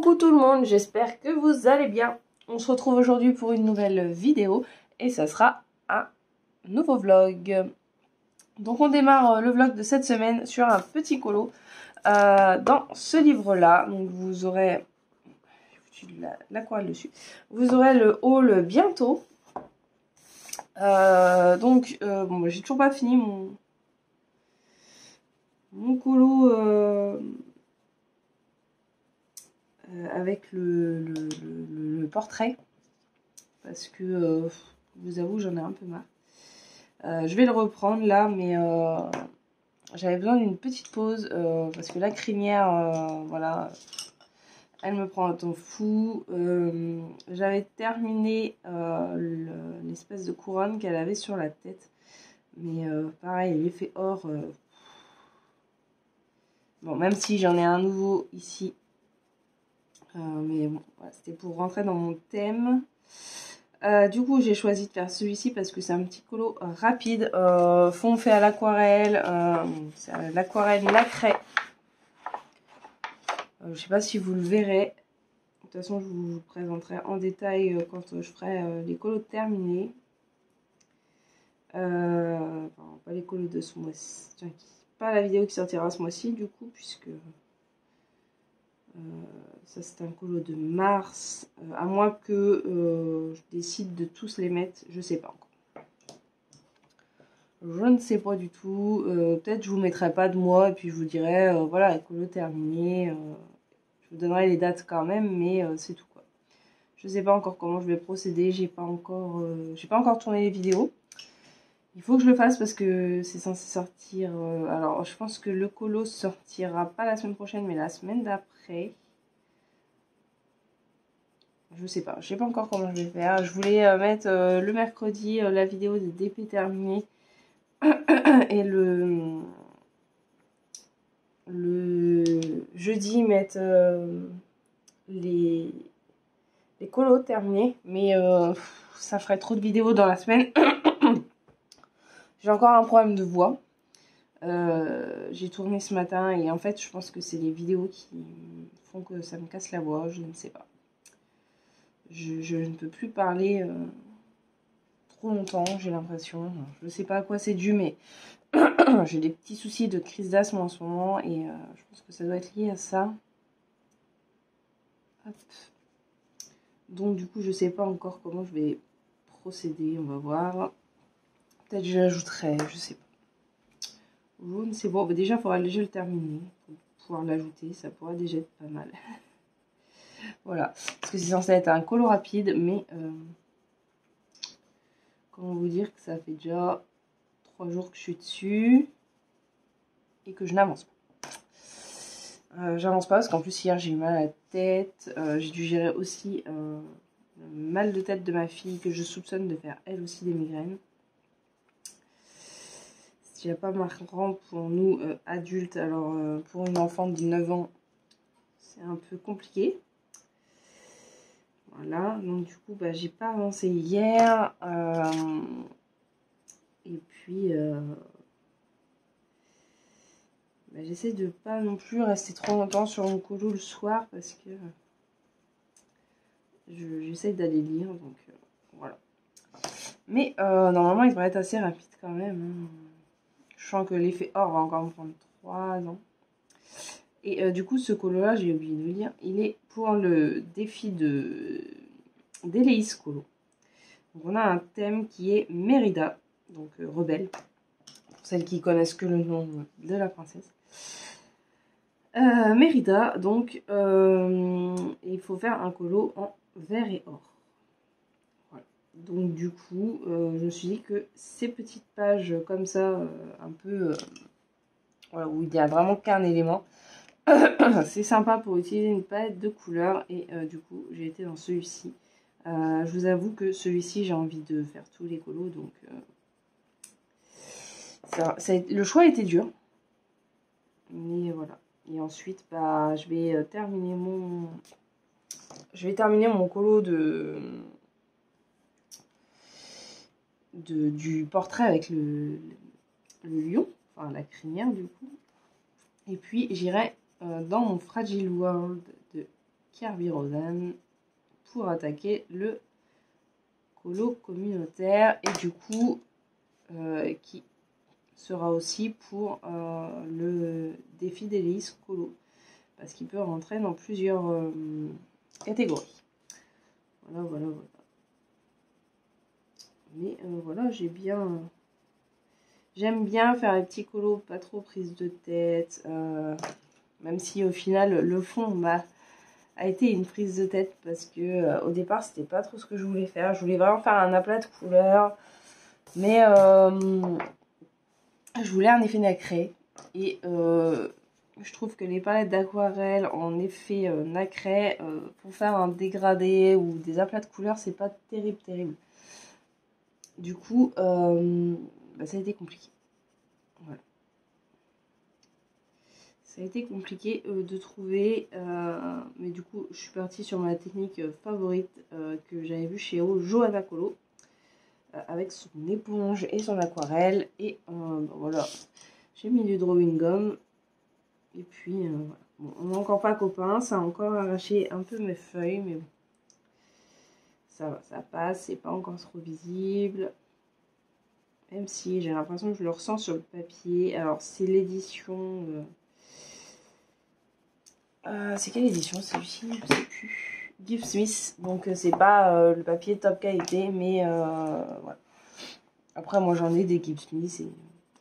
Coucou tout le monde, j'espère que vous allez bien. On se retrouve aujourd'hui pour une nouvelle vidéo et ça sera un nouveau vlog. Donc on démarre le vlog de cette semaine sur un petit colo dans ce livre-là. Donc vous aurez l'aquarelle dessus. Vous aurez le haul bientôt. Bon, j'ai toujours pas fini mon colo avec le portrait, parce que je vous avoue j'en ai un peu marre. Je vais le reprendre là, mais j'avais besoin d'une petite pause parce que la crinière, voilà, elle me prend un temps fou. J'avais terminé l'espèce de couronne qu'elle avait sur la tête, mais pareil, l'effet or. Bon, même si j'en ai un nouveau ici. Mais bon, voilà, c'était pour rentrer dans mon thème. Du coup, j'ai choisi de faire celui-ci parce que c'est un petit colo rapide. Fond fait à l'aquarelle. C'est l'aquarelle nacrée. Je sais pas si vous le verrez. De toute façon, je vous présenterai en détail quand je ferai les colos terminés. Enfin, pas les colos de ce mois-ci. Pas la vidéo qui sortira ce mois-ci, du coup, puisque... ça c'est un colo de mars, à moins que je décide de tous les mettre, je sais pas encore. Je ne sais pas du tout, peut-être je vous mettrai pas de mois et puis je vous dirai voilà, colo terminé, je vous donnerai les dates quand même, mais c'est tout quoi. Je sais pas encore comment je vais procéder, j'ai pas encore tourné les vidéos. Il faut que je le fasse parce que c'est censé sortir, alors je pense que le colo sortira pas la semaine prochaine mais la semaine d'après. Je sais pas encore comment je vais faire. Je voulais mettre le mercredi la vidéo des DP terminée et le jeudi mettre les colos terminés, mais ça ferait trop de vidéos dans la semaine. J'ai encore un problème de voix. J'ai tourné ce matin et en fait je pense que c'est les vidéos qui font que ça me casse la voix, je ne sais pas. Je ne peux plus parler trop longtemps, j'ai l'impression. Je ne sais pas à quoi c'est dû, mais j'ai des petits soucis de crise d'asthme en ce moment et je pense que ça doit être lié à ça. Hop. Donc du coup, je ne sais pas encore comment je vais procéder, on va voir. Peut-être je l'ajouterai, je sais pas. Je ne sais pas. Bon, déjà, il faudra déjà le terminer pour pouvoir l'ajouter, ça pourra déjà être pas mal. Voilà, parce que c'est censé être un colo rapide, mais comment vous dire que ça fait déjà 3 jours que je suis dessus et que je n'avance pas. J'avance pas parce qu'en plus hier j'ai eu mal à la tête, j'ai dû gérer aussi le mal de tête de ma fille que je soupçonne de faire elle aussi des migraines. C'est déjà pas marrant pour nous adultes, alors pour une enfant de 9 ans c'est un peu compliqué. Voilà, donc du coup bah, j'ai pas avancé hier et puis bah, j'essaie de pas non plus rester trop longtemps sur mon colo le soir parce que j'essaie d'aller lire, donc voilà. Mais normalement il devrait être assez rapide quand même. Je sens que l'effet or va encore me prendre 3 ans. Et du coup ce colo là, j'ai oublié de le lire, il est pour le défi d'Eleis Colo. Donc on a un thème qui est Mérida, donc rebelle, pour celles qui connaissent que le nom de la princesse. Mérida, donc il faut faire un colo en vert et or. Voilà. Donc du coup, je me suis dit que ces petites pages comme ça, un peu, voilà, où il n'y a vraiment qu'un élément, c'est sympa pour utiliser une palette de couleurs. Et du coup, j'ai été dans celui-ci. Je vous avoue que celui-ci, j'ai envie de faire tous les colos, donc le choix était dur. Mais voilà. Et ensuite, bah, je vais terminer mon colo du portrait avec le lion, enfin la crinière du coup. Et puis j'irai dans mon Fragile World de Kirby Rodan pour attaquer le colo communautaire et du coup qui sera aussi pour le défi d'Hélice colo parce qu'il peut rentrer dans plusieurs catégories. Voilà, voilà, voilà. Mais voilà, j'aime bien faire les petits colos, pas trop prise de tête, même si au final le fond a été une prise de tête parce que au départ c'était pas trop ce que je voulais faire. Je voulais vraiment faire un aplat de couleurs, mais je voulais un effet nacré et je trouve que les palettes d'aquarelle en effet nacré pour faire un dégradé ou des aplats de couleurs c'est pas terrible. Du coup ça a été compliqué. Voilà. Ça a été compliqué de trouver, mais du coup je suis partie sur ma technique favorite que j'avais vue chez Johanna Colo avec son éponge et son aquarelle et voilà, j'ai mis du drawing gum et puis voilà. Bon, on n'est encore pas copains, ça a encore arraché un peu mes feuilles mais bon, ça va, ça passe, c'est pas encore trop visible. Même si j'ai l'impression que je le ressens sur le papier. Alors c'est l'édition c'est quelle édition celui-ci? Je sais plus. Gift Smith. Donc c'est pas le papier top qualité. Mais voilà. Après moi j'en ai des Gift Smith. Et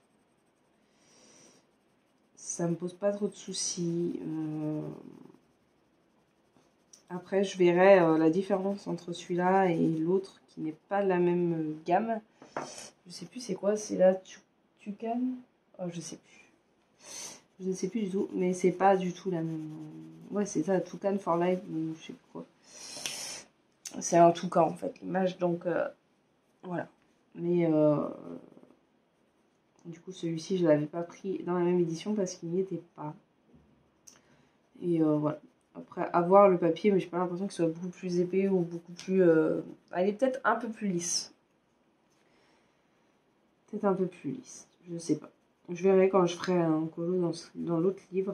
ça me pose pas trop de soucis. Après je verrai la différence entre celui-là et l'autre qui n'est pas la même gamme. Je sais plus c'est quoi. C'est la Tucan. Oh je sais plus. Je ne sais plus du tout, mais c'est pas du tout la même. Ouais, c'est ça, Toucan for Life, ou je sais plus quoi. C'est un toucan en fait, l'image, donc voilà. Mais du coup, celui-ci, je l'avais pas pris dans la même édition parce qu'il n'y était pas. Et voilà. Après, avoir le papier, mais j'ai pas l'impression qu'il soit beaucoup plus épais ou beaucoup plus. Elle est peut-être un peu plus lisse. Peut-être un peu plus lisse, je sais pas. Je verrai quand je ferai un colo dans l'autre livre.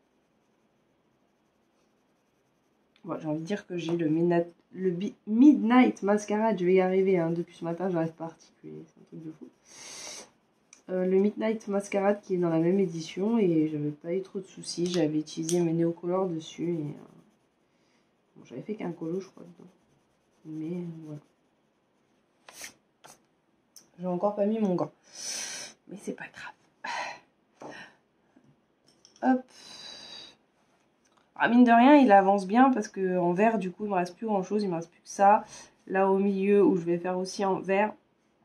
Bon, j'ai envie de dire que j'ai le Midnight Masquerade, je vais y arriver, hein, depuis ce matin, j'arrive pas à articuler, c'est un truc de fou. Le Midnight Masquerade qui est dans la même édition et j'avais pas eu trop de soucis, j'avais utilisé mes néocolores dessus et bon, j'avais fait qu'un colo je crois dedans. Mais voilà. J'ai encore pas mis mon gant, mais c'est pas grave. Hop. Ah, mine de rien, il avance bien parce que en vert, du coup, il me reste plus grand chose. Il me reste plus que ça. Là au milieu, où je vais faire aussi en vert.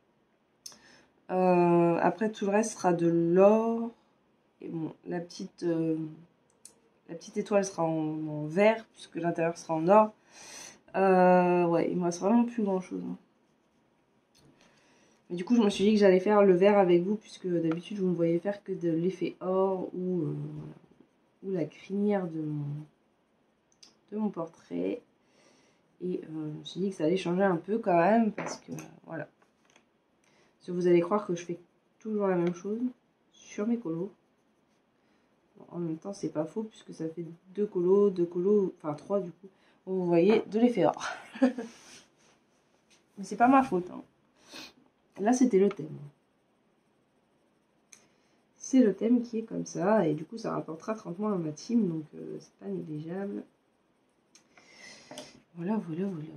Après, tout le reste sera de l'or. Et bon, la petite étoile sera en vert puisque l'intérieur sera en or. Ouais, il me reste vraiment plus grand chose. Hein. Mais du coup, je me suis dit que j'allais faire le vert avec vous puisque d'habitude, vous me voyez faire que de l'effet or ou la crinière de mon portrait. Et je me suis dit que ça allait changer un peu quand même parce que voilà. Parce que vous allez croire que je fais toujours la même chose sur mes colos. Bon, en même temps, c'est pas faux puisque ça fait deux colos, enfin 3 du coup. Vous voyez de l'effet or. Mais c'est pas ma faute. Hein. Là, c'était le thème. C'est le thème qui est comme ça et du coup, ça rapportera 30 mois à ma team donc c'est pas négligeable. Voilà, voilà, voilà.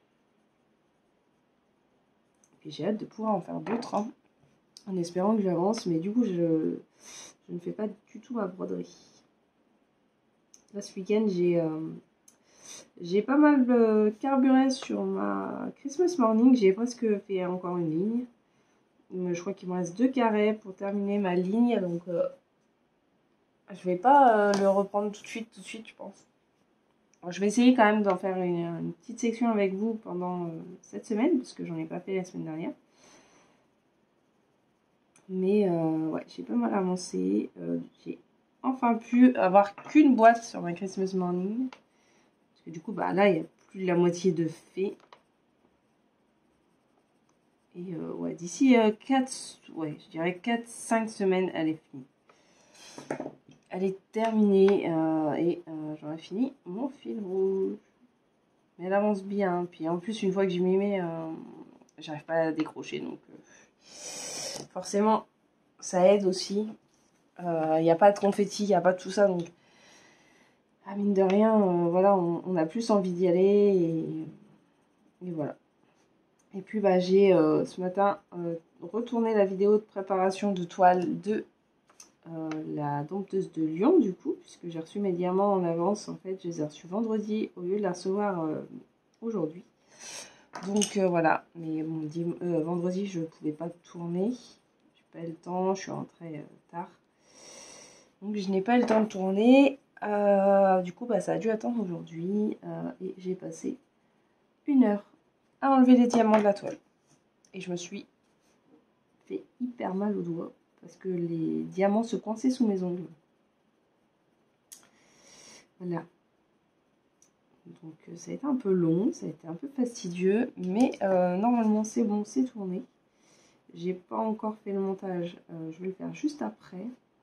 Et j'ai hâte de pouvoir en faire d'autres, hein, en espérant que j'avance. Mais du coup, je ne fais pas du tout ma broderie. Là, ce week-end, j'ai pas mal carburé sur ma Christmas morning. J'ai presque fait encore une ligne. Je crois qu'il me reste 2 carrés pour terminer ma ligne. Donc, je vais pas le reprendre tout de suite, je pense. Alors, je vais essayer quand même d'en faire une petite section avec vous pendant cette semaine, parce que j'en ai pas fait la semaine dernière. Mais ouais, j'ai pas mal avancé. J'ai enfin pu avoir qu'une boîte sur ma Christmas morning. Parce que du coup, bah là, il y a plus de la moitié de fait. Et ouais, d'ici 4, ouais, je dirais 4-5 semaines, elle est finie. elle est terminée et j'aurais fini mon fil rouge. Mais elle avance bien. Puis en plus, une fois que je m'y mets, j'arrive pas à décrocher. Donc forcément, ça aide aussi. Il n'y a pas de confetti, il n'y a pas de tout ça. Donc, mine de rien, voilà, on a plus envie d'y aller. Et voilà. Et puis, bah, j'ai ce matin retourné la vidéo de préparation de toile de la dompteuse de Lyon, du coup, puisque j'ai reçu mes diamants en avance. En fait, je les ai reçus vendredi au lieu de les recevoir aujourd'hui. Donc voilà, mais bon, vendredi, je ne pouvais pas tourner. J'ai pas eu le temps, je suis rentrée tard. Donc je n'ai pas eu le temps de tourner. Du coup, bah, ça a dû attendre aujourd'hui. Et j'ai passé 1 heure à enlever les diamants de la toile. Et je me suis fait hyper mal aux doigts parce que les diamants se coinçaient sous mes ongles. Voilà. Donc ça a été un peu long, ça a été un peu fastidieux, mais normalement c'est bon, c'est tourné. J'ai pas encore fait le montage, je vais le faire juste après.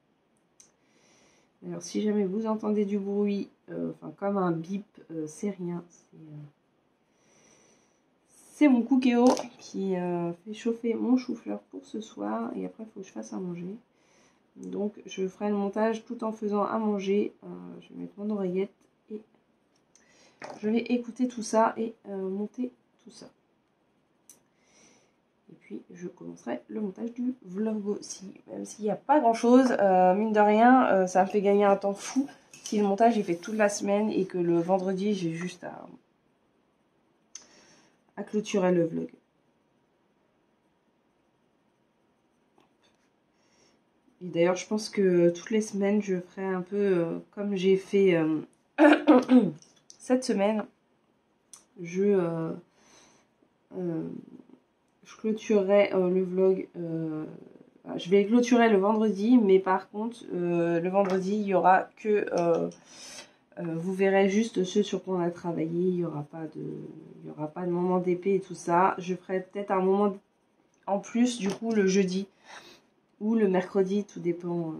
Alors si jamais vous entendez du bruit, enfin comme un bip, c'est rien. C'est mon Cookéo qui fait chauffer mon chou-fleur pour ce soir. Et après il faut que je fasse à manger. Donc je ferai le montage tout en faisant à manger. Je vais mettre mon oreillette et je vais écouter tout ça et monter tout ça. Et puis je commencerai le montage du vlog aussi. Même s'il n'y a pas grand chose, mine de rien, ça me fait gagner un temps fou. Si le montage est fait toute la semaine et que le vendredi j'ai juste à clôturer le vlog. Et d'ailleurs je pense que toutes les semaines je ferai un peu comme j'ai fait cette semaine. Je clôturerai le vlog. Je vais clôturer le vendredi, mais par contre, le vendredi, il n'y aura que... vous verrez juste ce sur quoi on a travaillé. Il n'y aura pas de moment d'épée et tout ça. Je ferai peut-être un moment en plus, du coup, le jeudi ou le mercredi. Tout dépend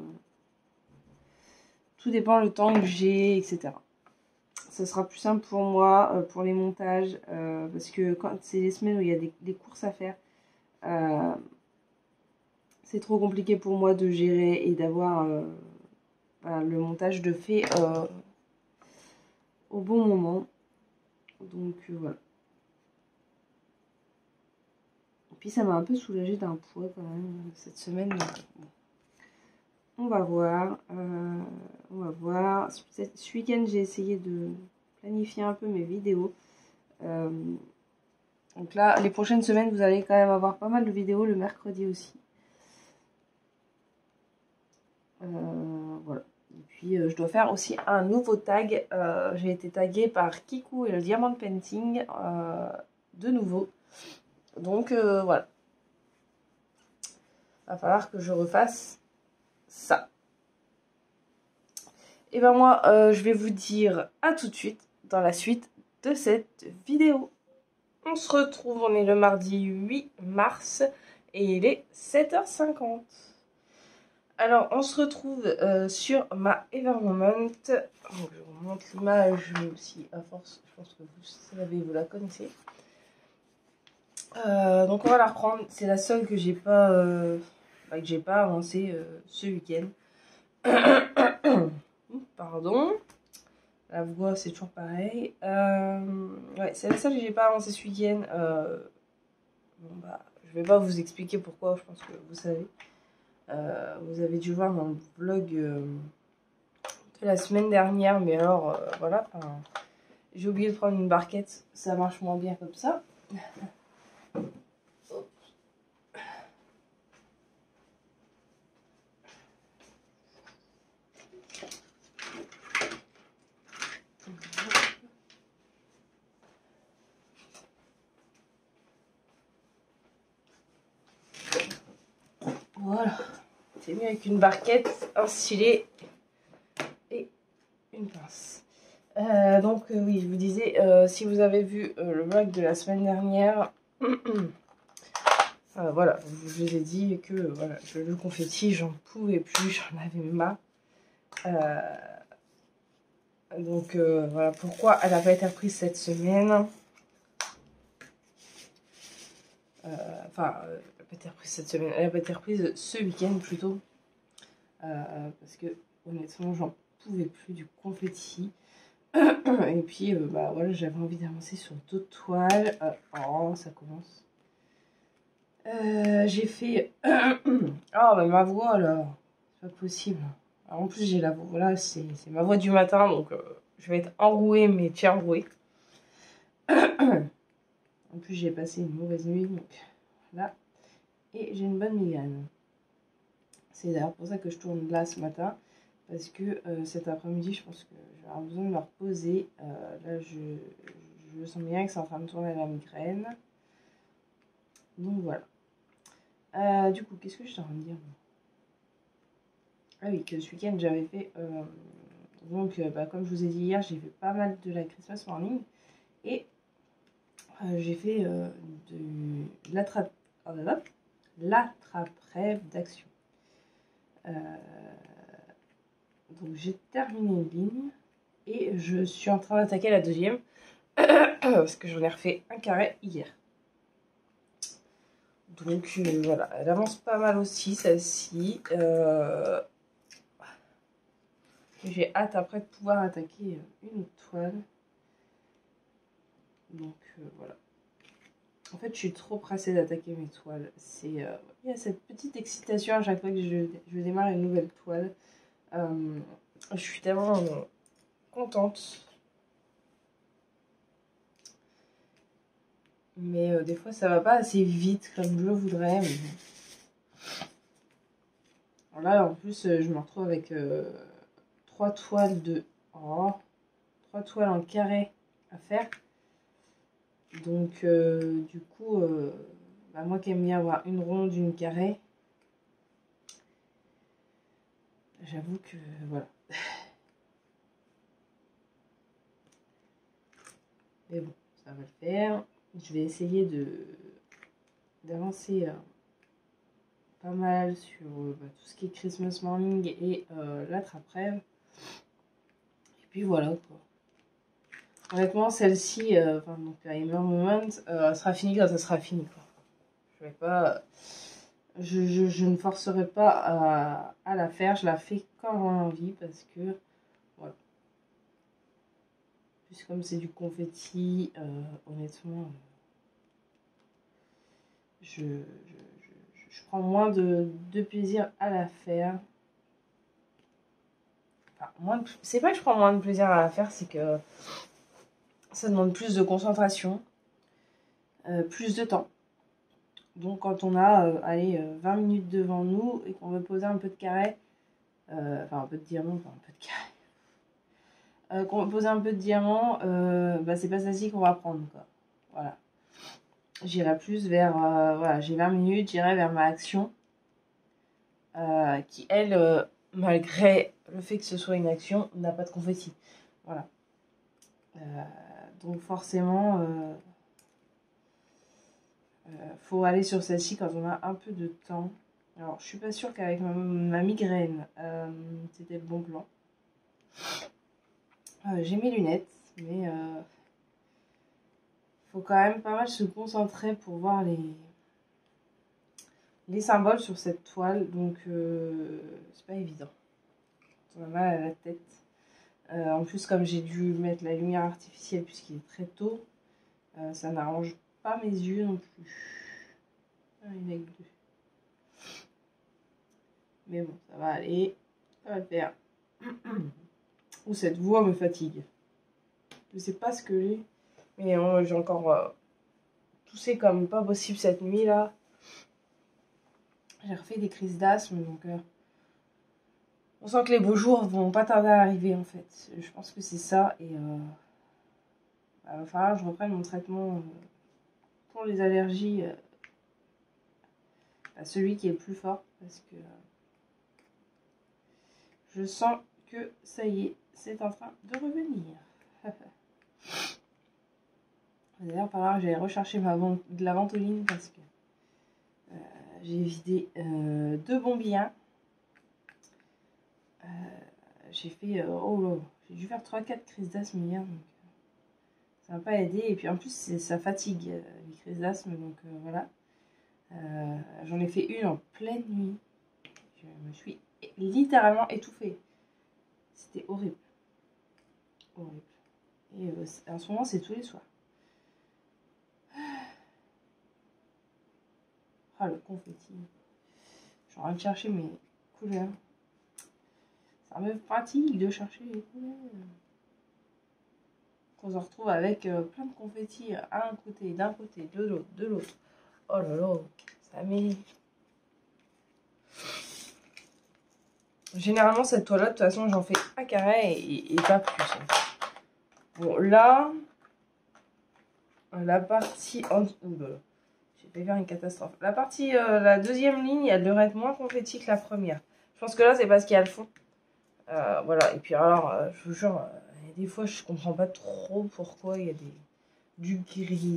le temps que j'ai, etc. Ça sera plus simple pour moi, pour les montages, parce que quand c'est les semaines où il y a des courses à faire, c'est trop compliqué pour moi de gérer et d'avoir le montage de fait au bon moment. Donc voilà. Et puis ça m'a un peu soulagée d'un poids quand même cette semaine. Donc, bon. On va voir. On va voir. Ce week-end, j'ai essayé de planifier un peu mes vidéos. Donc là, les prochaines semaines, vous allez quand même avoir pas mal de vidéos le mercredi aussi. Voilà. Et puis, je dois faire aussi un nouveau tag. J'ai été taguée par Kikou et le Diamond Painting de nouveau. Donc, voilà. Va falloir que je refasse ça. Et ben moi, je vais vous dire à tout de suite dans la suite de cette vidéo. On se retrouve, on est le mardi 8 mars et il est 7h50. Alors, on se retrouve sur ma Evermoment. Donc, je vous montre l'image aussi, à force, je pense que vous savez, vous la connaissez. Donc, on va la reprendre. C'est la seule que j'ai pas avancée ce week-end. Pardon. La voix, c'est toujours pareil. Ouais, c'est la seule que j'ai pas avancée ce week-end. Bon, bah, je vais pas vous expliquer pourquoi, je pense que vous savez. Vous avez dû voir mon vlog de la semaine dernière, mais alors voilà, j'ai oublié de prendre une barquette, ça marche moins bien comme ça. Voilà, c'est mieux avec une barquette, un stylet et une pince. Donc oui, je vous disais, si vous avez vu le vlog de la semaine dernière, voilà, je vous ai dit que voilà, le confetti, j'en pouvais plus, j'en avais marre. Donc voilà pourquoi elle n'a pas été reprise cette semaine. Enfin, elle n'a pas été reprise cette semaine, elle n'a pas été reprise ce week-end plutôt. Parce que honnêtement, j'en pouvais plus du confetti. Et puis, bah voilà, j'avais envie d'avancer sur d'autres toiles. Oh, ça commence. J'ai fait. Oh, bah ma voix là, c'est pas possible. Alors, en plus, j'ai la voix, voilà, c'est ma voix du matin, donc je vais être enrouée, mais enrouée. En plus, j'ai passé une mauvaise nuit, donc là. Et j'ai une bonne migraine. C'est d'ailleurs pour ça que je tourne là ce matin. Parce que cet après-midi, je pense que je vais avoir besoin de me reposer. Là, je sens bien que c'est en train de tourner à la migraine. Donc voilà. Du coup, qu'est-ce que je suis en train de dire? Ah oui, que ce week-end, j'avais fait... donc, bah, comme je vous ai dit hier, j'ai fait pas mal de la Christmas morning. Et j'ai fait de l'attrape-rêve d'action. Donc j'ai terminé une ligne et je suis en train d'attaquer la deuxième parce que j'en ai refait un carré hier. Donc voilà, elle avance pas mal aussi celle-ci. J'ai hâte après de pouvoir attaquer une autre toile. Donc voilà. En fait, je suis trop pressée d'attaquer mes toiles. Il y a cette petite excitation à chaque fois que je démarre une nouvelle toile. Je suis tellement contente. Mais des fois, ça va pas assez vite comme je le voudrais. Mais bon. Là, en plus, je me retrouve avec 3 toiles trois toiles en carré à faire. Donc, du coup, bah, moi qui aime bien avoir une ronde, une carré, j'avoue que voilà. Mais bon, ça va le faire. Je vais essayer d'avancer pas mal sur bah, tout ce qui est Christmas morning et l'attrape-rêve. Et puis voilà quoi. Honnêtement, celle-ci, donc la Hammer Moment, sera finie quand ça sera fini quoi. Je vais pas. Je ne forcerai pas à la faire, je la fais quand j'en ai envie parce que voilà. Plus comme c'est du confetti, honnêtement, je prends moins de plaisir à la faire. Enfin, c'est pas que je prends moins de plaisir à la faire, c'est que ça demande plus de concentration, plus de temps. Donc quand on a 20 minutes devant nous et qu'on veut poser un peu de carré, enfin un peu de diamant, enfin un peu de carré, qu'on veut poser un peu de diamant, bah, c'est pas celle-ci qu'on va prendre quoi. Voilà. J'irai plus vers, voilà, j'ai 20 minutes, j'irai vers ma action, qui elle, malgré le fait que ce soit une action, n'a pas de confetti. Voilà. Donc forcément, faut aller sur celle-ci quand on a un peu de temps. Alors, je suis pas sûre qu'avec ma migraine, c'était le bon plan. J'ai mes lunettes, mais faut quand même pas mal se concentrer pour voir les symboles sur cette toile, donc c'est pas évident. On a mal à la tête. En plus, comme j'ai dû mettre la lumière artificielle puisqu'il est très tôt, ça n'arrange pas mes yeux non plus. Ah, il y en a que deux. Mais bon, ça va aller. Ça va le faire. Ou cette voix me fatigue. Je sais pas ce que j'ai. Mais j'ai encore toussé comme pas possible cette nuit là. J'ai refait des crises d'asthme donc on sent que les beaux jours vont pas tarder à arriver en fait. Je pense que c'est ça et bah, va falloir que je reprenne mon traitement pour les allergies. Celui qui est le plus fort parce que je sens que ça y est, c'est en train de revenir. D'ailleurs, par là, j'allais rechercher de la ventoline parce que j'ai vidé 2 bombillons. j'ai fait... oh là, j'ai dû faire 3-4 crises d'asthme hier, donc ça m'a pas aidé. Et puis en plus, ça fatigue, les crises d'asthme, donc voilà. J'en ai fait une en pleine nuit. Je me suis littéralement étouffée. C'était horrible. Horrible. Et en ce moment, c'est tous les soirs. Ah, le confetti. Je suis en train de chercher mes couleurs. Ça me fatigue de chercher les couleurs. Qu'on se retrouve avec plein de confettis à un côté, d'un côté, de l'autre. Oh là là, ça met... Généralement, cette toile-là, de toute façon, j'en fais un carré et pas plus. Bon, là, la partie... J'ai fait faire une catastrophe. La partie, la deuxième ligne, elle devrait être moins confetti que la première. Je pense que là, c'est parce qu'il y a le fond. Voilà, et puis alors, je vous jure, il y a des fois, je comprends pas trop pourquoi il y a du gris,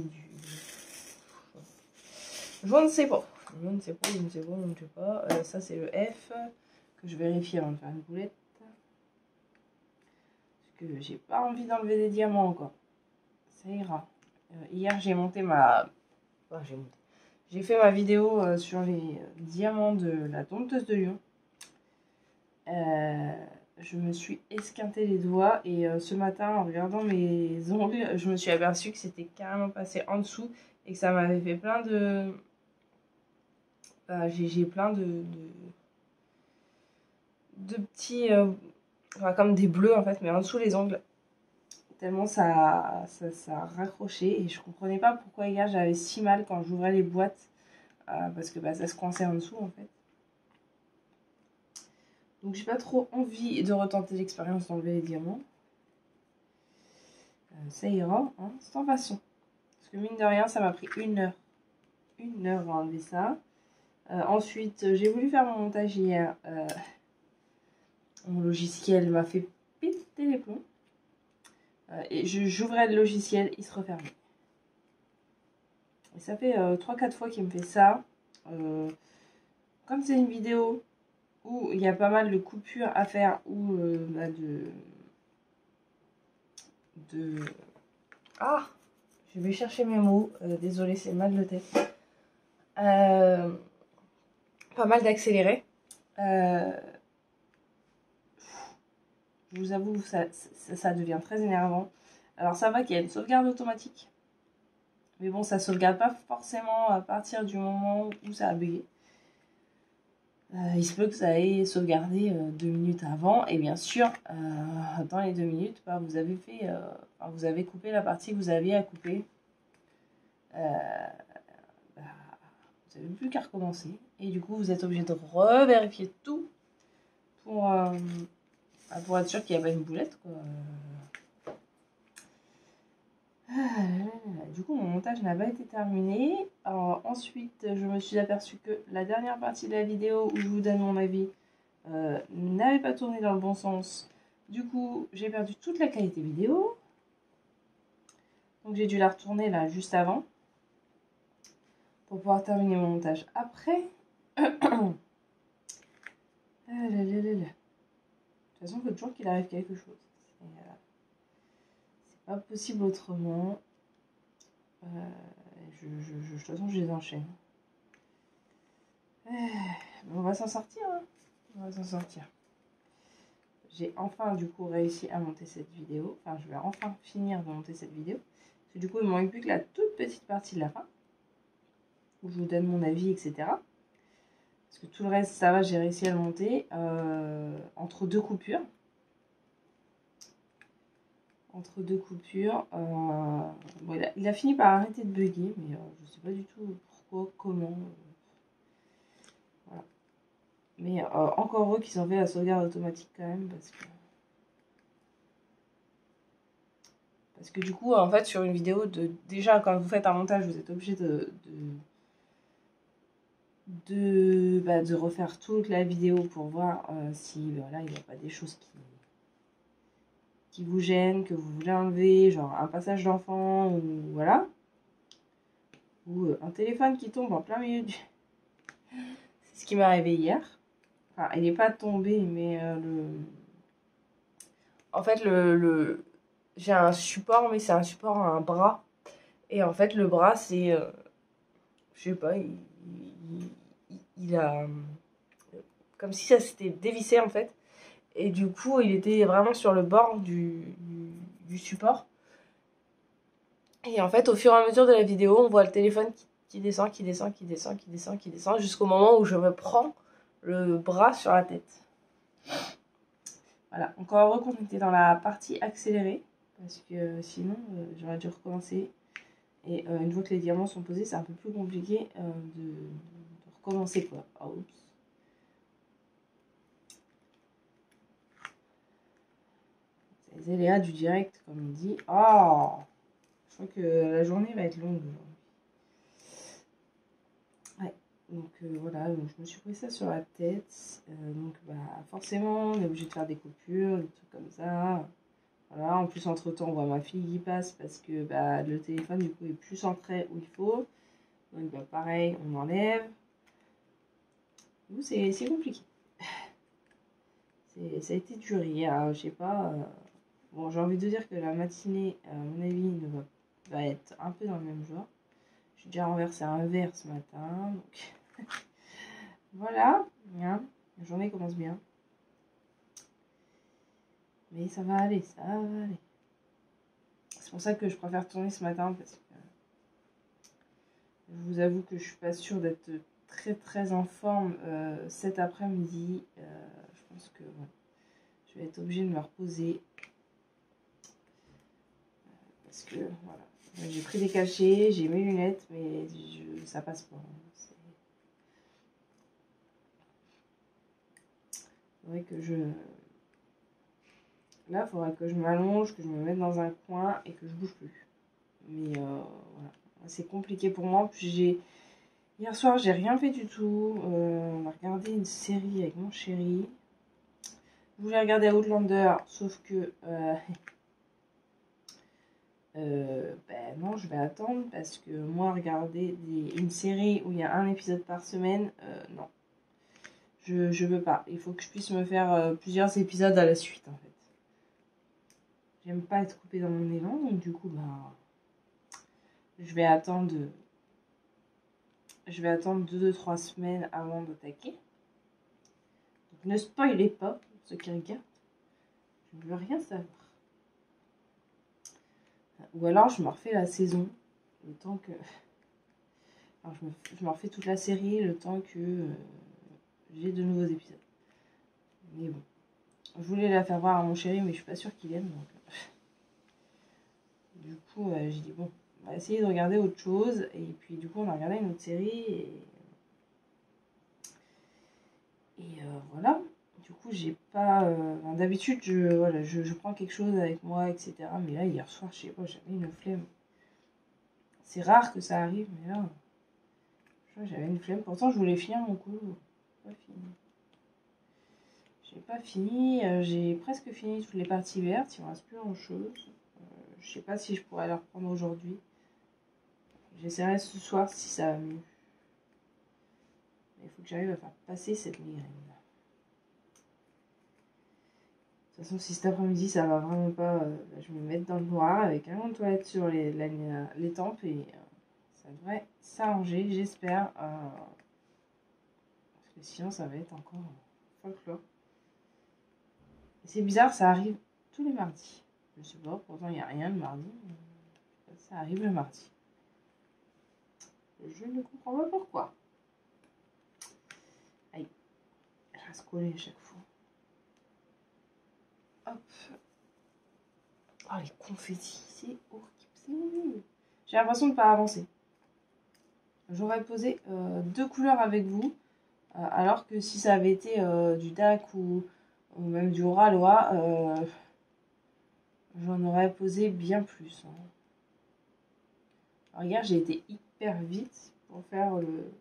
Je ne sais pas. Je ne sais pas. Ça, c'est le F que je vérifie avant de faire une boulette. Parce que j'ai pas envie d'enlever des diamants encore. Ça ira. Hier, j'ai monté ma... Enfin, j'ai fait ma vidéo sur les diamants de la dompteuse de Lyon. Je me suis esquinté les doigts et ce matin, en regardant mes ongles, je me suis aperçue que c'était carrément passé en dessous et que ça m'avait fait plein de... j'ai plein de petits... enfin, comme des bleus en fait, mais en dessous les ongles. Tellement ça a raccroché et je comprenais pas pourquoi hier j'avais si mal quand j'ouvrais les boîtes. Parce que ça se coinçait en dessous en fait. Donc j'ai pas trop envie de retenter l'expérience d'enlever les diamants. Ça ira, hein, sans façon. Parce que mine de rien, ça m'a pris 1 heure. 1 heure à enlever ça. Ensuite, j'ai voulu faire mon montage hier. Mon logiciel m'a fait péter les plombs. Et j'ouvrais le logiciel, il se refermait. Et ça fait 3-4 fois qu'il me fait ça. Comme c'est une vidéo où il y a pas mal de coupures à faire ou Ah, je vais chercher mes mots. Désolée, c'est mal de tête. Pas mal d'accéléré. Je vous avoue, ça devient très énervant. Alors ça va qu'il y a une sauvegarde automatique. Mais bon, ça sauvegarde pas forcément à partir du moment où ça a bugué. Il se peut que ça ait sauvegardé 2 minutes avant. Et bien sûr, dans les 2 minutes, vous avez vous avez coupé la partie que vous aviez à couper. Vous n'avez plus qu'à recommencer. Et du coup, vous êtes obligé de revérifier tout pour être sûr qu'il n'y a pas une boulette, quoi. Du coup, mon montage n'a pas été terminé. Alors, ensuite, je me suis aperçue que la dernière partie de la vidéo où je vous donne mon avis n'avait pas tourné dans le bon sens. Du coup, j'ai perdu toute la qualité vidéo. Donc, j'ai dû la retourner là juste avant pour pouvoir terminer mon montage après. De toute façon, il faut toujours qu'il arrive quelque chose. C'est pas possible autrement. De toute façon, je les enchaîne. On va s'en sortir. Hein. On va s'en sortir. J'ai enfin, du coup, réussi à monter cette vidéo. Enfin, je vais enfin finir de monter cette vidéo. Parce que du coup, il ne manque plus que la toute petite partie de la fin. Où je vous donne mon avis, etc. Parce que tout le reste, ça va, j'ai réussi à le monter. Entre 2 coupures. Entre 2 coupures. Bon, il a fini par arrêter de bugger. Mais je ne sais pas du tout pourquoi, comment... Voilà. Mais encore heureux qu'ils ont fait la sauvegarde automatique quand même, parce que du coup, en fait, sur une vidéo, déjà, quand vous faites un montage, vous êtes obligé de refaire toute la vidéo pour voir si voilà, il n'y a pas des choses qui vous gênent, que vous voulez enlever, genre un passage d'enfant, ou voilà. Ou un téléphone qui tombe en plein milieu du... C'est ce qui m'est arrivé hier. Enfin, il n'est pas tombé, mais En fait, j'ai un support, mais c'est un support à un bras. Et en fait, le bras, c'est... je sais pas, il a... Comme si ça s'était dévissé, en fait. Et du coup, il était vraiment sur le bord du support. Et en fait, au fur et à mesure de la vidéo, on voit le téléphone qui descend, qui descend, qui descend, qui descend, qui descend, jusqu'au moment où je me prends le bras sur la tête. Voilà, donc on va reconnecter dans la partie accélérée, parce que sinon, j'aurais dû recommencer. Et une fois que les diamants sont posés, c'est un peu plus compliqué de recommencer, quoi. Ah, oups. C'est les aléas du direct, comme on dit. Oh, je crois que la journée va être longue aujourd'hui. Ouais, donc voilà, donc je me suis pris ça sur la tête. Donc bah, forcément, on est obligé de faire des coupures, des trucs comme ça. Voilà, en plus, entre-temps, on voit ma fille qui passe parce que bah, le téléphone, du coup, est plus centré où il faut. Donc, bah, pareil, on enlève. C'est compliqué. Ça a été dur hier, je sais pas. Bon, j'ai envie de dire que la matinée, à mon avis, va être un peu dans le même genre. J'ai déjà renversé un verre ce matin, donc voilà. Bien. La journée commence bien. Mais ça va aller, ça va aller. C'est pour ça que je préfère tourner ce matin, parce que je vous avoue que je suis pas sûre d'être très très en forme cet après-midi. Je pense que ouais, je vais être obligée de me reposer. Parce que voilà, j'ai pris des cachets, j'ai mes lunettes, mais ça passe pas. C'est vrai que là, il faudrait que je m'allonge, que je me mette dans un coin et que je bouge plus. Mais voilà, c'est compliqué pour moi. Puis hier soir, j'ai rien fait du tout. On a regardé une série avec mon chéri. Je voulais regarder Outlander, sauf que ben non, je vais attendre parce que moi, regarder une série où il y a un épisode par semaine, non. Je veux pas. Il faut que je puisse me faire plusieurs épisodes à la suite, en fait. J'aime pas être coupée dans mon élan, donc du coup, bah, je vais attendre 2-3 semaines avant d'attaquer. Donc ne spoilez pas, ceux qui regardent. Je ne veux rien savoir. Ou alors, je me refais la saison, le temps que... Alors, je me refais toute la série, le temps que j'ai de nouveaux épisodes. Mais bon. Je voulais la faire voir à mon chéri, mais je suis pas sûre qu'il aime, donc... Du coup, j'ai dit, bon, on va essayer de regarder autre chose. Et puis, du coup, on a regardé une autre série. Et voilà. Du coup, j'ai pas... d'habitude, voilà, je prends quelque chose avec moi, etc. Mais là, hier soir, je sais pas, j'avais une flemme. C'est rare que ça arrive, mais là... J'avais une flemme. Pourtant, je voulais finir mon coup. Pas fini. J'ai pas fini. J'ai presque fini toutes les parties vertes. Il me reste plus grand chose. Je sais pas si je pourrais les reprendre aujourd'hui. J'essaierai ce soir si ça va mieux. Mais il faut que j'arrive à faire passer cette migraine. De toute façon, si cet après-midi ça va vraiment pas, je vais me mettre dans le noir avec un gant de toilette sur les tempes et ça devrait s'arranger, j'espère. Parce que sinon, ça va être encore folklore. C'est bizarre, ça arrive tous les mardis. Je sais pas, pourtant il n'y a rien le mardi. Ça arrive le mardi. Je ne comprends pas pourquoi. Aïe, je reste collée à chaque fois. Hop. Oh, les confettis, c'est horrible. J'ai l'impression de ne pas avancer. J'aurais posé 2 couleurs avec vous, alors que si ça avait été du DAC ou même du Ralois, j'en aurais posé bien plus. Hein. Alors hier, j'ai été hyper vite pour faire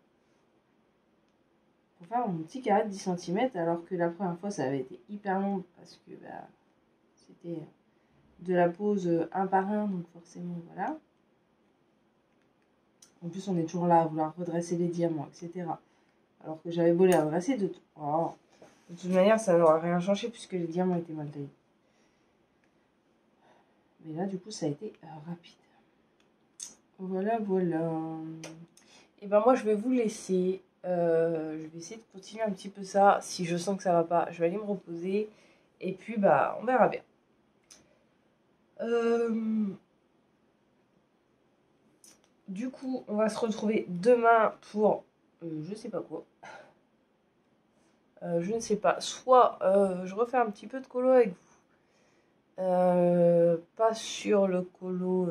mon petit carré de 10 cm, alors que la première fois, ça avait été hyper long parce que bah, c'était de la pose un par un, donc forcément, voilà. En plus, on est toujours là à vouloir redresser les diamants, etc. Alors que j'avais beau les redresser de toute manière, ça n'aura rien changé puisque les diamants étaient mal taillés. Mais là, du coup, ça a été rapide. Voilà, voilà. Et ben moi, je vais vous laisser. Je vais essayer de continuer un petit peu ça. Si je sens que ça va pas, je vais aller me reposer. Et puis, bah, on verra bien. Du coup, on va se retrouver demain pour je sais pas quoi. Je ne sais pas. Soit je refais un petit peu de colo avec vous. Pas sur le colo.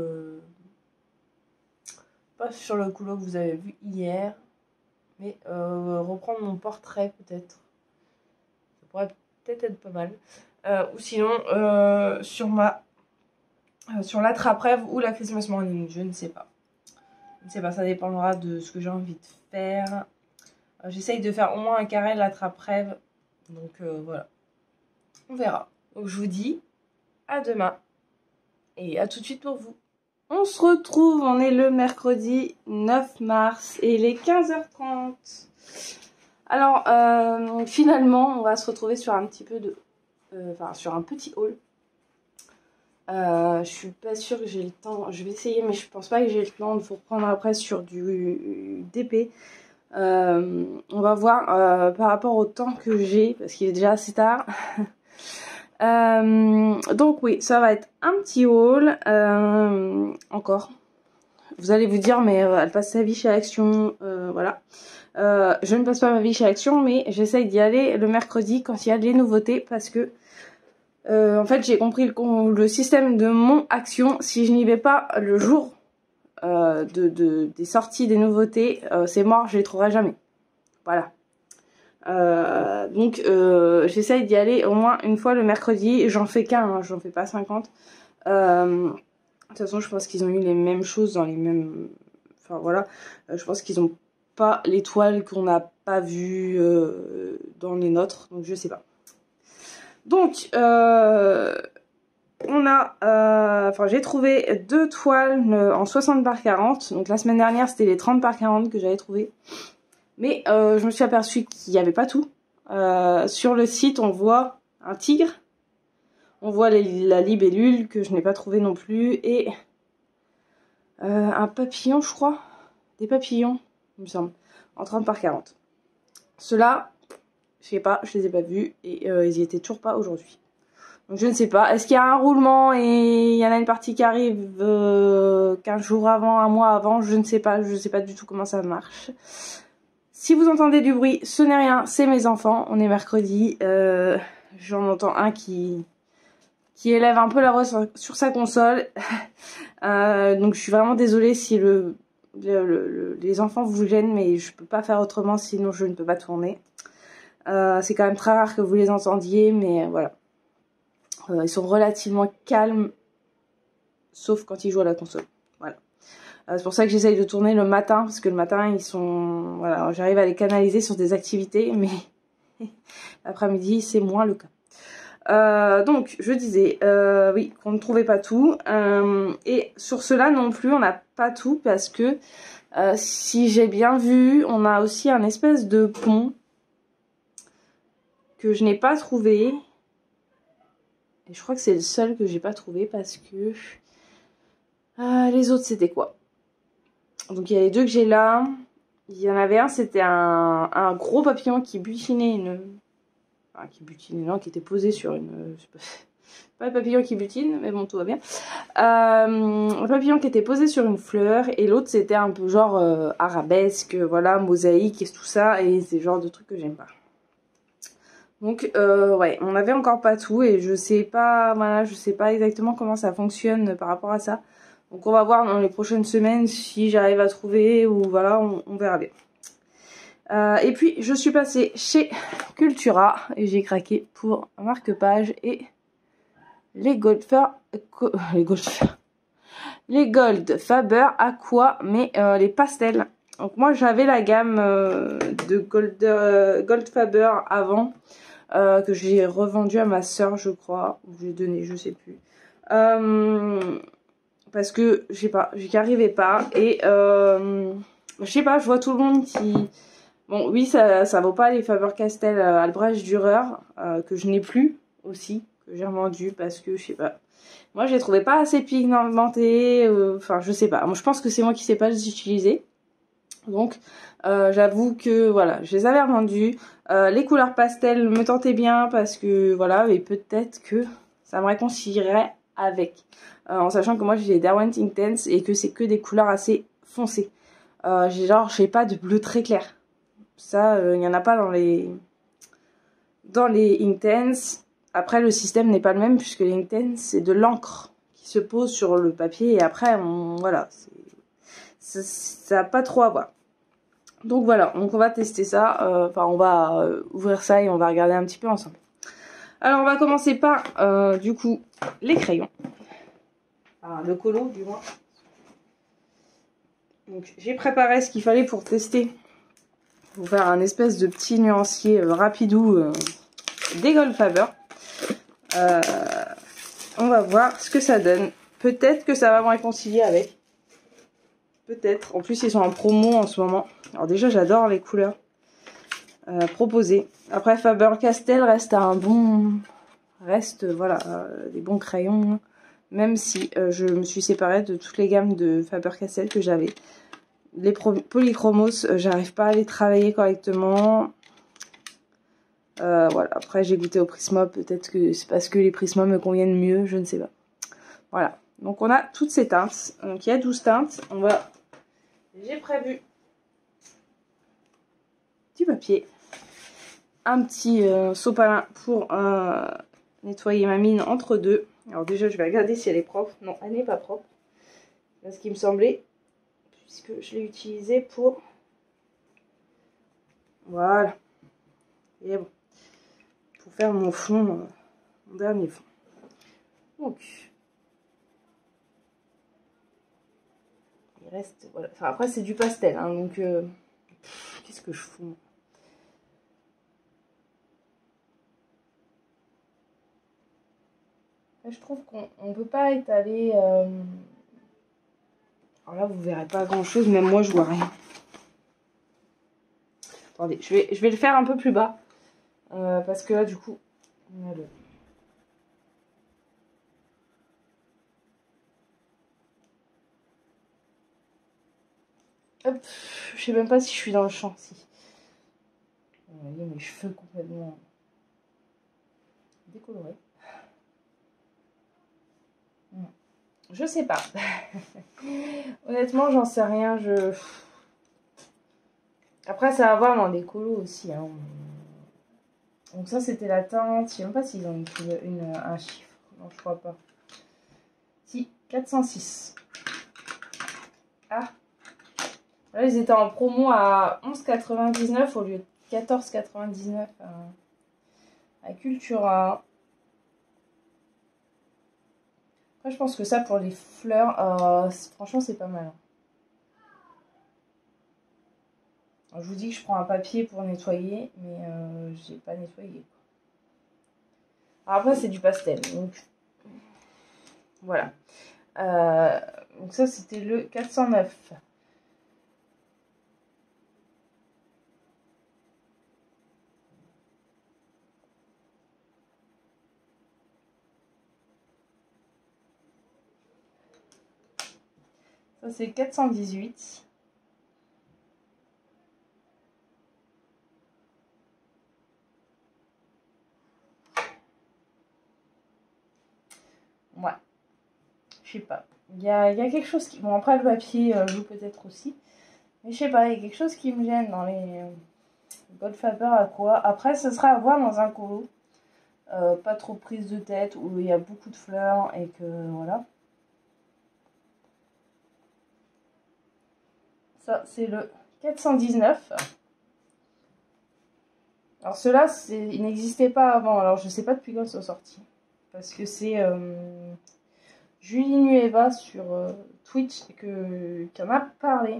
Pas sur le colo que vous avez vu hier. Mais reprendre mon portrait peut-être. Ça pourrait peut-être être pas mal. Ou sinon sur ma sur l'attrape-rêve ou la Christmas morning. Je ne sais pas. Je ne sais pas, ça dépendra de ce que j'ai envie de faire. J'essaye de faire au moins un carré de l'attrape-rêve. Donc voilà. On verra. Donc je vous dis à demain. Et à tout de suite pour vous. On se retrouve, on est le mercredi 9 mars et il est 15h30. Alors finalement on va se retrouver sur un petit peu de... Enfin sur un petit haul. Je suis pas sûre que j'ai le temps. Je vais essayer mais je pense pas que j'ai le temps de vous reprendre après sur du DP. On va voir par rapport au temps que j'ai parce qu'il est déjà assez tard. Donc oui, ça va être un petit haul encore. Vous allez vous dire mais elle passe sa vie chez Action, voilà. Je ne passe pas ma vie chez Action, mais j'essaye d'y aller le mercredi quand il y a des nouveautés parce que en fait j'ai compris le système de mon Action. Si je n'y vais pas le jour des sorties des nouveautés, c'est mort, je les trouverai jamais. Voilà. Donc j'essaye d'y aller au moins une fois le mercredi. J'en fais qu'un, hein, j'en fais pas 50. De toute façon je pense qu'ils ont eu les mêmes choses dans les mêmes... Enfin voilà, je pense qu'ils ont pas l'étoile qu'on n'a pas vue dans les nôtres, donc je sais pas. Donc on a... Enfin j'ai trouvé 2 toiles en 60 par 40. Donc la semaine dernière c'était les 30 par 40 que j'avais trouvé. Mais je me suis aperçue qu'il n'y avait pas tout. Sur le site, on voit un tigre. On voit la libellule que je n'ai pas trouvé non plus. Et un papillon, je crois. Des papillons, il me semble. En 30 par 40. Ceux-là, je sais pas, je les ai pas vus. Et ils y étaient toujours pas aujourd'hui. Donc je ne sais pas. Est-ce qu'il y a un roulement et il y en a une partie qui arrive 15 jours avant, un mois avant? Je ne sais pas. Je ne sais pas du tout comment ça marche. Si vous entendez du bruit, ce n'est rien, c'est mes enfants. On est mercredi. J'en entends un qui élève un peu la voix sur sa console. Donc je suis vraiment désolée si les enfants vous gênent, mais je peux pas faire autrement, sinon je ne peux pas tourner. C'est quand même très rare que vous les entendiez, mais voilà. Ils sont relativement calmes, sauf quand ils jouent à la console. Voilà. C'est pour ça que j'essaye de tourner le matin, parce que le matin, ils sont... Voilà, j'arrive à les canaliser sur des activités, mais l'après-midi, c'est moins le cas. Donc, je disais, oui, qu'on ne trouvait pas tout. Et sur cela non plus, on n'a pas tout, parce que, si j'ai bien vu, on a aussi un espèce de pont que je n'ai pas trouvé. Et je crois que c'est le seul que j'ai pas trouvé, parce que... les autres, c'était quoi? Donc il y a les deux que j'ai là. Il y en avait un, c'était un gros papillon qui butinait une... Enfin, qui butinait, non, qui était posé sur une... Pas le papillon qui butine, mais bon, tout va bien. Un papillon qui était posé sur une fleur. Et l'autre, c'était un peu genre arabesque, voilà, mosaïque et tout ça. Et c'est le genre de truc que j'aime pas. Donc, ouais, on avait encore pas tout. Et je sais pas, voilà, je sais pas exactement comment ça fonctionne par rapport à ça. Donc on va voir dans les prochaines semaines si j'arrive à trouver ou voilà, on verra bien. Et puis je suis passée chez Cultura et j'ai craqué pour un marque-page et les Gold Faber Aqua, mais les pastels. Donc moi j'avais la gamme de Gold Faber avant que j'ai revendu à ma soeur, je crois, ou j'ai donné, je sais plus. Parce que, je sais pas, j'y arrivais pas. Et, je sais pas, je vois tout le monde qui... Bon, oui, ça vaut pas les Faber-Castell Albrecht Dürer, que je n'ai plus aussi, que j'ai revendu parce que je sais pas. Moi je les trouvais pas assez pigmentés, enfin je sais pas. Moi, je pense que c'est moi qui sais pas les utiliser. Donc j'avoue que voilà, je les avais revendus. Les couleurs pastel me tentaient bien parce que voilà, et peut-être que ça me réconcilierait avec. En sachant que moi j'ai les Derwent Intense et que c'est que des couleurs assez foncées. J'ai pas de bleu très clair. Ça, il n'y en a pas dans les Intense. Après, le système n'est pas le même puisque les Intense, c'est de l'encre qui se pose sur le papier et après, voilà, ça n'a pas trop à voir. Donc voilà, donc on va tester ça. Enfin, on va ouvrir ça et on va regarder un petit peu ensemble. Alors, on va commencer par, du coup, les crayons. Enfin, le colo, du moins. Donc, j'ai préparé ce qu'il fallait pour tester. Pour faire un espèce de petit nuancier rapidou des Goldfaber. On va voir ce que ça donne. Peut-être que ça va me réconcilier avec. Peut-être. En plus, ils sont en promo en ce moment. Alors déjà, j'adore les couleurs proposées. Après, Faber-Castell reste voilà, des bons crayons. Même si je me suis séparée de toutes les gammes de Faber-Castell que j'avais. Les polychromos, j'arrive pas à les travailler correctement. Voilà, après j'ai goûté au Prisma, peut-être que c'est parce que les Prisma me conviennent mieux, je ne sais pas. Voilà, donc on a toutes ces teintes, donc il y a 12 teintes, j'ai prévu du papier, un petit sopalin pour nettoyer ma mine entre deux. Alors déjà je vais regarder si elle est propre, non elle n'est pas propre, c'est ce qui me semblait, puisque je l'ai utilisé pour, voilà, et bon, pour faire mon fond, mon dernier fond. Donc, il reste, voilà. Enfin, après, c'est du pastel, hein, donc, qu'est-ce que je fous? Je trouve qu'on ne peut pas étaler. Alors là, vous verrez pas grand-chose, même moi, je vois rien. Attendez, je vais le faire un peu plus bas. Parce que là, du coup, on a le... Hop, je sais même pas si je suis dans le champ, si. Vous voyez mes cheveux complètement décolorés. Je sais pas. Honnêtement, j'en sais rien. Après, ça va voir dans des colos aussi. Hein. Donc ça, c'était la teinte. Je sais même pas s'ils ont un chiffre. Non, je crois pas. Si, 406. Ah. Là, ils étaient en promo à 11,99 au lieu de 14,99 à Cultura. Après, je pense que ça, pour les fleurs, franchement, c'est pas mal. Alors, je vous dis que je prends un papier pour nettoyer, mais j'ai pas nettoyé. Alors après, c'est du pastel, donc voilà. Donc ça, c'était le 409. Ça, c'est 418. Ouais. Je sais pas. Il y a quelque chose qui... Bon, après, le papier joue peut-être aussi. Mais je sais pas, il y a quelque chose qui me gêne dans les Goldfaber à quoi. Après, ce sera à voir dans un colo. Pas trop prise de tête, où il y a beaucoup de fleurs et que voilà. Ça, c'est le 419. Alors ceux-là, il n'existait pas avant. Alors je sais pas depuis quand ils sont sortis. Parce que c'est Julie Nueva sur Twitch qui en a parlé.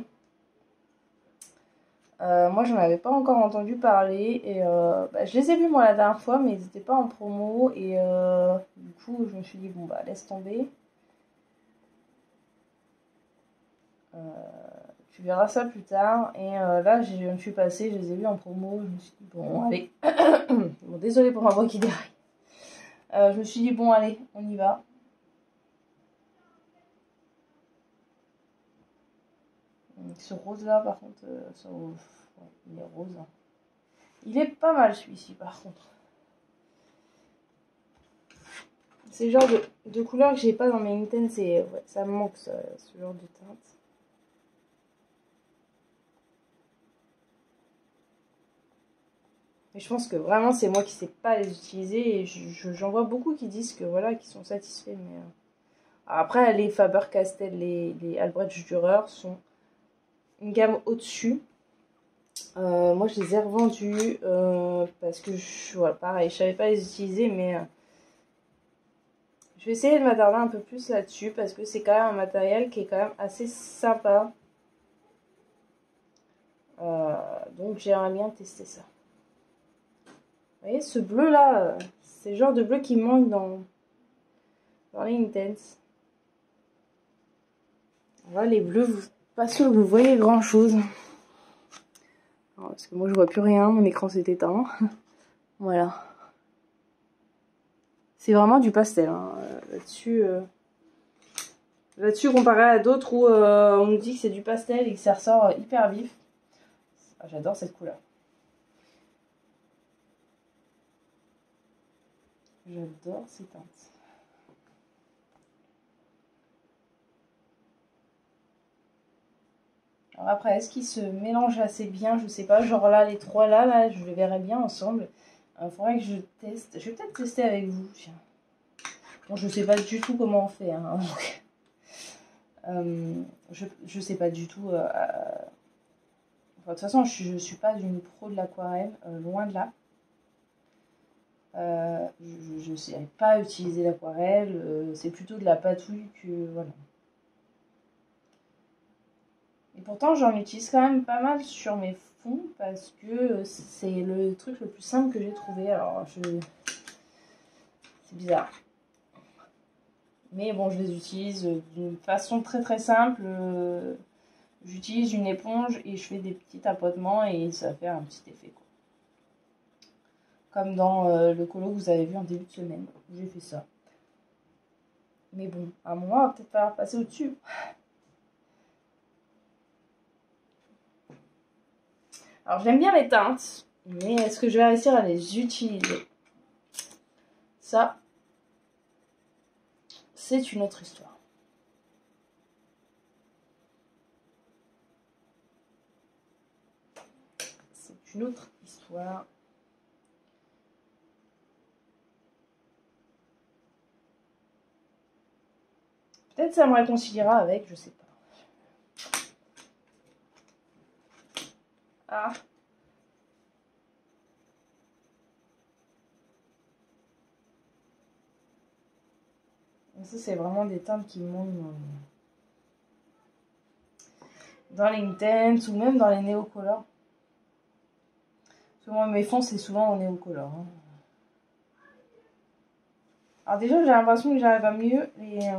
Moi, j'en avais pas encore entendu parler. Et je les ai vus moi la dernière fois, mais ils n'étaient pas en promo. Et du coup, je me suis dit, bon, bah laisse tomber. Tu verras ça plus tard. Et là, je me suis passée, je les ai vus en promo. Je me suis dit, bon, allez. Bon, désolé pour ma voix qui déraille. Je me suis dit, bon, allez, on y va. Ce rose-là, par contre, ouais, il est rose. Hein. Il est pas mal, celui-ci, par contre. C'est le genre de couleur que j'ai pas dans mes Intense et ouais, ça me manque, ce genre de teinte. Mais je pense que vraiment, c'est moi qui sais pas les utiliser et j'en vois beaucoup qui disent que voilà, qui sont satisfaits, mais... Après, les Faber-Castell, les Albrecht Dürer sont une gamme au-dessus. Moi, je les ai revendus parce que, voilà, pareil, je savais pas les utiliser, mais je vais essayer de m'attarder un peu plus là-dessus parce que c'est quand même un matériel qui est quand même assez sympa. Donc, j'aimerais bien tester ça. Vous voyez, ce bleu-là, c'est le genre de bleu qui manque dans les Intense. Voilà, les bleus, pas sûr que vous voyez grand-chose. Parce que moi, je vois plus rien, mon écran s'est éteint. Voilà. C'est vraiment du pastel, hein. Là-dessus, comparé à d'autres où on nous dit que c'est du pastel et que ça ressort hyper vif. Ah, j'adore cette couleur. J'adore ces teintes. Alors après, est-ce qu'ils se mélangent assez bien? Je sais pas. Genre là, les trois là, je les verrais bien ensemble. Il faudrait que je teste. Je vais peut-être tester avec vous. Tiens. Bon, je sais pas du tout comment on fait. Hein. Je sais pas du tout. Enfin, de toute façon, je suis pas une pro de l'aquarelle, loin de là. Je ne sais pas utiliser l'aquarelle, c'est plutôt de la patouille que voilà. Et pourtant, j'en utilise quand même pas mal sur mes fonds parce que c'est le truc le plus simple que j'ai trouvé. Alors, c'est bizarre. Mais bon, je les utilise d'une façon très très simple. J'utilise une éponge et je fais des petits tapotements et ça fait un petit effet, quoi. Comme dans le colo que vous avez vu en début de semaine. J'ai fait ça. Mais bon, à un moment, il va peut-être falloir passer au-dessus. Alors, j'aime bien les teintes, mais est-ce que je vais réussir à les utiliser? Ça, c'est une autre histoire. C'est une autre histoire. Peut-être ça me réconciliera avec, je sais pas. Ah. Ça, c'est vraiment des teintes qui montent dans les Intense ou même dans les néocolores. Parce que moi, mes fonds, c'est souvent en néocolore. Hein. Alors déjà, j'ai l'impression que j'arrive à mieux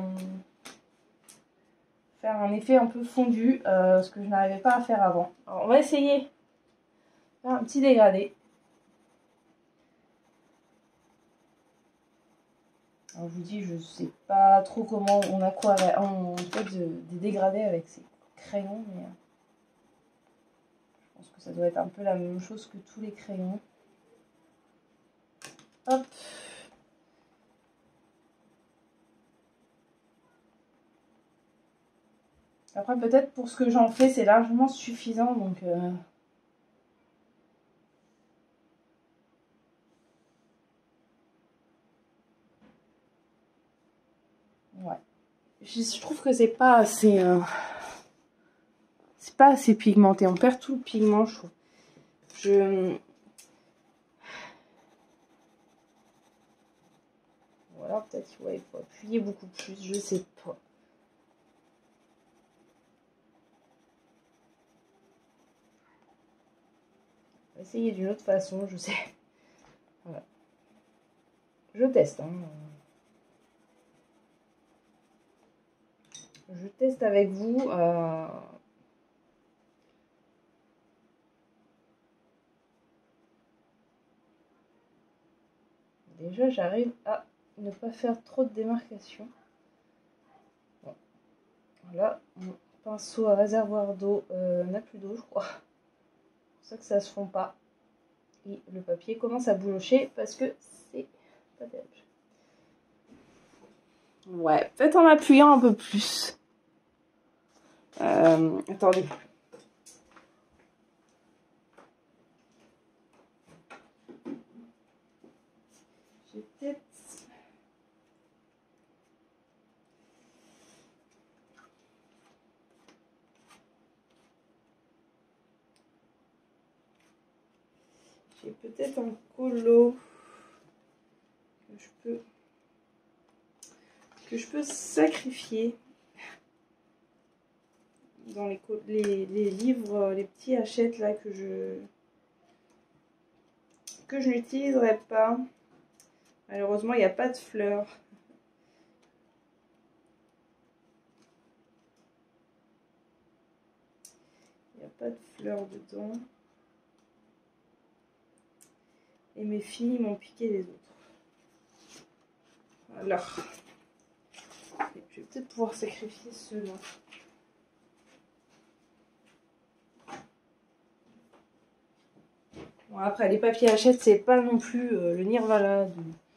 faire un effet un peu fondu, ce que je n'arrivais pas à faire avant. Alors, on va essayer de faire un petit dégradé. Alors, je vous dis, je sais pas trop comment on fait des dégradés avec ces crayons, mais je pense que ça doit être un peu la même chose que tous les crayons. Hop. Après, peut-être pour ce que j'en fais, c'est largement suffisant, donc... Ouais. Je trouve que c'est pas assez... c'est pas assez pigmenté. On perd tout le pigment, je trouve. Voilà, peut-être il faut appuyer beaucoup plus, je sais pas. On va essayer d'une autre façon, je sais. Voilà. Je teste. Hein. Je teste avec vous. Déjà, j'arrive à ne pas faire trop de démarcation. Bon. Voilà, mon pinceau à réservoir d'eau n'a plus d'eau, je crois. C'est pour ça que ça se fond pas. Et le papier commence à boulocher parce que c'est pas terrible. Ouais, peut-être en appuyant un peu plus. Attendez. J'ai peut-être... J'ai peut-être un colo que je peux sacrifier dans les livres, les petits Hachette là que je n'utiliserai pas. Malheureusement, il n'y a pas de fleurs. Il n'y a pas de fleurs dedans. Et mes filles m'ont piqué les autres. Alors, je vais peut-être pouvoir sacrifier ceux-là. Bon, après, les papiers Hachette, c'est pas non plus le nirvana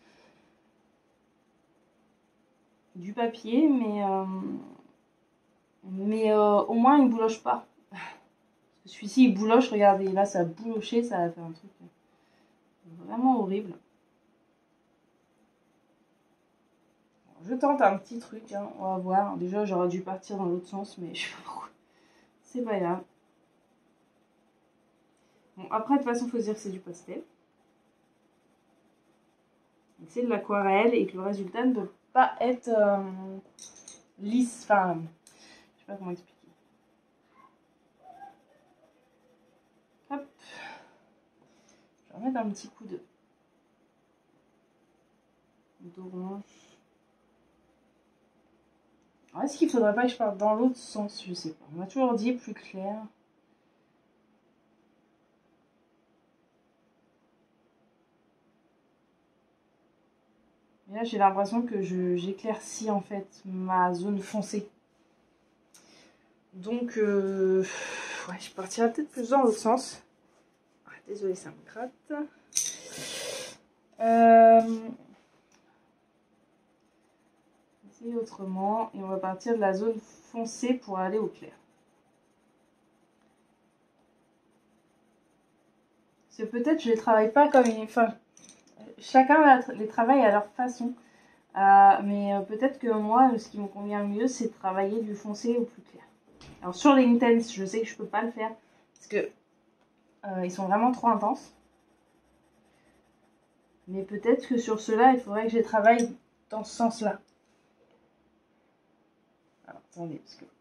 du papier, mais au moins il ne bouloche pas. Celui-ci il bouloche, regardez, là ça a bouloché, ça a fait un truc vraiment horrible. Je tente un petit truc, hein, on va voir. Déjà j'aurais dû partir dans l'autre sens, mais je sais pas pourquoi. C'est pas grave. Bon, après de toute façon il faut se dire que c'est du pastel. C'est de l'aquarelle et que le résultat ne peut pas être lisse, enfin, je sais pas comment expliquer. Hop, je vais remettre un petit coup d'orange. Est-ce qu'il faudrait pas que je parte dans l'autre sens? Je sais pas. On m'a toujours dit plus clair. Et là j'ai l'impression que j'éclaircis en fait ma zone foncée. Donc ouais, je partirai peut-être plus dans l'autre sens. Ah, désolée, ça me gratte. Essayer autrement. Et on va partir de la zone foncée pour aller au clair. C'est peut-être je les travaille pas comme une... Enfin, chacun les travaille à leur façon. Mais peut-être que moi, ce qui me convient le mieux, c'est de travailler du foncé au plus clair. Alors sur les intense, je sais que je peux pas le faire parce que ils sont vraiment trop intenses. Mais peut-être que sur ceux-là, il faudrait que je les travaille dans ce sens-là. Alors attendez, parce que...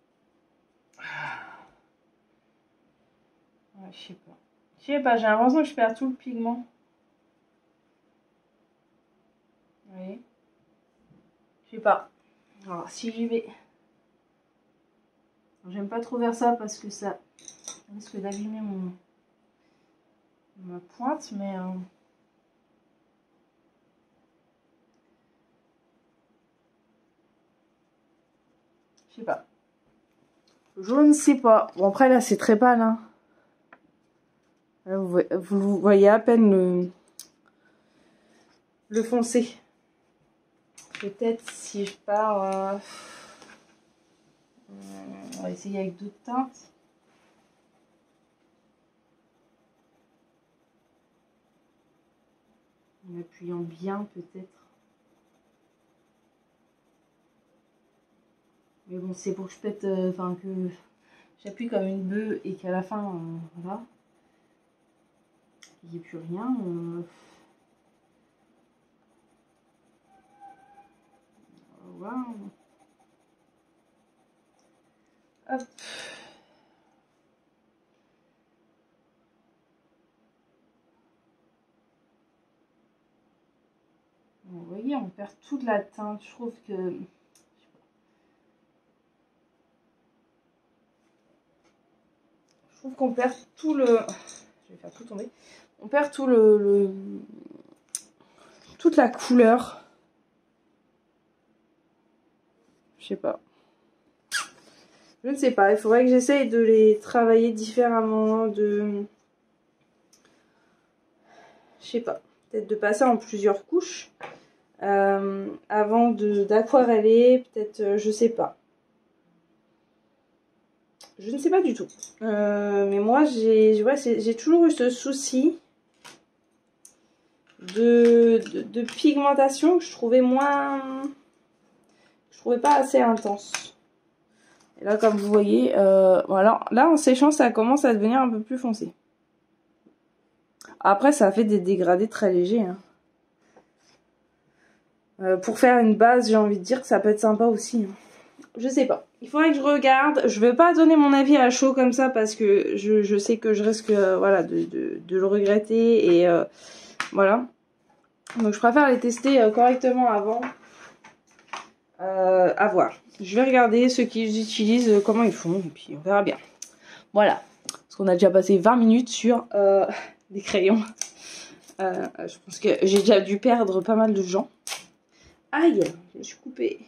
Ouais, je sais pas. Je sais pas, j'ai l'impression que je perds tout le pigment. Vous voyez? Je sais pas. Alors si j'y vais... J'aime pas trop faire ça parce que ça risque d'abîmer ma pointe, mais... Je sais pas. Je ne sais pas. Bon après là c'est très pâle. Hein. Là, vous voyez à peine le foncé. Peut-être si je pars... on va essayer avec d'autres teintes. En appuyant bien peut-être. Mais bon, c'est pour que je pète, enfin que j'appuie comme une bœuf et qu'à la fin, voilà, il n'y ait plus rien. Voilà. Hop. Bon, vous voyez, on perd toute la teinte. Je trouve que... Je trouve qu'on perd tout le... Je vais faire tout tomber. On perd tout toute la couleur Je sais pas. Je ne sais pas. Il faudrait que j'essaye de les travailler différemment. Je sais pas. Peut-être de passer en plusieurs couches. Avant d'aquareller. Peut-être, je sais pas. Je ne sais pas du tout. Mais moi, j'ai toujours eu ce souci de pigmentation que je trouvais je trouvais pas assez intense. Et là, comme vous voyez, voilà, là en séchant, ça commence à devenir un peu plus foncé. Après, ça fait des dégradés très légers. Hein. Pour faire une base, j'ai envie de dire que ça peut être sympa aussi. Hein. Je sais pas. Il faudrait que je regarde. Je vais pas donner mon avis à chaud comme ça parce que je sais que je risque voilà, de le regretter. Et voilà. Donc je préfère les tester correctement avant. À voir. Je vais regarder ceux qui utilisent, comment ils font. Et puis on verra bien. Voilà. Parce qu'on a déjà passé 20 minutes sur des crayons. Je pense que j'ai déjà dû perdre pas mal de gens. Aïe, je me suis coupée.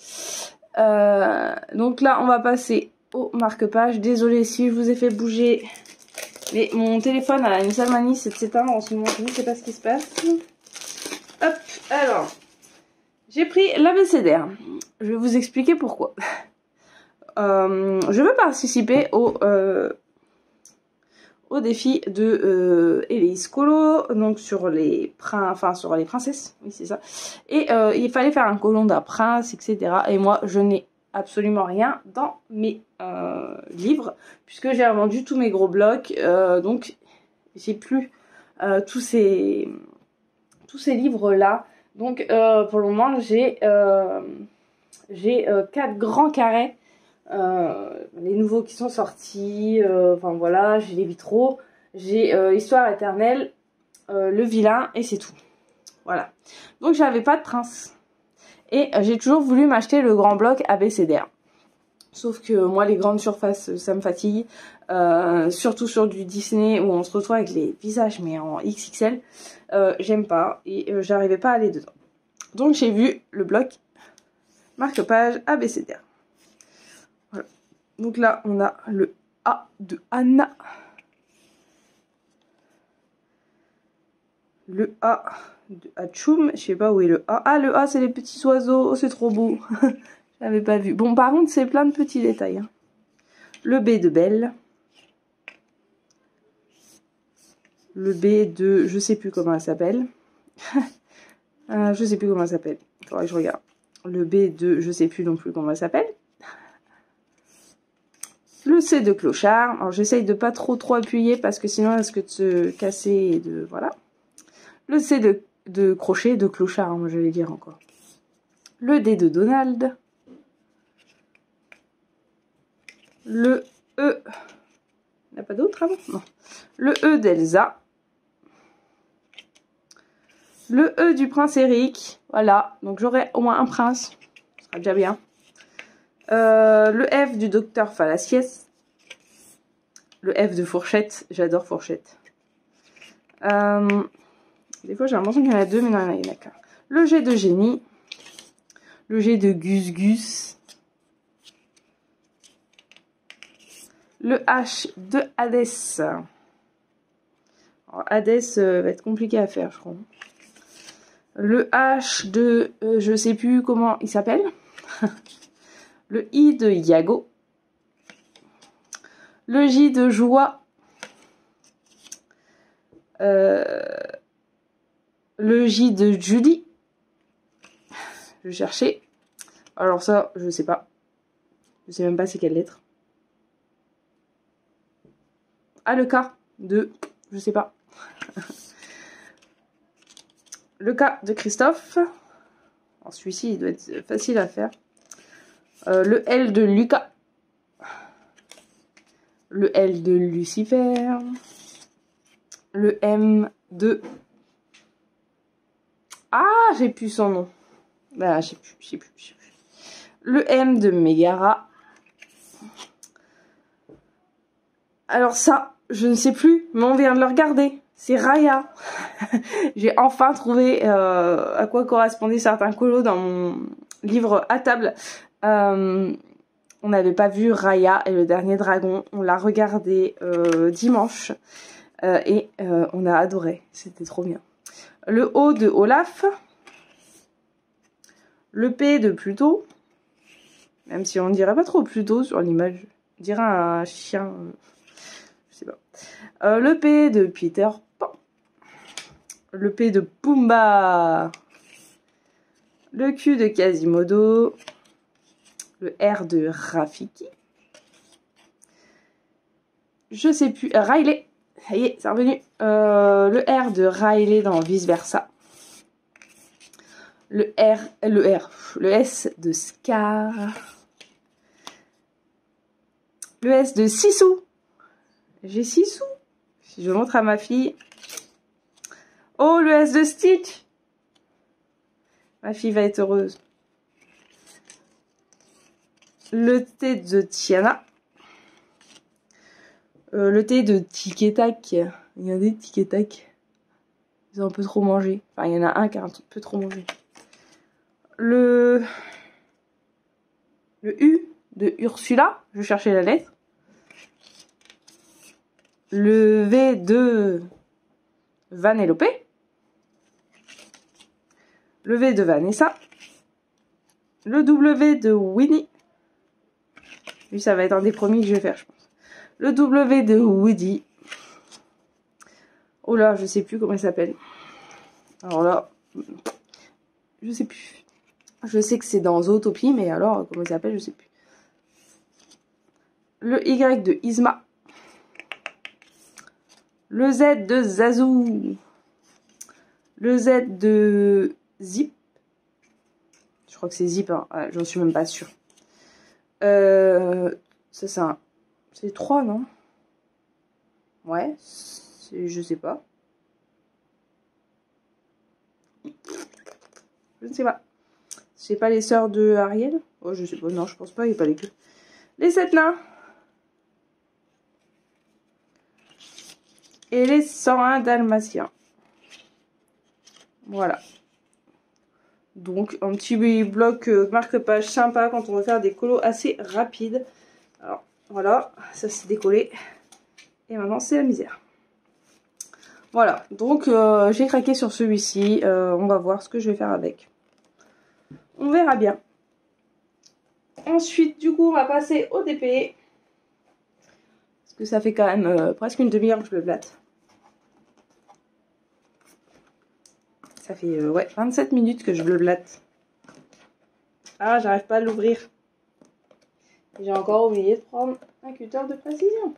Donc là, on va passer au marque-page. Désolée si je vous ai fait bouger. Mais mon téléphone a une sale manie, c'est de s'éteindre en ce moment. Je ne sais pas ce qui se passe. Hop, alors. J'ai pris l'abécédaire. Je vais vous expliquer pourquoi. Je veux participer au défi de Élise Colo, donc sur les princesses, oui c'est ça. Et il fallait faire un colon d'un prince, etc. Et moi, je n'ai absolument rien dans mes livres, puisque j'ai revendu tous mes gros blocs, donc j'ai plus tous ces livres-là. Donc pour le moment, j'ai 4 grands carrets. Les nouveaux qui sont sortis, enfin voilà, j'ai les vitraux, j'ai Histoire éternelle, Le vilain et c'est tout. Voilà. Donc j'avais pas de prince. Et j'ai toujours voulu m'acheter le grand bloc abécédaire. Sauf que moi les grandes surfaces ça me fatigue. Surtout sur du Disney où on se retrouve avec les visages mais en XXL. J'aime pas et j'arrivais pas à aller dedans. Donc j'ai vu le bloc marque-page abécédaire. Voilà. Donc là, on a le A de Anna. Le A de Hachoum. Je sais pas où est le A. Ah, le A, c'est les petits oiseaux. Oh, c'est trop beau. Je l'avais pas vu. Bon, par contre, c'est plein de petits détails. Hein. Le B de Belle. Le B de... Je sais plus comment elle s'appelle. Je sais plus comment elle s'appelle. Il faudrait que je regarde. Le B de... Je sais plus non plus comment elle s'appelle. Le C de clochard. Alors j'essaye de pas trop appuyer parce que sinon elle risque de se casser et de... Voilà. Le C de crochet, de clochard, hein, je vais dire encore. Le D de Donald. Le E... Il n'y a pas d'autre avant? Non. Le E d'Elsa. Le E du prince Eric. Voilà. Donc j'aurai au moins un prince. Ce sera déjà bien. Le F du docteur Fallaciès. Le F de Fourchette. J'adore Fourchette. Des fois j'ai l'impression qu'il y en a deux, mais non, il n'y en a qu'un. Le G de Génie. Le G de Gus Gus. Le H de Hadès. Alors, Hadès va être compliqué à faire, je crois. Le H de... je sais plus comment il s'appelle. Le I de Iago. Le J de Joie. Le J de Julie. Je cherchais. Alors ça, je sais pas. Je sais même pas c'est quelle lettre. Ah, le K de... Je sais pas. Le K de Christophe. Celui-ci, il doit être facile à faire. Le L de Lucas. Le L de Lucifer. Le M de... Ah, j'ai plus son nom. Ah, je sais plus. Le M de Megara. Alors ça, je ne sais plus, mais on vient de le regarder. C'est Raya. J'ai enfin trouvé à quoi correspondaient certains colos dans mon livre à table. On n'avait pas vu Raya et le dernier dragon. On l'a regardé dimanche et on a adoré. C'était trop bien. Le O de Olaf. Le P de Pluto. Même si on dirait pas trop Pluto sur l'image. On dirait un chien. Je sais pas. Le P de Peter Pan. Le P de Pumba. Le Q de Quasimodo. Le R de Rafiki. Je sais plus. Riley. Ça y est, c'est revenu. Le R de Riley dans Vice Versa. Le S de Scar. Le S de Sissou. J'ai Sissou. Si je montre à ma fille. Oh, le S de Stitch. Ma fille va être heureuse. Le T de Tiana. Le T de Tic et Tac. Il y a des Tic et Tac. Ils ont un peu trop mangé. Enfin, il y en a un qui a un peu trop mangé. Le U de Ursula. Je cherchais la lettre. Le V de Vanellope. Le V de Vanessa. Le W de Winnie. Lui, ça va être un des premiers que je vais faire, je pense. Le W de Woody. Oh là, je sais plus comment il s'appelle. Alors là, je sais plus. Je sais que c'est dans Zootopie, mais alors, comment il s'appelle, je sais plus. Le Y de Isma. Le Z de Zazou. Le Z de Zip. Je crois que c'est Zip, hein. Ouais, j'en suis même pas sûre. Ça c'est un... C'est 3, non? Ouais, je sais pas. Je ne sais pas. C'est pas les sœurs de Ariel? Oh, je sais pas, non, je pense pas, il n'y a pas les queues. Les 7 nains. Et les 101 dalmatiens. Voilà. Donc, un petit bloc marque-page sympa quand on veut faire des colos assez rapides. Alors, voilà, ça s'est décollé. Et maintenant, c'est la misère. Voilà, donc j'ai craqué sur celui-ci. On va voir ce que je vais faire avec. On verra bien. Ensuite, du coup, on va passer au DP. Parce que ça fait quand même presque une demi-heure que je le blatte. Ça fait ouais, 27 minutes que je le blatte. Ah, j'arrive pas à l'ouvrir. J'ai encore oublié de prendre un cutter de précision.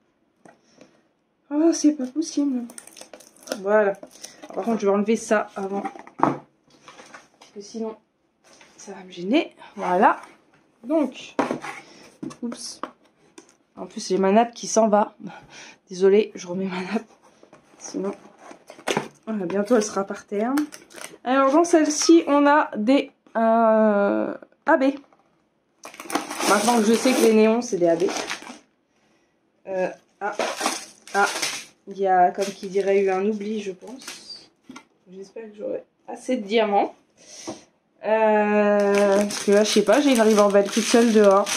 Oh, c'est pas possible. Voilà. Alors, par contre, je vais enlever ça avant. Parce que sinon, ça va me gêner. Voilà. Donc, oups. En plus, j'ai ma nappe qui s'en va. Désolée, je remets ma nappe. Sinon, voilà, bientôt elle sera par terre. Alors, dans celle-ci, on a des AB. Maintenant que je sais que les néons, c'est des AB. Il y a, comme qui dirait, eu un oubli, je pense. J'espère que j'aurai assez de diamants. Parce que là, je sais pas, j'ai une ribambelle toute seule dehors.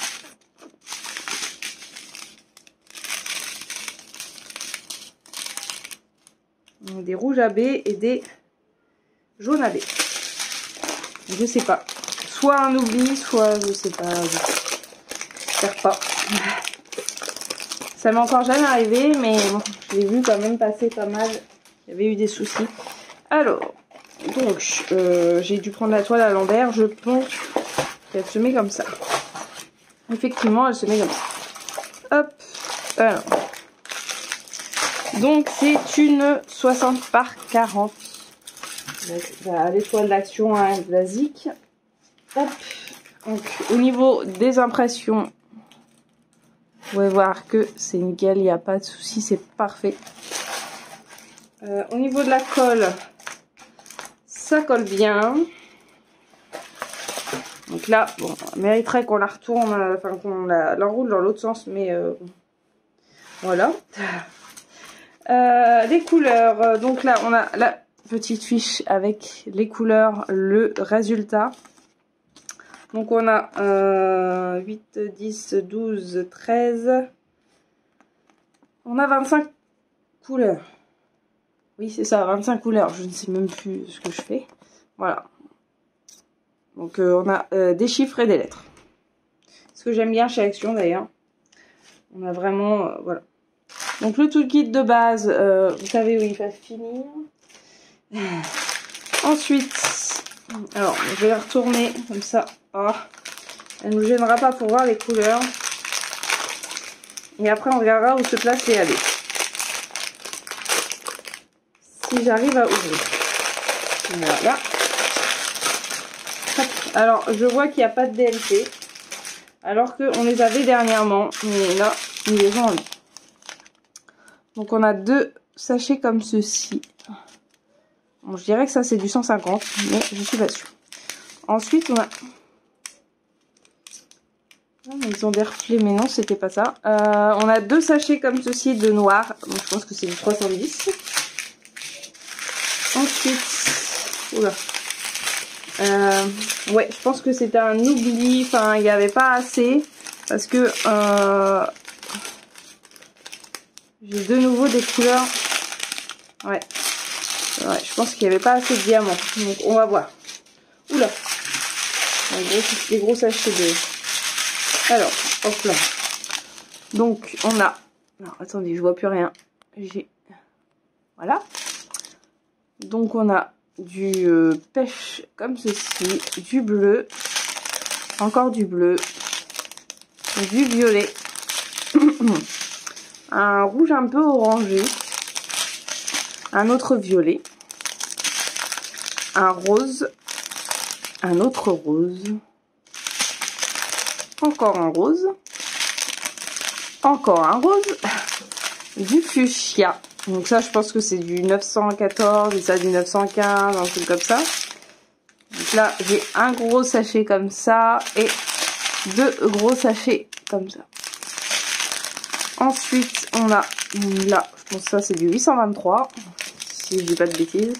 Des rouges AB et des jaunes AB. Je sais pas. Soit un oubli, soit je sais pas. J'espère pas. Ça m'est encore jamais arrivé, mais bon, je l'ai vu quand même passer pas mal. Il y avait eu des soucis. Alors, donc, j'ai dû prendre la toile à l'envers. Je pense qu'elle se met comme ça. Effectivement, elle se met comme ça. Hop. Alors. Donc, c'est une 60 par 40. L'étoile d'action hein, de la ZIC. Hop. Donc, au niveau des impressions, vous pouvez voir que c'est nickel, il n'y a pas de souci, c'est parfait. Au niveau de la colle, ça colle bien. Donc là, bon, on mériterait qu'on la retourne, enfin qu'on l'enroule dans l'autre sens, mais voilà. Les couleurs, donc là on a la petite fiche avec les couleurs, le résultat. Donc on a 8, 10, 12, 13. On a 25 couleurs. Oui, c'est ça, 25 couleurs. Je ne sais même plus ce que je fais. Voilà. Donc on a des chiffres et des lettres. Ce que j'aime bien chez Action d'ailleurs. On a vraiment... voilà. Donc le toolkit de base, vous savez où il va finir. Ensuite, alors je vais retourner comme ça. Oh, elle ne nous gênera pas pour voir les couleurs. Et après on regardera où se placent les AB. Si j'arrive à ouvrir. Voilà. Hop. Alors je vois qu'il n'y a pas de DLP. Alors qu'on les avait dernièrement. Mais là, ils les ont enlevés. Donc on a 2 sachets comme ceci. Bon, je dirais que ça c'est du 150, mais je suis pas sûre. Ensuite on a... Ah, ils ont des reflets, mais non, c'était pas ça. On a 2 sachets comme ceci de noir. Donc je pense que c'est du 310. Ensuite... Oula. Ouais, je pense que c'était un oubli. Enfin, il n'y avait pas assez. Parce que... j'ai de nouveau des couleurs. Ouais. Ouais, je pense qu'il n'y avait pas assez de diamants. Donc on va voir. Oula. Des gros sachets de... Alors, hop là. Donc on a... Alors attendez, je vois plus rien. J'ai... Voilà. Donc on a du pêche comme ceci. Du bleu. Encore du bleu. Du violet. Un rouge un peu orangé. Un autre violet. Un rose. Un autre rose. Encore un rose. Encore un rose. Du fuchsia. Donc ça je pense que c'est du 914 et ça du 915, un truc comme ça. Donc là j'ai un gros sachet comme ça et 2 gros sachets comme ça. Ensuite on a là, je pense que ça c'est du 823, si je dis pas de bêtises.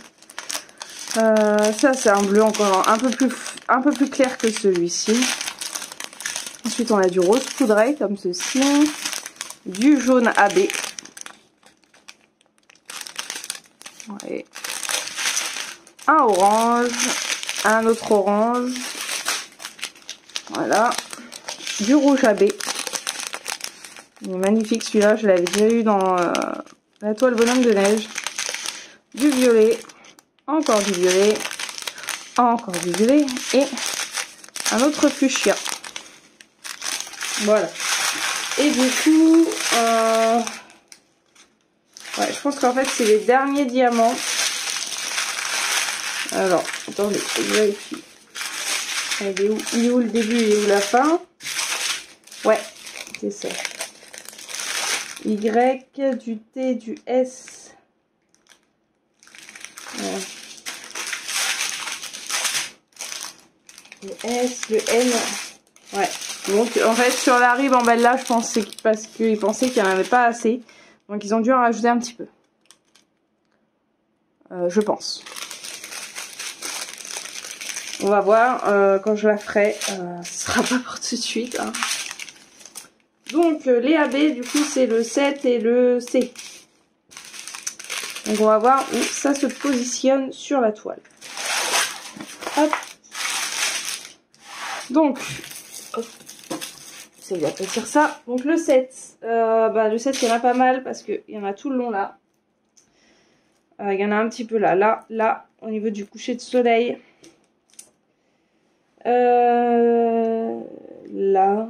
Ça c'est un bleu encore un peu plus clair que celui-ci. Ensuite on a du rose poudré comme ceci, du jaune AB. Ouais. Un orange, un autre orange, voilà, du rouge AB. Il est magnifique celui-là, je l'avais déjà eu dans la toile bonhomme de neige. Du violet, encore du violet, encore du violet et un autre fuchsia. Voilà. Et du coup, ouais, je pense qu'en fait c'est les derniers diamants. Alors, attendez, je vérifie. Il est où le début, il est où la fin? Ouais, c'est ça. Y, du T, du S. Ouais. Le S, le N. Ouais. Donc, en fait, sur la ribambelle, je pensais parce qu'ils pensaient qu'il n'y en avait pas assez. Donc, ils ont dû en rajouter un petit peu. Je pense. On va voir quand je la ferai. Ce sera pas pour tout de suite. Hein. Donc les AB, du coup, c'est le 7 et le C. Donc on va voir où ça se positionne sur la toile. Hop. Donc, c'est bien de dire ça. Donc le 7. Le 7, il y en a pas mal parce qu'il y en a tout le long là. Il y en a un petit peu là, là, au niveau du coucher de soleil. Là.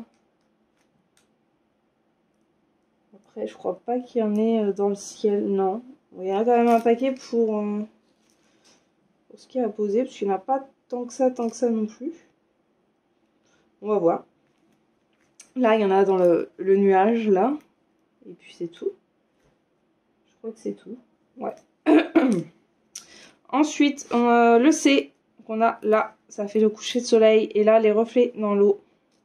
Après, je crois pas qu'il y en ait dans le ciel, non. Il y en a quand même un paquet pour ce qu'il y a à poser, parce qu'il n'y en a pas tant que ça non plus. On va voir. Là, il y en a dans le nuage, là. Et puis c'est tout. Je crois que c'est tout. Ouais. Ensuite, le C qu'on a là, ça fait le coucher de soleil. Et là, les reflets dans l'eau.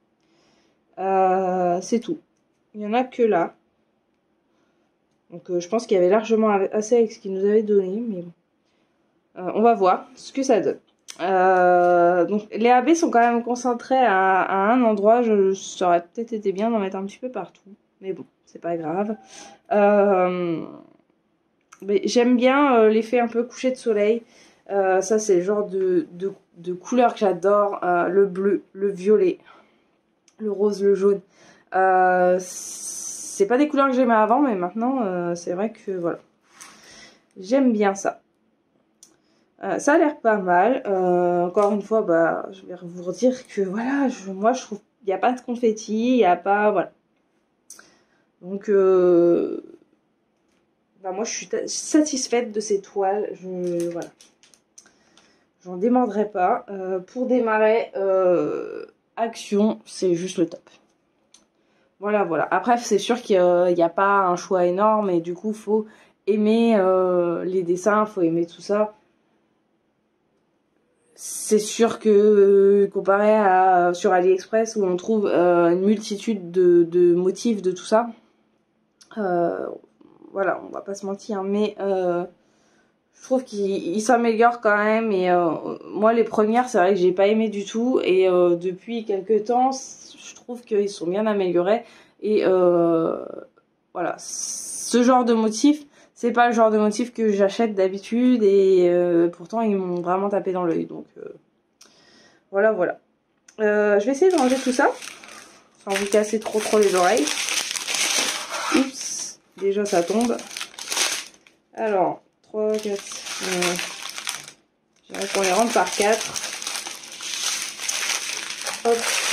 C'est tout. Il n'y en a que là. Donc je pense qu'il y avait largement assez avec ce qu'il nous avait donné. Mais bon. On va voir ce que ça donne. Donc les AB sont quand même concentrés à un endroit. Ça aurait peut-être été bien d'en mettre un petit peu partout. Mais bon, c'est pas grave. Mais j'aime bien l'effet un peu coucher de soleil. Ça c'est le genre de couleur que j'adore. Le bleu, le violet, le rose, le jaune. C'est pas des couleurs que j'aimais avant, mais maintenant c'est vrai que voilà. J'aime bien ça. Ça a l'air pas mal. Encore une fois, bah, je vais vous redire que voilà, moi je trouve qu'il n'y a pas de confetti, il n'y a pas. Voilà. Donc, bah, moi je suis satisfaite de ces toiles. Voilà. J'en démordrai pas. Pour démarrer, Action, c'est juste le top. Voilà, voilà. Après, c'est sûr qu'il n'y a pas un choix énorme et du coup, faut aimer les dessins, faut aimer tout ça. C'est sûr que comparé à sur AliExpress où on trouve une multitude de motifs de tout ça, voilà, on va pas se mentir, mais je trouve qu'il s'améliore quand même. Et moi, les premières, c'est vrai que j'ai pas aimé du tout, et depuis quelques temps, je trouve qu'ils sont bien améliorés. Et voilà, ce genre de motif, c'est pas le genre de motif que j'achète d'habitude, et pourtant ils m'ont vraiment tapé dans l'œil. Donc voilà, voilà. Je vais essayer de ranger tout ça sans vous casser trop les oreilles. Oups, déjà ça tombe. Alors, 3, 4. J'aimerais qu'on les rentre par 4. Hop.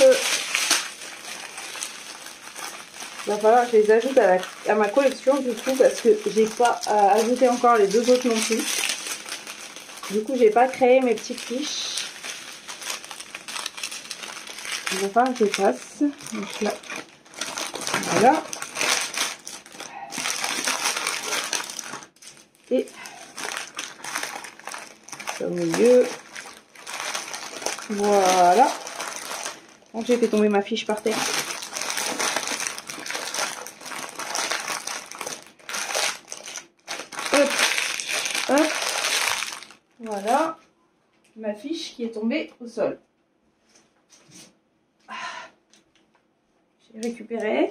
Il va falloir que je les ajoute à ma collection du coup, parce que j'ai pas ajouté encore les deux autres non plus. Du coup, j'ai pas créé mes petites fiches. Il va falloir que je les fasse. Donc là, voilà. Et ça au milieu. Voilà. Donc j'ai fait tomber ma fiche par terre. Hop, hop. Voilà. Ma fiche qui est tombée au sol. J'ai récupéré.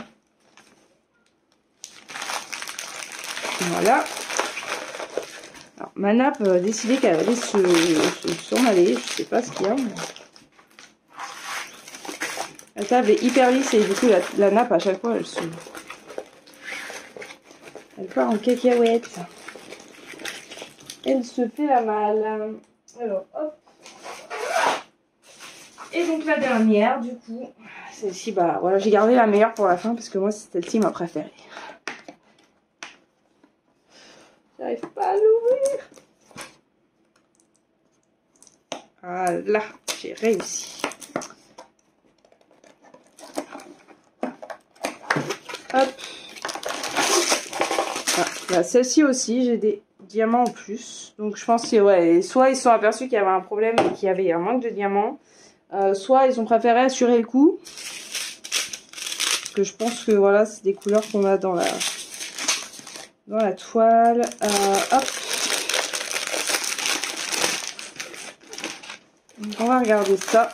Voilà. Alors, ma nappe a décidé qu'elle allait s'en aller. Je sais pas ce qu'il y a. Mais... la table est hyper lisse et du coup la nappe à chaque fois elle part en cacahuète. Elle se fait la malle. Alors hop. Et donc la dernière du coup, celle-ci, bah voilà, j'ai gardé la meilleure pour la fin parce que moi c'est celle-ci ma préférée. J'arrive pas à l'ouvrir. Voilà, j'ai réussi. Hop. Voilà, celle-ci aussi, j'ai des diamants en plus. Donc je pense que ouais, soit ils se sont aperçus qu'il y avait un problème et qu'il y avait un manque de diamants. Soit ils ont préféré assurer le coup. Parce que je pense que voilà, c'est des couleurs qu'on a dans la toile. Hop. Donc on va regarder ça.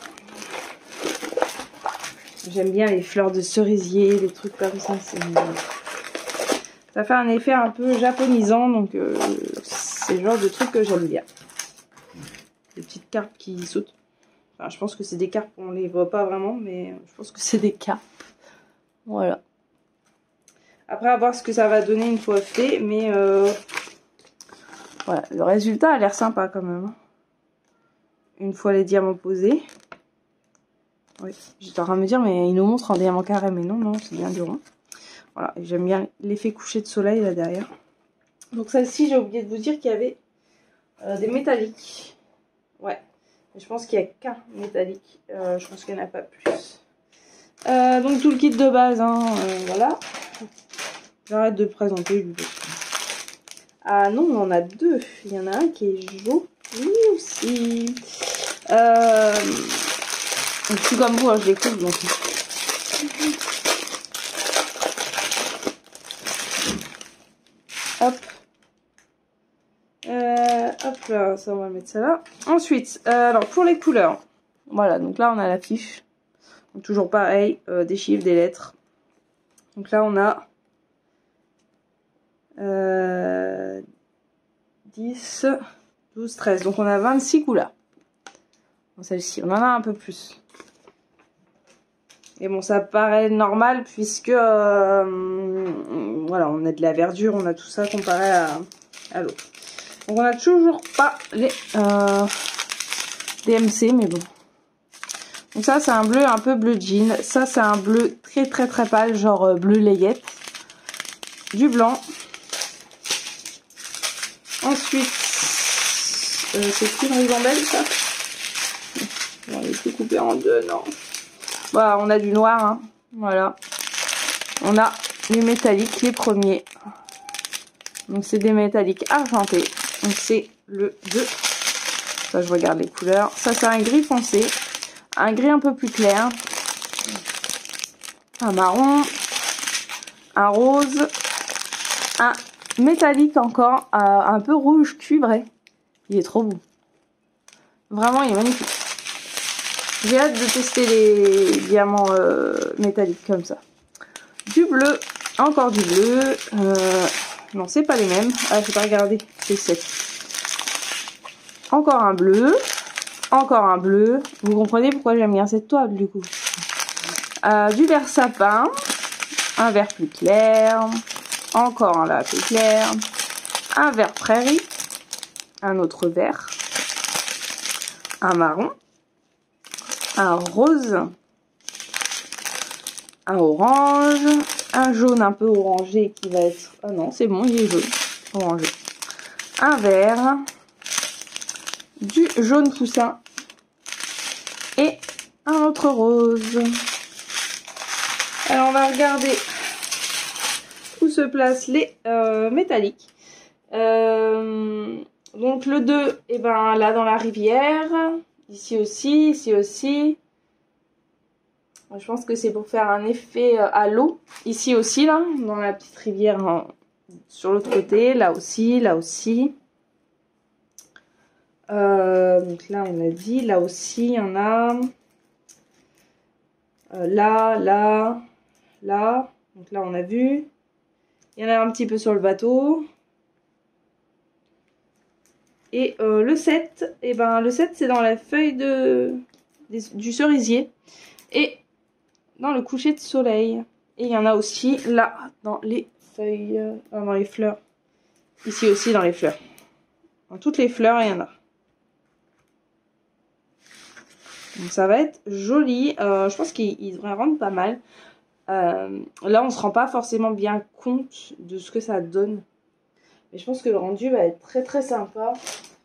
J'aime bien les fleurs de cerisier, des trucs comme ça. Ça fait un effet un peu japonisant, donc c'est le genre de truc que j'aime bien. Des petites carpes qui sautent. Enfin, je pense que c'est des carpes, on les voit pas vraiment, mais je pense que c'est des carpes. Voilà. Après, à voir ce que ça va donner une fois fait, mais voilà, le résultat a l'air sympa quand même. Une fois les diamants posés. Oui, j'étais en train de me dire, mais il nous montre en diamant carré, mais non, non, c'est bien du rond. Voilà, j'aime bien l'effet coucher de soleil là derrière. Donc celle-ci, j'ai oublié de vous dire qu'il y avait des métalliques. Ouais, je pense qu'il n'y a qu'un métallique. Je pense qu'il n'y en a pas plus. Donc tout le kit de base, hein, voilà. J'arrête de le présenter. Ah non, on en a deux. Il y en a un qui est joli aussi. Je suis comme vous, hein, je découvre donc. Hop. Hop là, ça on va mettre ça là. Ensuite, alors pour les couleurs, voilà, donc là on a l'affiche. Toujours pareil, des chiffres, des lettres. Donc là on a 10, 12, 13. Donc on a 26 couleurs. Dans celle-ci, on en a un peu plus. Et bon, ça paraît normal puisque voilà, on a de la verdure, on a tout ça comparé à l'autre. Donc on n'a toujours pas les DMC, mais bon. Donc ça, c'est un bleu un peu bleu jean. Ça, c'est un bleu très très très pâle, genre bleu layette. Du blanc. Ensuite, c'est une ribambelle, ça. On va tout couper en deux, non. Voilà, on a du noir, hein. Voilà. On a les métalliques, les premiers. Donc c'est des métalliques argentés. Donc c'est le 2. Ça, je regarde les couleurs. Ça, c'est un gris foncé. Un gris un peu plus clair. Un marron. Un rose. Un métallique encore. Un peu rouge cuivré. Il est trop beau. Vraiment, il est magnifique. J'ai hâte de tester les diamants métalliques comme ça. Du bleu. Encore du bleu. Non, c'est pas les mêmes. Ah, j'ai pas regardé. C'est 7. Encore un bleu. Encore un bleu. Vous comprenez pourquoi j'aime bien cette toile du coup. Du vert sapin. Un vert plus clair. Encore un vert plus clair. Un vert prairie. Un autre vert. Un marron. Un rose. Un orange. Un jaune un peu orangé qui va être... Ah non, c'est bon, il est jaune. Orangé. Un vert. Du jaune poussin. Et un autre rose. Alors on va regarder où se placent les métalliques. Donc le 2, et ben là dans la rivière. Ici aussi, ici aussi. Je pense que c'est pour faire un effet à l'eau. Ici aussi, là, dans la petite rivière sur l'autre côté. Là aussi, là aussi. Donc là, on a dit. Là aussi, il y en a. Là, là, là. Donc là, on a vu. Il y en a un petit peu sur le bateau. Et le 7, et ben le 7, c'est dans la feuille du cerisier. Et dans le coucher de soleil. Et il y en a aussi là, dans les feuilles, dans les fleurs. Ici aussi, dans les fleurs. Dans toutes les fleurs, il y en a. Donc ça va être joli. Je pense qu'il devrait rendre pas mal. Là, on se rend pas forcément bien compte de ce que ça donne. Mais je pense que le rendu va être très très sympa.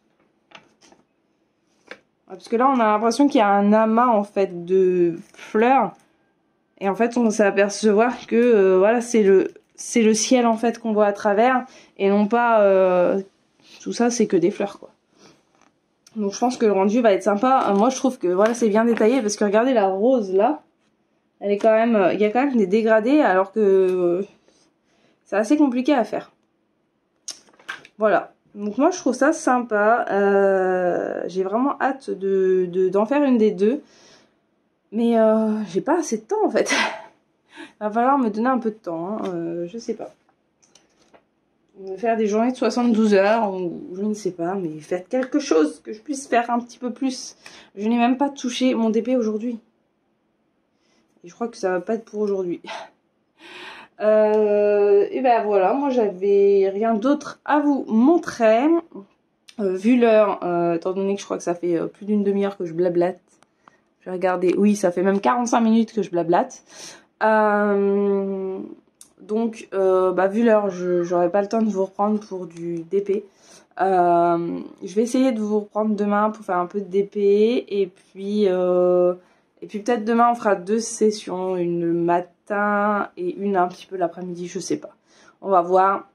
Parce que là, on a l'impression qu'il y a un amas en fait de fleurs. Et en fait, on s'est apercevoir que voilà, c'est le ciel en fait qu'on voit à travers. Et non pas tout ça, c'est que des fleurs quoi. Donc je pense que le rendu va être sympa. Moi, je trouve que voilà, c'est bien détaillé. Parce que regardez la rose là. Elle est quand même... il y a quand même des dégradés alors que c'est assez compliqué à faire. Voilà. Donc moi je trouve ça sympa. J'ai vraiment hâte d'en faire une des deux. Mais j'ai pas assez de temps en fait. Il va falloir me donner un peu de temps. Hein. Je sais pas. Faire des journées de 72 heures ou je ne sais pas. Mais faites quelque chose que je puisse faire un petit peu plus. Je n'ai même pas touché mon DP aujourd'hui. Et je crois que ça va pas être pour aujourd'hui. Et ben voilà, moi j'avais rien d'autre à vous montrer. Vu l'heure, étant donné que je crois que ça fait plus d'une demi-heure que je blablate. Je vais regarder, oui ça fait même 45 minutes que je blablate. Donc vu l'heure, j'aurai pas le temps de vous reprendre pour du DP. Je vais essayer de vous reprendre demain pour faire un peu de DP. Et puis peut-être demain on fera 2 sessions, une le matin et une un petit peu l'après-midi, je sais pas. On va voir.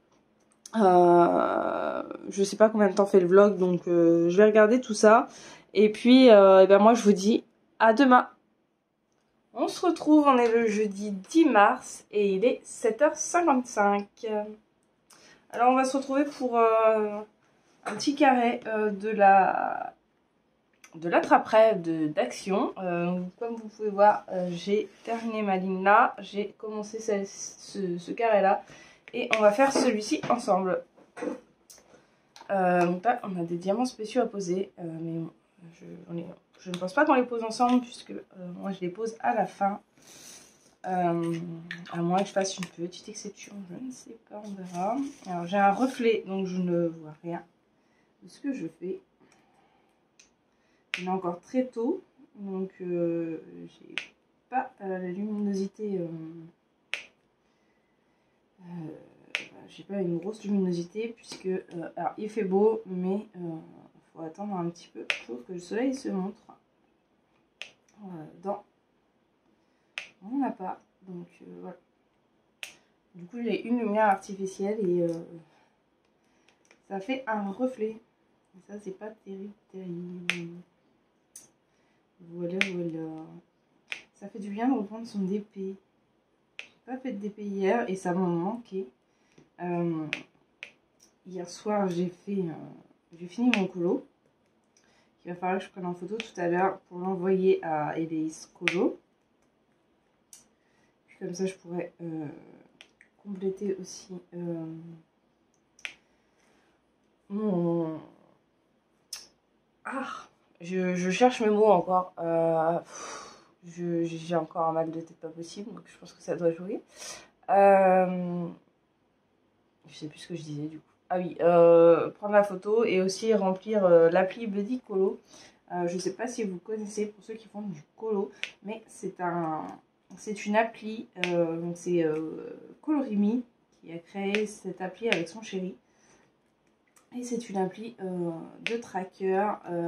Je sais pas combien de temps fait le vlog, donc je vais regarder tout ça. Et puis moi je vous dis à demain. On se retrouve, on est le jeudi 10 mars et il est 7h55. Alors on va se retrouver pour un petit carré de l'attrape-rêve d'Action. Comme vous pouvez voir, j'ai terminé ma ligne là, j'ai commencé ce carré là et on va faire celui-ci ensemble. Donc là on a des diamants spéciaux à poser, mais je ne pense pas qu'on les pose ensemble puisque moi je les pose à la fin. À moins que je fasse une petite exception, je ne sais pas, on verra. Alors j'ai un reflet donc je ne vois rien de ce que je fais. Il est encore très tôt, donc j'ai pas la luminosité. J'ai pas une grosse luminosité puisque alors il fait beau, mais il faut attendre un petit peu pour que le soleil se montre dans mon appart. Donc voilà. Du coup j'ai une lumière artificielle et ça fait un reflet. Et ça c'est pas terrible. Voilà. Ça fait du bien de reprendre son DP. J'ai pas fait de DP hier et ça m'a manqué. Hier soir j'ai fini mon colo. Il va falloir que je prenne en photo tout à l'heure pour l'envoyer à Eleis Colo. Puis comme ça je pourrais compléter aussi mon... Ah, je cherche mes mots encore. J'ai encore un mal de tête pas possible, donc je pense que ça doit jouer. Je sais plus ce que je disais du coup. Ah oui, prendre la photo et aussi remplir l'appli Buddy Colo. Je sais pas si vous connaissez pour ceux qui font du colo, mais c'est une appli, donc c'est Colorimi qui a créé cette appli avec son chéri. Et c'est une appli de tracker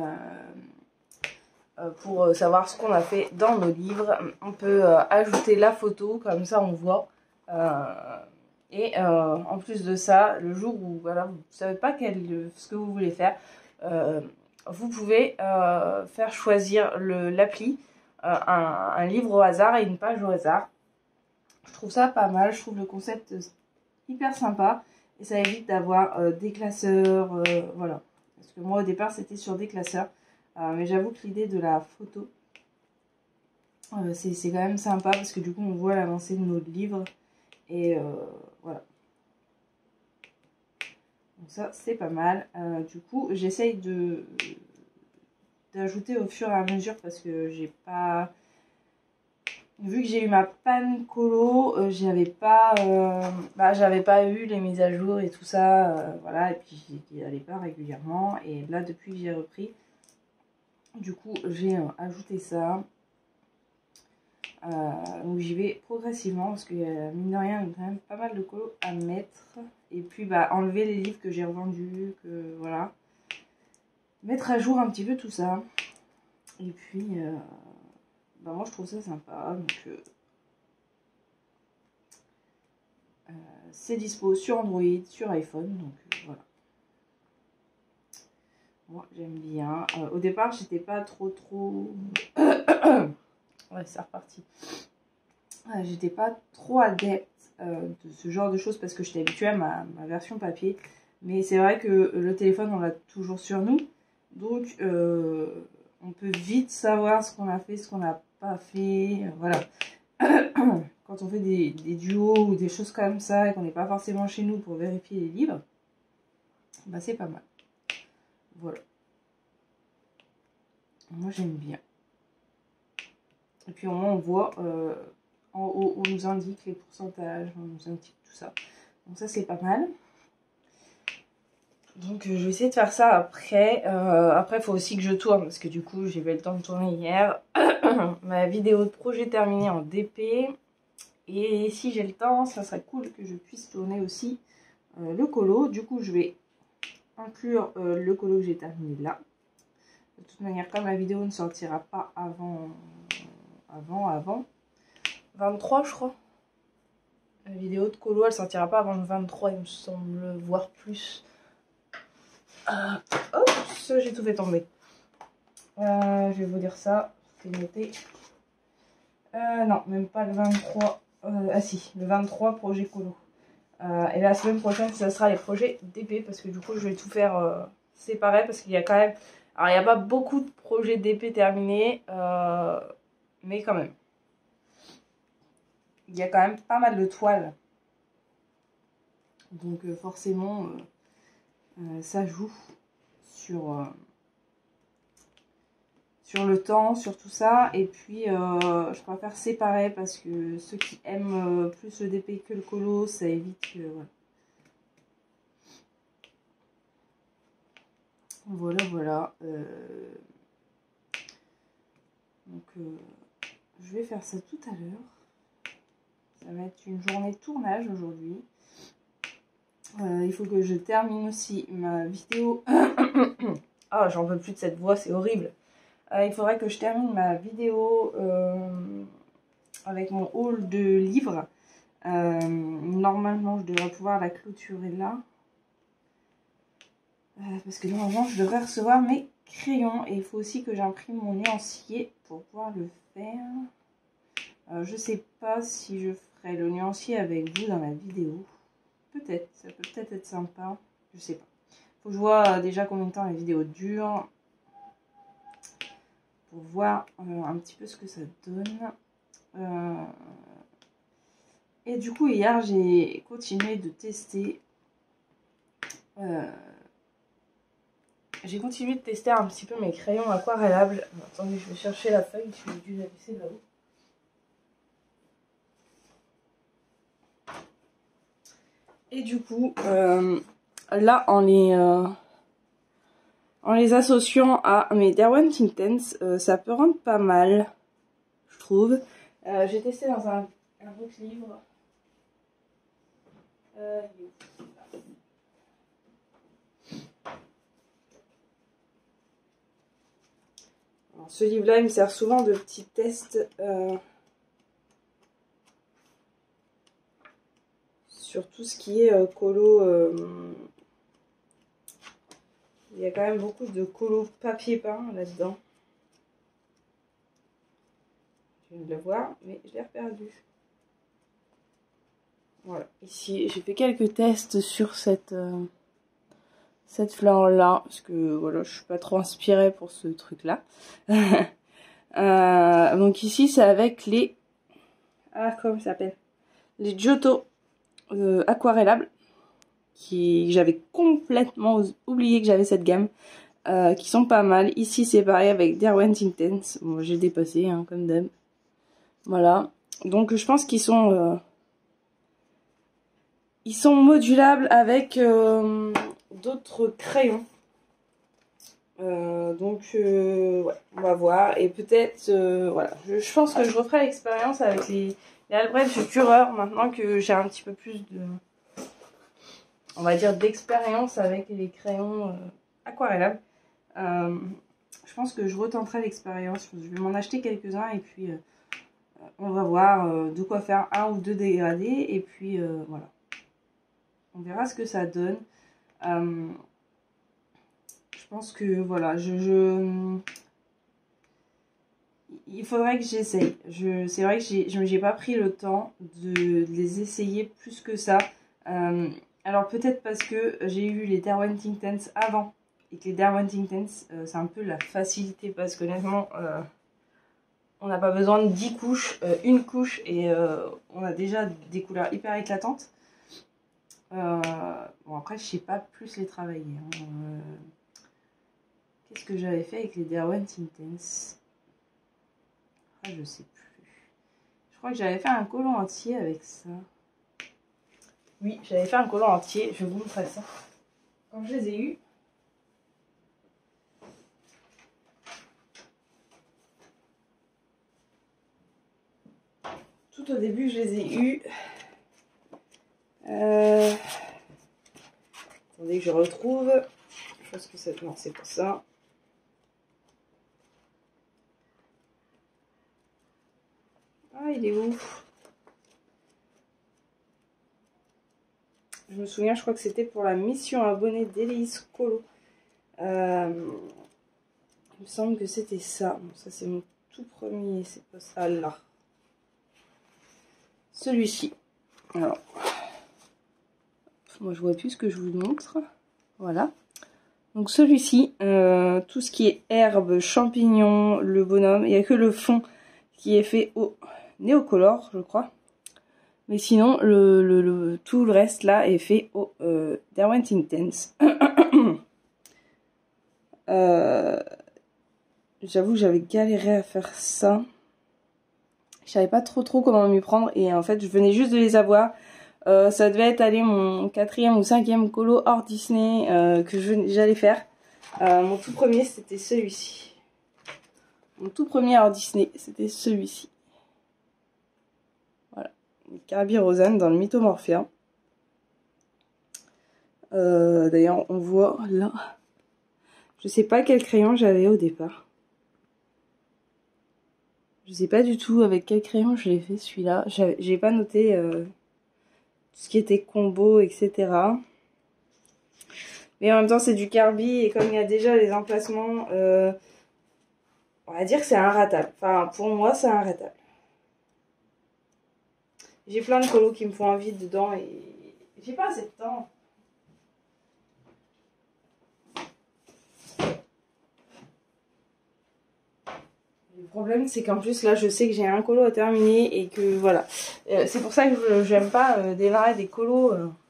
pour savoir ce qu'on a fait dans nos livres. On peut ajouter la photo, comme ça on voit. Et en plus de ça, le jour où voilà, vous ne savez pas ce que vous voulez faire, vous pouvez faire choisir l'appli un livre au hasard et une page au hasard. Je trouve ça pas mal, je trouve le concept hyper sympa. Et ça évite d'avoir des classeurs, voilà. Parce que moi au départ c'était sur des classeurs. Mais j'avoue que l'idée de la photo, c'est quand même sympa parce que du coup on voit l'avancée de nos livres. Et voilà. Donc ça c'est pas mal. Du coup j'essaye d'ajouter au fur et à mesure parce que j'ai pas... Vu que j'ai eu ma panne colo, j'avais pas eu les mises à jour et tout ça, voilà, et puis j'y allais pas régulièrement. Et là, depuis que j'ai repris, du coup, j'ai ajouté ça. Donc j'y vais progressivement parce qu'il y a mine de rien, il y a quand même pas mal de colo à mettre. Et puis bah enlever les livres que j'ai revendus, que voilà. Mettre à jour un petit peu tout ça. Et puis... bah moi je trouve ça sympa, donc c'est dispo sur Android, sur iPhone, donc voilà. Moi j'aime bien. Au départ j'étais pas trop... Ouais c'est reparti. J'étais pas trop adepte de ce genre de choses parce que j'étais habituée à ma version papier. Mais c'est vrai que le téléphone on l'a toujours sur nous, donc on peut vite savoir ce qu'on a fait, ce qu'on n'a pas fait, voilà. Quand on fait des duos ou des choses comme ça et qu'on n'est pas forcément chez nous pour vérifier les livres, bah c'est pas mal. Voilà. Moi j'aime bien. Et puis au moins on voit en haut, on nous indique les pourcentages, on nous indique tout ça. Donc ça c'est pas mal. Donc je vais essayer de faire ça après. Après il faut aussi que je tourne parce que du coup j'ai eu le temps de tourner hier. Ma vidéo de projet terminée en DP. Et si j'ai le temps, ça serait cool que je puisse tourner aussi le colo. Du coup je vais inclure le colo que j'ai terminé là. De toute manière, comme la vidéo ne sortira pas avant 23 je crois. La vidéo de colo elle sortira pas avant le 23 il me semble, voire plus. Oups, j'ai tout fait tomber. Je vais vous dire ça, c'est noté. Non, même pas le 23. Ah si, le 23 projet colo. Et la semaine prochaine, ça sera les projets DP parce que du coup, je vais tout faire séparer parce qu'il y a quand même... Alors, il n'y a pas beaucoup de projets d'épée terminés, mais quand même. Il y a quand même pas mal de toiles. Donc, forcément, ça joue sur le temps, sur tout ça. Et puis, je préfère séparer parce que ceux qui aiment plus le DP que le colo, ça évite que... Voilà, voilà. Donc, je vais faire ça tout à l'heure. Ça va être une journée de tournage aujourd'hui. Il faut que je termine aussi ma vidéo. Ah, j'en peux plus de cette voix, c'est horrible. Il faudrait que je termine ma vidéo avec mon haul de livres. Normalement, je devrais pouvoir la clôturer là. Parce que normalement, je devrais recevoir mes crayons. Et il faut aussi que j'imprime mon nuancier pour pouvoir le faire. Je sais pas si je ferai le nuancier avec vous dans la vidéo. Peut-être, ça peut peut-être être sympa. Je sais pas. Faut que je vois déjà combien de temps la vidéo dure. Pour voir un petit peu ce que ça donne. Et du coup, hier, j'ai continué de tester. J'ai continué de tester un petit peu mes crayons aquarellables. Attendez, je vais chercher la feuille. Je vais dû la laisser là-haut. Et du coup, là, en les associant à mes Derwent Intense, ça peut rendre pas mal, je trouve. J'ai testé dans un autre livre. Alors, ce livre-là, il me sert souvent de petits tests sur tout ce qui est colo. Il y a quand même beaucoup de colo papier peint là-dedans. Je viens de le voir, mais je l'ai reperdu. Voilà, ici j'ai fait quelques tests sur cette fleur-là, parce que voilà, je suis pas trop inspirée pour ce truc-là. Donc ici, c'est avec les... Ah, comment ça s'appelle? Les Giotto aquarellables, qui j'avais complètement oublié que j'avais cette gamme, qui sont pas mal. Ici, c'est pareil avec Derwent Intense. Bon, j'ai dépassé, hein, comme d'hab. Voilà. Donc, je pense qu'ils sont... ils sont modulables avec d'autres crayons. Ouais, on va voir. Et peut-être, voilà, je pense que je referai l'expérience avec les Albrecht Dürer maintenant que j'ai un petit peu plus de, on va dire, d'expérience avec les crayons aquarellables. Je pense que je retenterai l'expérience. Je vais m'en acheter quelques-uns et puis on va voir de quoi faire un ou deux dégradés. Et puis voilà. On verra ce que ça donne. Je pense que voilà, il faudrait que j'essaye. C'est vrai que j'ai pas pris le temps de les essayer plus que ça. Alors peut-être parce que j'ai eu les Derwent Intense avant. Et que les Derwent Intense, c'est un peu la facilité. Parce que honnêtement, on n'a pas besoin de 10 couches, une couche. Et on a déjà des couleurs hyper éclatantes. Bon après, je sais pas plus les travailler. Hein. Qu'est-ce que j'avais fait avec les Derwent Intense? Ah, je sais plus. Je crois que j'avais fait un collant entier avec ça. Oui, j'avais fait un collant entier. Je vous montrerai ça quand je les ai eus. Tout au début, je les ai eus. Attendez que je retrouve. Je pense que c'est... Non, c'est pas ça. Ah, il est où? Je me souviens, je crois que c'était pour la mission abonnée d'Élise Colo. Il me semble que c'était ça. Bon, ça, c'est mon tout premier. C'est pas ça là. Celui-ci. Alors, moi, je vois plus ce que je vous montre. Voilà. Donc celui-ci, tout ce qui est herbes, champignons, le bonhomme, il n'y a que le fond qui est fait au Néocolor, je crois. Mais sinon, tout le reste là est fait au Derwent Intense. J'avoue que j'avais galéré à faire ça. Je savais pas trop comment m'y prendre et en fait je venais juste de les avoir. Ça devait être mon 4e ou 5e colo hors Disney que j'allais faire. Mon tout premier c'était celui-ci. Mon tout premier hors Disney c'était celui-ci. Voilà. Carabi Rosanne dans le Mythomorphia. D'ailleurs on voit là. Je sais pas quel crayon j'avais au départ. Je sais pas du tout avec quel crayon je l'ai fait celui-là. J'ai pas noté tout ce qui était combo, etc. Mais en même temps c'est du Carbi et comme il y a déjà les emplacements, on va dire que c'est inratable. Enfin pour moi c'est inratable. J'ai plein de colos qui me font envie dedans et j'ai pas assez de temps. Le problème c'est qu'en plus là je sais que j'ai un colo à terminer et que voilà. C'est pour ça que j'aime pas démarrer des colos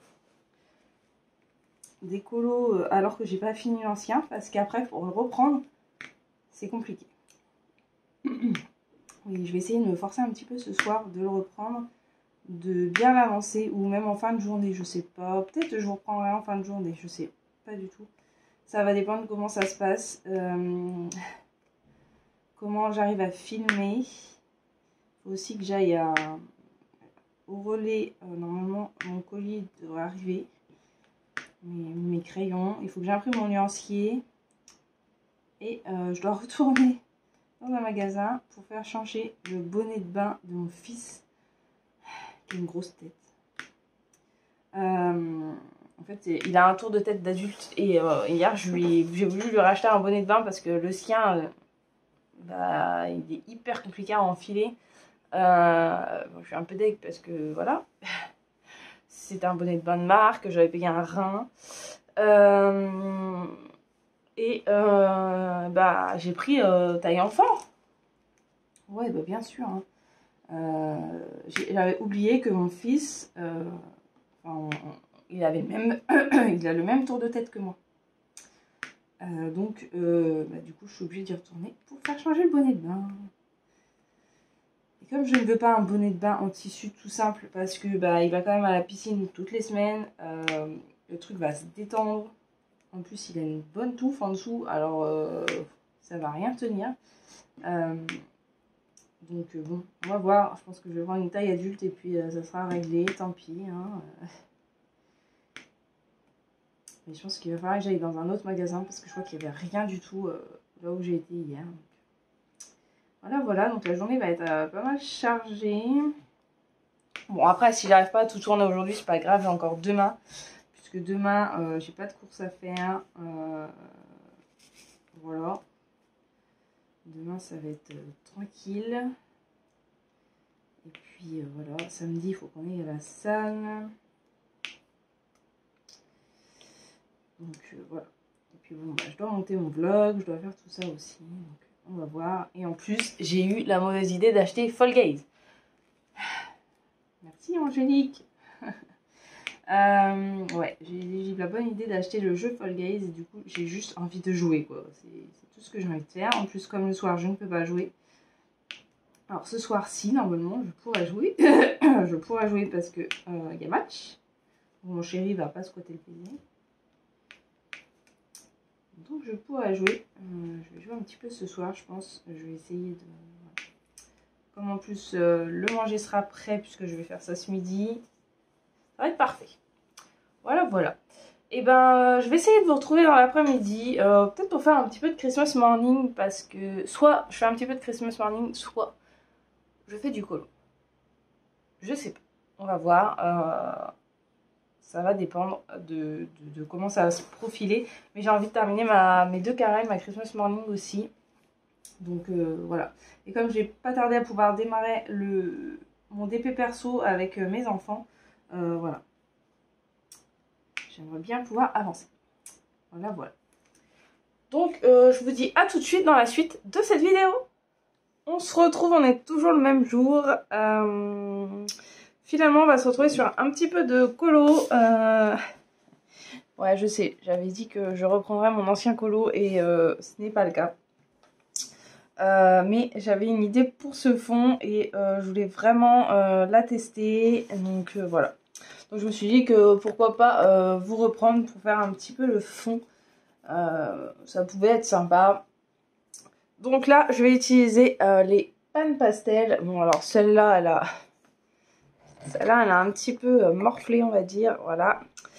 alors que j'ai pas fini l'ancien parce qu'après pour le reprendre c'est compliqué. Oui, je vais essayer de me forcer un petit peu ce soir de le reprendre, de bien l'avancer ou même en fin de journée, je sais pas. Peut-être que je vous reprendrai en fin de journée, je sais pas du tout. Ça va dépendre de comment ça se passe. Comment j'arrive à filmer. Il faut aussi que j'aille au relais. Normalement, mon colis devrait arriver. Mes crayons. Il faut que j'imprime mon nuancier. Et je dois retourner dans un magasin pour faire changer le bonnet de bain de mon fils. Qui a une grosse tête. En fait, il a un tour de tête d'adulte. Et hier, j'ai voulu lui racheter un bonnet de bain parce que le sien... bah, il est hyper compliqué à enfiler. Bon, je suis un peu deg parce que voilà, c'était un bonnet de bain de marque, j'avais payé un rein. Bah, j'ai pris taille enfant. Ouais, bah bien sûr. Hein. J'avais oublié que mon fils, il avait même, il a le même tour de tête que moi. Donc, du coup, je suis obligée d'y retourner pour faire changer le bonnet de bain. Et comme je ne veux pas un bonnet de bain en tissu tout simple, parce que bah, il va quand même à la piscine toutes les semaines, le truc va se détendre. En plus, il a une bonne touffe en dessous, alors ça va rien tenir. Donc bon, on va voir. Je pense que je vais prendre une taille adulte et puis ça sera réglé, tant pis. Hein. Mais je pense qu'il va falloir que j'aille dans un autre magasin parce que je crois qu'il n'y avait rien du tout là où j'ai été hier. Voilà, donc la journée va être pas mal chargée. Bon, après, si j'arrive pas à tout tourner aujourd'hui, c'est pas grave, j'ai encore demain. Puisque demain, j'ai pas de course à faire. Voilà. Demain, ça va être tranquille. Et puis, voilà, samedi, il faut qu'on aille à la salle. Donc, voilà. Et puis, bon, bah, je dois monter mon vlog, je dois faire tout ça aussi. Donc, on va voir. Et en plus, j'ai eu la mauvaise idée d'acheter Fall Guys. Merci Angélique. Ouais, j'ai eu la bonne idée d'acheter le jeu Fall Guys et du coup j'ai juste envie de jouer quoi. C'est tout ce que j'ai envie de faire. En plus comme le soir je ne peux pas jouer. Alors ce soir-ci normalement je pourrais jouer. Je pourrais jouer parce que y a match. Mon chéri va pas squatter le PC. Donc je pourrais jouer. Je vais jouer un petit peu ce soir je pense. Je vais essayer de... Comme en plus le manger sera prêt puisque je vais faire ça ce midi. Ça va être parfait. Voilà. Et ben je vais essayer de vous retrouver dans l'après-midi. Peut-être pour faire un petit peu de Christmas morning. Parce que soit je fais un petit peu de Christmas morning, soit je fais du colo. Je sais pas. On va voir. Ça va dépendre de comment ça va se profiler. Mais j'ai envie de terminer mes 2 carrés, ma Christmas morning aussi. Donc voilà. Et comme j'ai pas tardé à pouvoir démarrer mon DP perso avec mes enfants, voilà. J'aimerais bien pouvoir avancer. Voilà. Donc je vous dis à tout de suite dans la suite de cette vidéo. On se retrouve, on est toujours le même jour. Finalement on va se retrouver sur un petit peu de colo. Ouais je sais, j'avais dit que je reprendrais mon ancien colo et ce n'est pas le cas. Mais j'avais une idée pour ce fond et je voulais vraiment la tester. Donc voilà. Donc je me suis dit que pourquoi pas vous reprendre pour faire un petit peu le fond. Ça pouvait être sympa. Donc là je vais utiliser les Pan Pastel. Bon alors celle-là elle a un petit peu morflé on va dire. Voilà.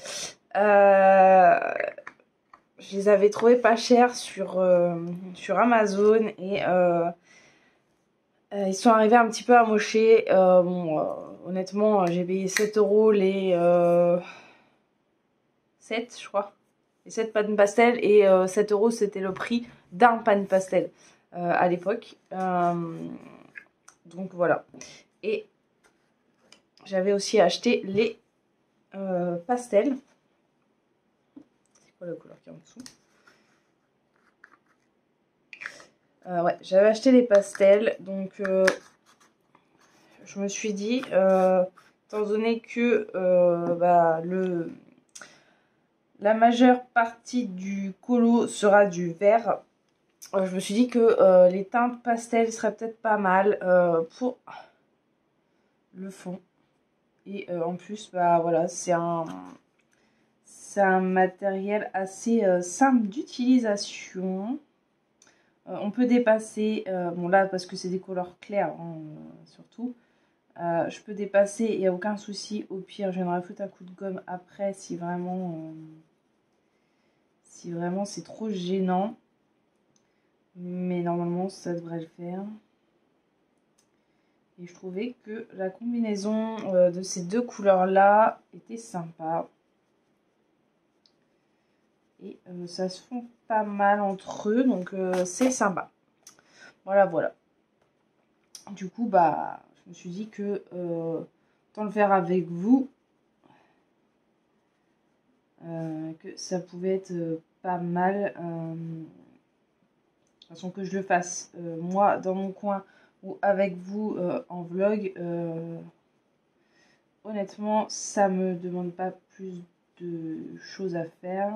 Je les avais trouvés pas chers sur Amazon et ils sont arrivés un petit peu amochés. Bon, honnêtement, j'ai payé 7 € les 7, je crois. Les 7 pan pastel et 7 € c'était le prix d'un pan pastel à l'époque. Donc voilà. Et j'avais aussi acheté les pastels. C'est quoi la couleur qui est en dessous? Ouais, j'avais acheté les pastels, donc je me suis dit, étant donné que la majeure partie du colo sera du vert, je me suis dit que les teintes pastel seraient peut-être pas mal pour le fond. Et en plus, bah voilà, c'est un matériel assez simple d'utilisation. On peut dépasser, bon là parce que c'est des couleurs claires hein, surtout, je peux dépasser, il n'y a aucun souci. Au pire je viendrai foutre un coup de gomme après si vraiment c'est trop gênant, mais normalement ça devrait le faire. Et je trouvais que la combinaison de ces deux couleurs là était sympa. Et ça se fond pas mal entre eux, donc c'est sympa. Voilà. Du coup, bah, je me suis dit que autant le faire avec vous, que ça pouvait être pas mal. De toute façon, que je le fasse moi dans mon coin ou avec vous en vlog, honnêtement, ça me demande pas plus de choses à faire.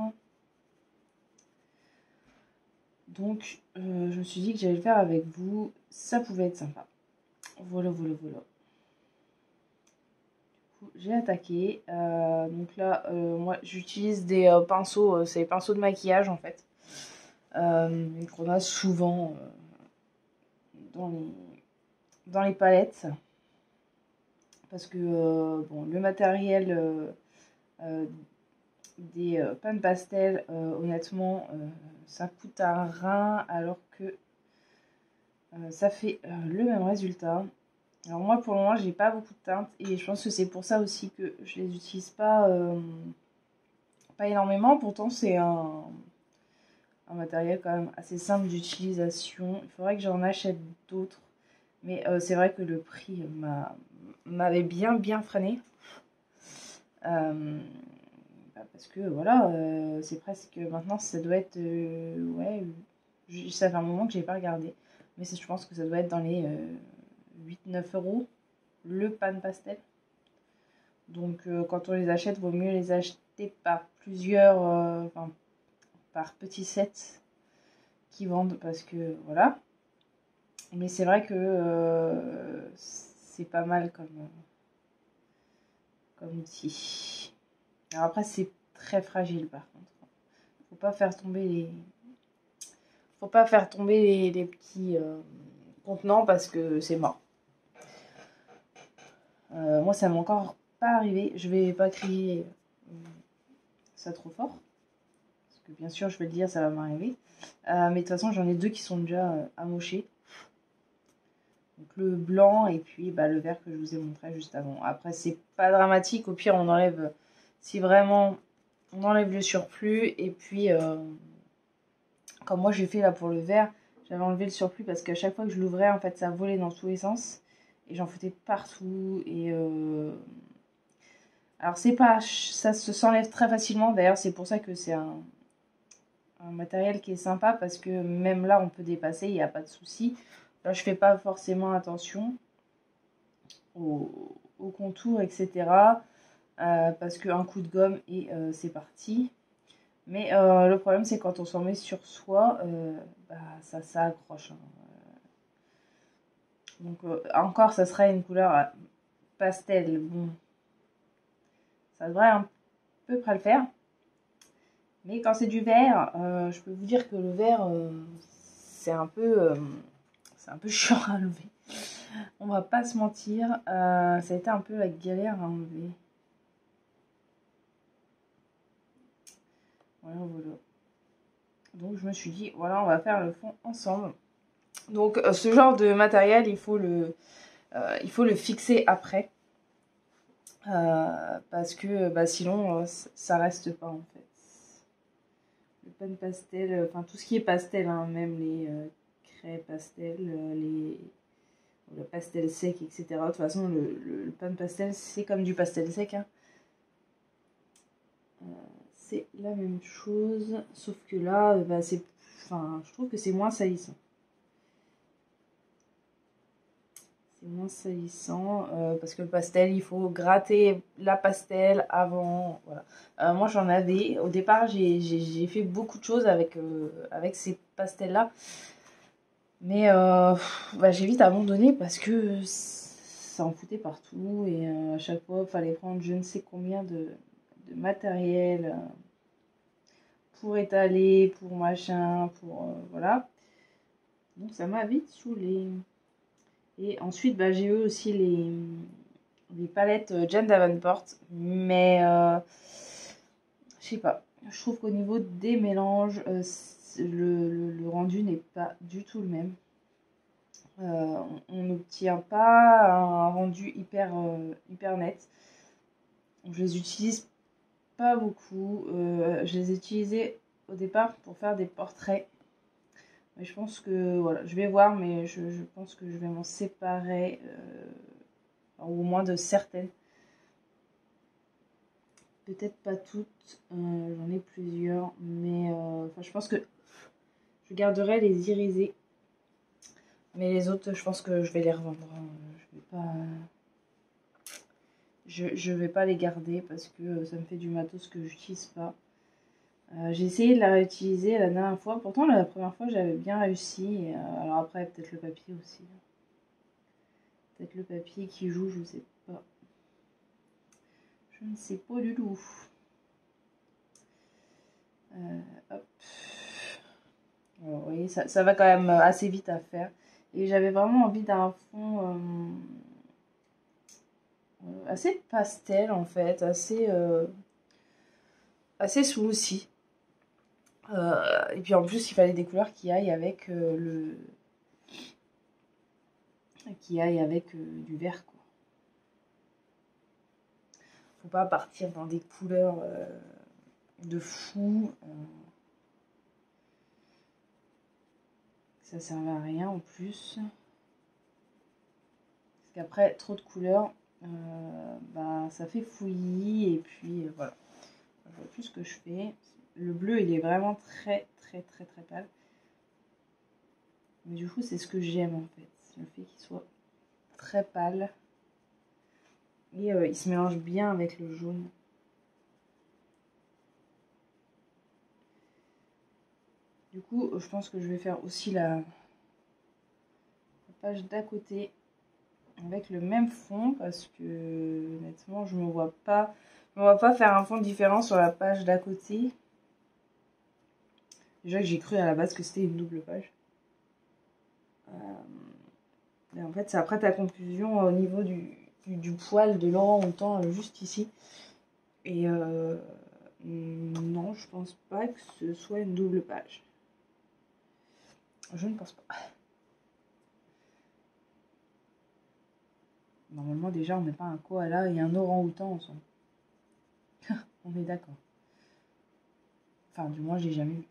Donc, je me suis dit que j'allais le faire avec vous. Ça pouvait être sympa. Voilà. Du coup, j'ai attaqué. Donc là, moi, j'utilise des pinceaux. C'est les pinceaux de maquillage, en fait. Qu'on a souvent dans les palettes. Parce que, bon, le matériel des pan pastel, honnêtement, ça coûte un rein, alors que ça fait le même résultat. Alors moi pour le moment j'ai pas beaucoup de teintes et je pense que c'est pour ça aussi que je les utilise pas énormément. Pourtant c'est un matériel quand même assez simple d'utilisation. Il faudrait que j'en achète d'autres, mais c'est vrai que le prix m'avait bien freiné. Parce que voilà, c'est presque maintenant, ça doit être ouais, ça fait un moment que j'ai pas regardé, mais je pense que ça doit être dans les 8-9 € le pan pastel. Donc quand on les achète, vaut mieux les acheter par plusieurs, enfin par petits sets qui vendent, parce que voilà. Mais c'est vrai que c'est pas mal comme outil. Alors après c'est très fragile par contre. Faut pas faire tomber les petits contenants parce que c'est mort. Moi ça m'est encore pas arrivé. Je vais pas crier ça trop fort, parce que bien sûr je vais le dire, ça va m'arriver. Mais de toute façon j'en ai deux qui sont déjà amochés. Donc le blanc et puis bah, le vert que je vous ai montré juste avant. Après c'est pas dramatique, au pire on enlève, si vraiment on enlève le surplus. Et puis comme moi j'ai fait là pour le vert, j'avais enlevé le surplus parce qu'à chaque fois que je l'ouvrais en fait ça volait dans tous les sens et j'en foutais partout. Et alors c'est pas, ça se s'enlève très facilement, d'ailleurs c'est pour ça que c'est un un matériel qui est sympa parce que même là, on peut dépasser, il n'y a pas de souci. Là, je fais pas forcément attention au contour, etc. Parce qu'un coup de gomme et c'est parti. Mais le problème, c'est quand on s'en met sur soi, bah, ça accroche. Hein. Donc encore, ça serait une couleur pastel. Bon, ça devrait un peu près le faire. Mais quand c'est du vert, je peux vous dire que le vert, c'est un peu chiant à enlever. On va pas se mentir, ça a été un peu la galère à enlever. Voilà, voilà. Donc je me suis dit, voilà, on va faire le fond ensemble. Donc ce genre de matériel, il faut le fixer après. Parce que bah, sinon, ça reste pas en fait. Le pan pastel, enfin tout ce qui est pastel, hein, même les craies pastel, le pastel sec, etc. De toute façon, le pan pastel, c'est comme du pastel sec. Hein. C'est la même chose, sauf que là, bah, je trouve que c'est moins salissant. C'est moins salissant parce que le pastel, il faut gratter la pastel avant. Voilà. Moi, j'en avais. Au départ, j'ai fait beaucoup de choses avec ces pastels-là. Mais bah, j'ai vite abandonné parce que ça en foutait partout. Et à chaque fois, il fallait prendre je ne sais combien de matériel pour étaler, pour machin, pour... voilà. Donc ça m'a vite saoulée. Et ensuite, bah, j'ai eu aussi les palettes Jane Davenport. Mais je sais pas. Je trouve qu'au niveau des mélanges, le rendu n'est pas du tout le même. On n'obtient pas un rendu hyper net. Je les utilise pas beaucoup. Je les ai utilisés au départ pour faire des portraits. Mais je pense que, voilà, je vais voir, mais je pense que je vais m'en séparer, au moins de certaines. Peut-être pas toutes, j'en ai plusieurs, mais je pense que je garderai les irisés. Mais les autres, je pense que je vais les revendre. Je vais pas les garder parce que ça me fait du matos que j'utilise pas. J'ai essayé de la réutiliser la dernière fois. Pourtant, la première fois, j'avais bien réussi. Alors après, peut-être le papier aussi. Peut-être le papier qui joue, je sais pas. Je ne sais pas du tout. Hop. Alors, vous voyez, ça va quand même assez vite à faire. Et j'avais vraiment envie d'un fond assez pastel en fait, assez smoothie. Et puis en plus, il fallait des couleurs qui aillent avec du vert, quoi. Faut pas partir dans des couleurs de fou. Ça servait à rien en plus. Parce qu'après, trop de couleurs, bah, ça fait fouillis. Et puis voilà. Je vois plus ce que je fais. Le bleu, il est vraiment très très très très pâle. Mais du coup, c'est ce que j'aime en fait. Le fait qu'il soit très pâle. Et il se mélange bien avec le jaune. Du coup, je pense que je vais faire aussi la page d'à côté avec le même fond parce que honnêtement, je me vois pas faire un fond différent sur la page d'à côté. Déjà que j'ai cru à la base que c'était une double page. Et en fait, ça prête à confusion au niveau du poil de l'orang-outan juste ici. Et non, je pense pas que ce soit une double page. Je ne pense pas. Normalement, déjà, on n'est pas un koala et un orang-outan ensemble. On est d'accord. Enfin, du moins, j'ai jamais vu.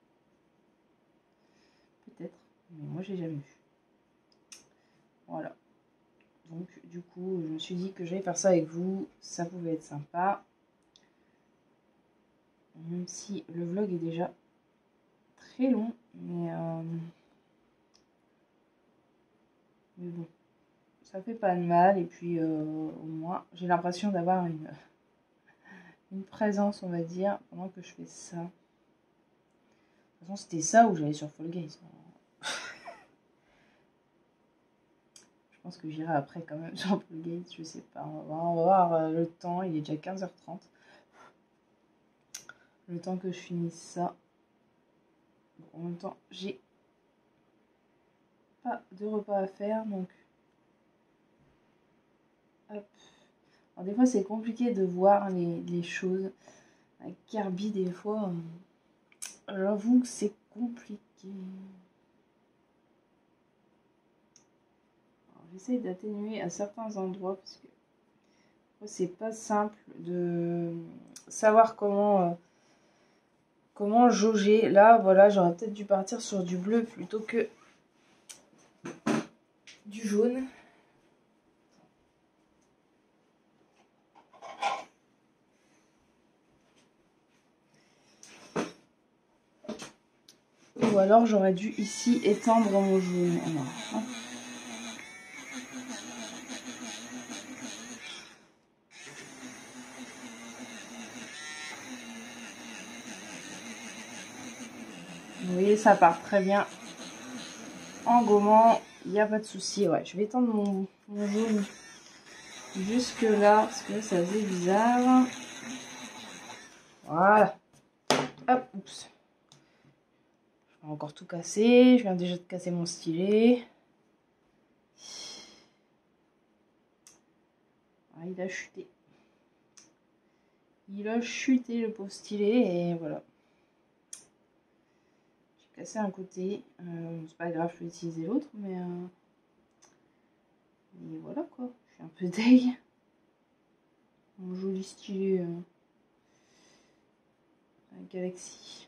Peut-être, mais moi, j'ai jamais vu. Voilà. Donc, du coup, je me suis dit que j'allais faire ça avec vous. Ça pouvait être sympa. Même si le vlog est déjà très long, mais bon, ça fait pas de mal. Et puis au moins, j'ai l'impression d'avoir une présence, on va dire, pendant que je fais ça. De toute façon, c'était ça où j'allais sur Fall Guys. Je pense que j'irai après quand même sur Fall Guys, je sais pas. On va voir le temps, il est déjà 15h30. Le temps que je finisse ça. Bon, en même temps, j'ai pas de repas à faire, donc hop. Alors, des fois, c'est compliqué de voir les choses. Avec Kirby, des fois, j'avoue que c'est compliqué. J'essaye d'atténuer à certains endroits parce que c'est pas simple de savoir comment jauger. Là, voilà, j'aurais peut-être dû partir sur du bleu plutôt que du jaune. Ou alors j'aurais dû ici étendre mon jaune. Alors, hop. Vous voyez, ça part très bien en gommant, il n'y a pas de souci. Ouais, je vais étendre mon jaune jusque là parce que ça faisait bizarre. Voilà. Hop, oups. Je vais encore tout casser. Je viens déjà de casser mon stylet. Ah, il a chuté. Il a chuté le pauvre stylet et voilà. J'ai cassé un côté. C'est pas grave, je peux utiliser l'autre, mais et voilà quoi. Je suis un peu deg. Mon joli stylet Galaxy.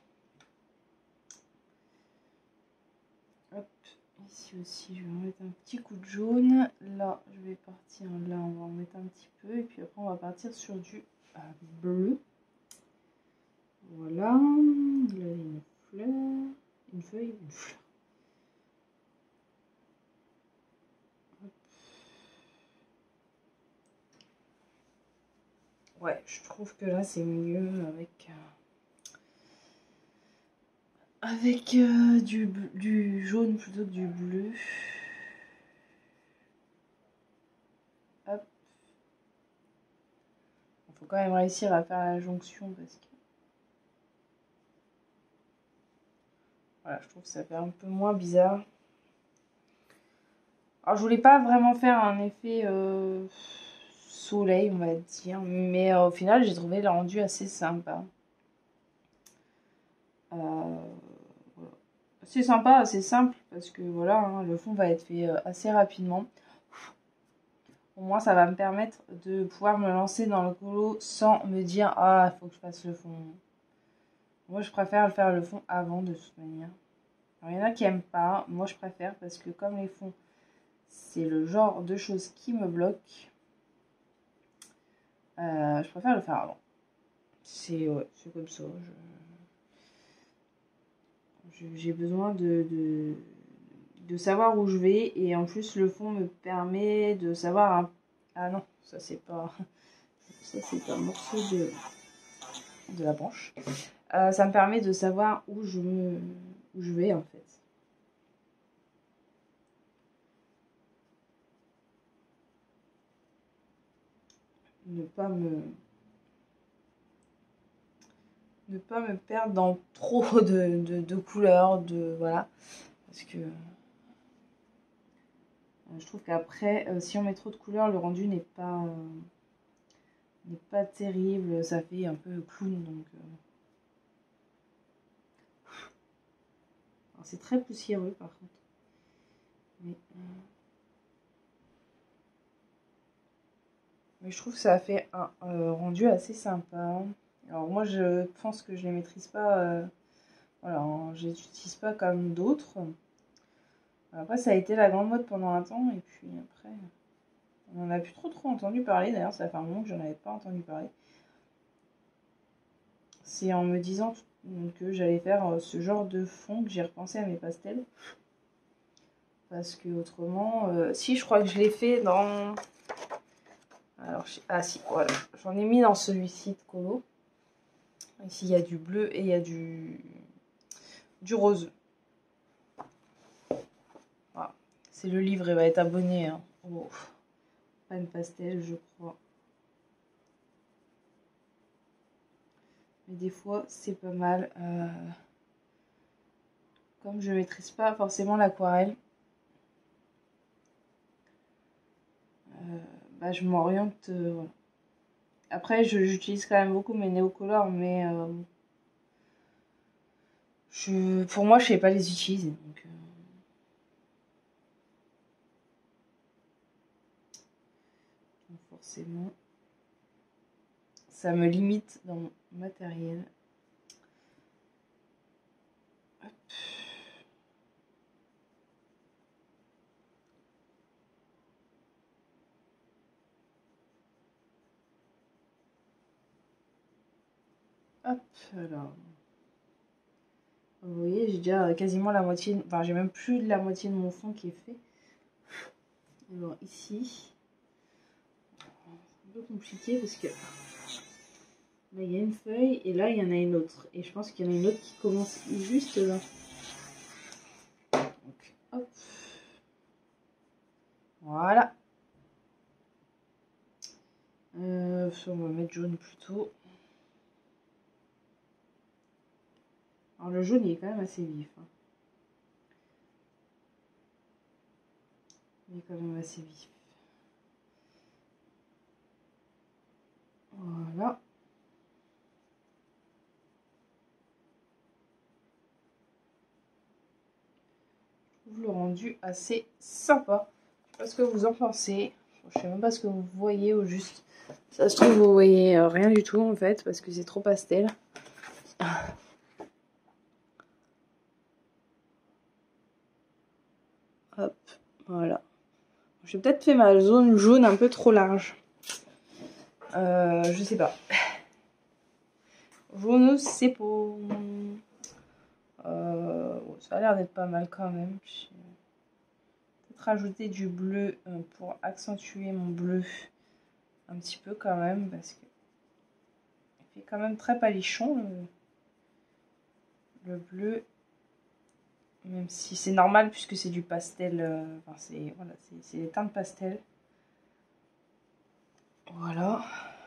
Hop, ici aussi, je vais en mettre un petit coup de jaune. Là, je vais partir là, on va en mettre un petit peu. Et puis après, on va partir sur du bleu. Voilà. Là, il y a une fleur. Une feuille, une fleur. Hop. Ouais, je trouve que là, c'est mieux avec du jaune plutôt que du bleu. Hop. Il faut quand même réussir à faire la jonction parce que voilà, je trouve que ça fait un peu moins bizarre. Alors, je voulais pas vraiment faire un effet soleil, on va dire, mais au final, j'ai trouvé le rendu assez sympa. Voilà. C'est sympa, assez simple, parce que voilà, hein, le fond va être fait assez rapidement. Au moins, ça va me permettre de pouvoir me lancer dans le colo sans me dire « Ah, il faut que je fasse le fond ». Moi, je préfère faire le fond avant, de toute manière. Alors, il y en a qui n'aiment pas. Moi, je préfère parce que comme les fonds, c'est le genre de choses qui me bloquent, je préfère le faire avant. C'est ouais, comme ça. J'ai besoin de savoir où je vais. Et en plus, le fond me permet de savoir... Ah non, ça c'est pas... Ça c'est un morceau de la branche. Ça me permet de savoir où je vais en fait. Ne pas me perdre dans trop de couleurs, voilà. Parce que je trouve qu'après, si on met trop de couleurs, le rendu n'est pas terrible. Ça fait un peu clown, donc... C'est très poussiéreux par contre. Mais je trouve que ça a fait un rendu assez sympa. Alors moi je pense que je les maîtrise pas, voilà, je les utilise pas comme d'autres. Après ça a été la grande mode pendant un temps et puis après on n'en a plus trop entendu parler. D'ailleurs ça fait un moment que j'en avais pas entendu parler. C'est en me disant Donc j'allais faire ce genre de fond, que j'ai repensé à mes pastels. Parce que autrement... si, je crois que je l'ai fait dans... Alors, ah si, voilà. J'en ai mis dans celui-ci de colo. Ici, il y a du bleu et il y a du rose. Voilà. C'est le livre, il va être abonné hein, au pan pastel, je crois. Mais des fois, c'est pas mal. Comme je maîtrise pas forcément l'aquarelle, bah, je m'oriente. Voilà. Après, j'utilise quand même beaucoup mes néocolores, mais pour moi, je sais pas les utiliser. Donc, forcément, ça me limite dans mon matériel. Hop. Hop, alors. Vous voyez, j'ai déjà quasiment la moitié, enfin j'ai même plus de la moitié de mon fond qui est fait. Alors ici, c'est un peu compliqué parce que là il y a une feuille et là il y en a une autre. Et je pense qu'il y en a une autre qui commence juste là. Donc hop. Voilà. On va mettre jaune plutôt. Alors le jaune il est quand même assez vif. Hein. Il est quand même assez vif. Voilà. Je trouve le rendu assez sympa. Je sais pas ce que vous en pensez. Je sais même pas ce que vous voyez au juste. Ça se trouve vous voyez rien du tout en fait parce que c'est trop pastel. Hop, voilà. J'ai peut-être fait ma zone jaune un peu trop large. Je sais pas. Je ne sais pas. Ça a l'air d'être pas mal quand même. Peut-être rajouter du bleu pour accentuer mon bleu un petit peu quand même parce que il fait quand même très palichon le bleu. Même si c'est normal puisque c'est du pastel. Enfin voilà, c'est des teintes pastel. Voilà.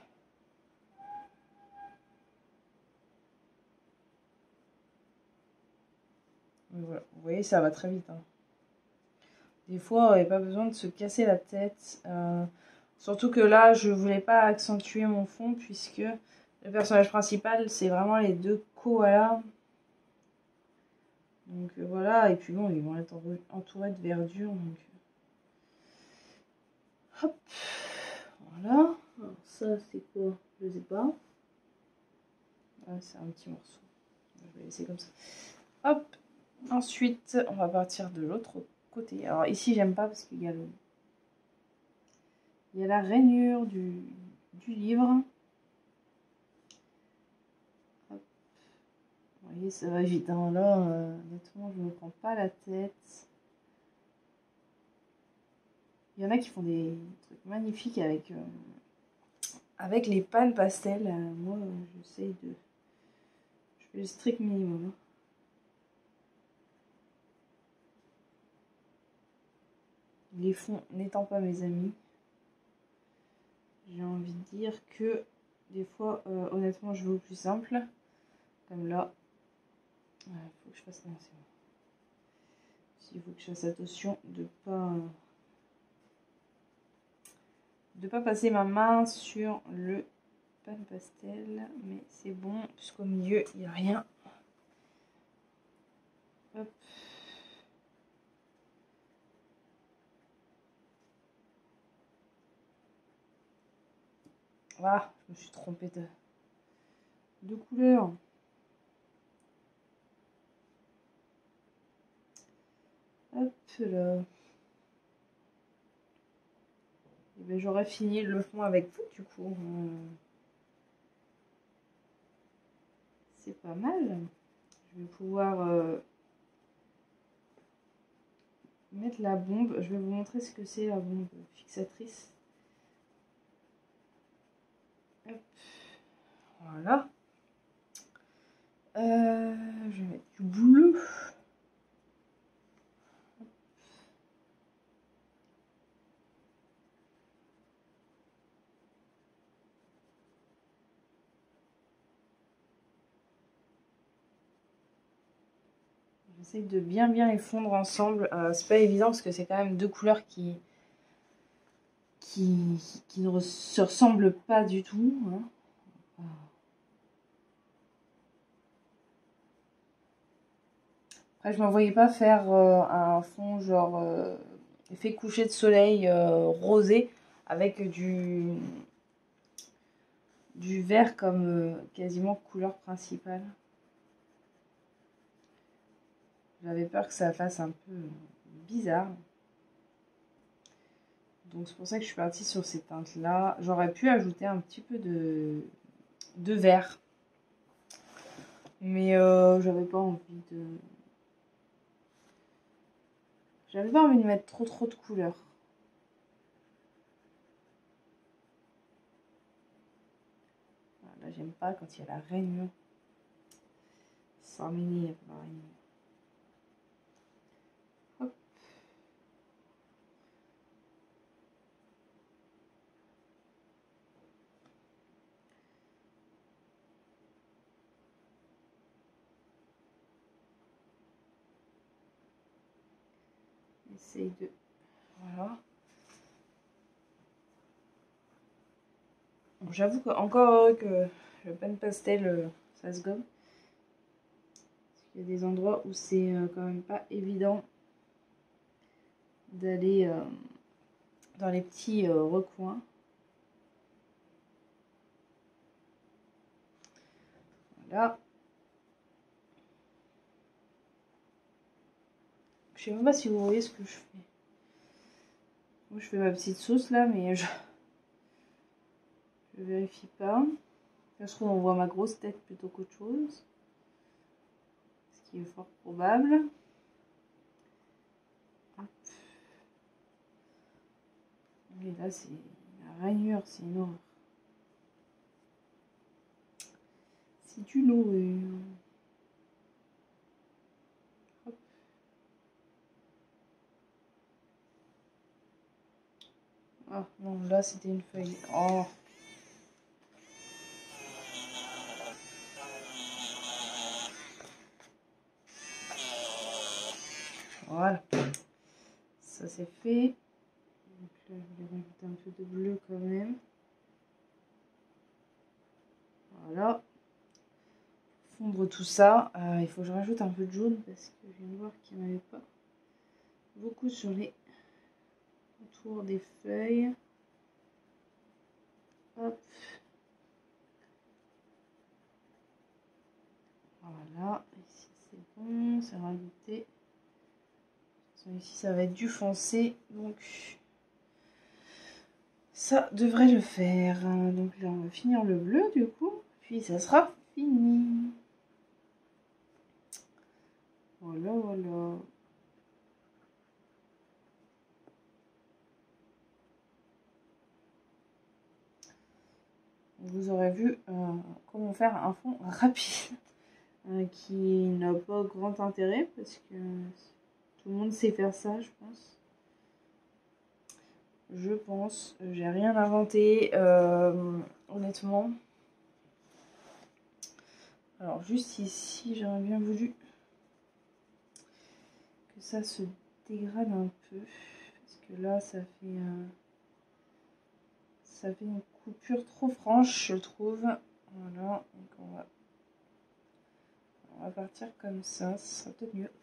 Voilà. Vous voyez, ça va très vite. Hein. Des fois, il n'y a pas besoin de se casser la tête. Surtout que là, je voulais pas accentuer mon fond puisque le personnage principal, c'est vraiment les deux koalas. Donc voilà, et puis bon, ils vont être entourés de verdure. Donc... Hop, voilà. Alors ça, c'est quoi? Je sais pas. Ah, c'est un petit morceau. Je vais laisser comme ça. Hop. Ensuite, on va partir de l'autre côté. Alors ici, j'aime pas parce qu'il y a la rainure du livre. Hop. Vous voyez, ça va vite. Hein. Là, honnêtement, je ne me prends pas la tête. Il y en a qui font des trucs magnifiques avec les pannes pastel. Moi, j'essaye de... Je fais le strict minimum. Hein. Les fonds n'étant pas mes amis, j'ai envie de dire que des fois, honnêtement, je vais au plus simple. Comme là. Il faut que je fasse... Il faut que je fasse attention de pas passer ma main sur le pan pastel. Mais c'est bon, puisqu'au milieu, il n'y a rien. Hop. Voilà, je me suis trompée de couleur. Hop là. Et ben, j'aurais fini le fond avec vous du coup. c'est pas mal. Je vais pouvoir mettre la bombe. Je vais vous montrer ce que c'est la bombe fixatrice. Hop. Voilà. Je vais mettre du bleu. J'essaie de bien les fondre ensemble. C'est pas évident parce que c'est quand même deux couleurs qui ne se ressemblent pas du tout. Hein. Après, je ne me voyais pas faire un fond genre effet coucher de soleil rosé avec du vert comme quasiment couleur principale. J'avais peur que ça fasse un peu bizarre. Donc c'est pour ça que je suis partie sur ces teintes là. J'aurais pu ajouter un petit peu de vert. Mais j'avais pas envie de... J'avais pas envie de mettre trop de couleurs. Là j'aime pas quand il y a la rainure. Ça m'énerve la rainure. Hop. Essaye de... Voilà. Bon, j'avoue que encore que le pen pastel, ça se gomme. Parce qu'il y a des endroits où c'est quand même pas évident d'aller dans les petits recoins. Voilà. Je sais même pas si vous voyez ce que je fais. Moi je fais ma petite sauce là, mais je vérifie pas. Là, je trouve on voit ma grosse tête plutôt qu'autre chose. Ce qui est fort probable. Hop. Et là c'est la rainure, c'est une horreur. C'est du lourd. Ah non, là c'était une feuille. Oh. Voilà. Ça c'est fait. Donc là je vais rajouter un peu de bleu quand même. Voilà. Fondre tout ça. Il faut que je rajoute un peu de jaune parce que je viens de voir qu'il n'y en avait pas beaucoup sur les autour des feuilles. Hop. Voilà, ici c'est bon, c'est rajouté. Ici ça va être du foncé, donc ça devrait le faire. Donc là on va finir le bleu du coup, puis ça sera fini. Voilà. Vous aurez vu comment faire un fond rapide qui n'a pas grand intérêt parce que tout le monde sait faire ça, je pense. J'ai rien inventé honnêtement. Alors juste ici, j'aurais bien voulu que ça se dégrade un peu parce que là ça fait une coupure trop franche, je trouve. Voilà, donc on va partir comme ça, ce sera peut-être mieux.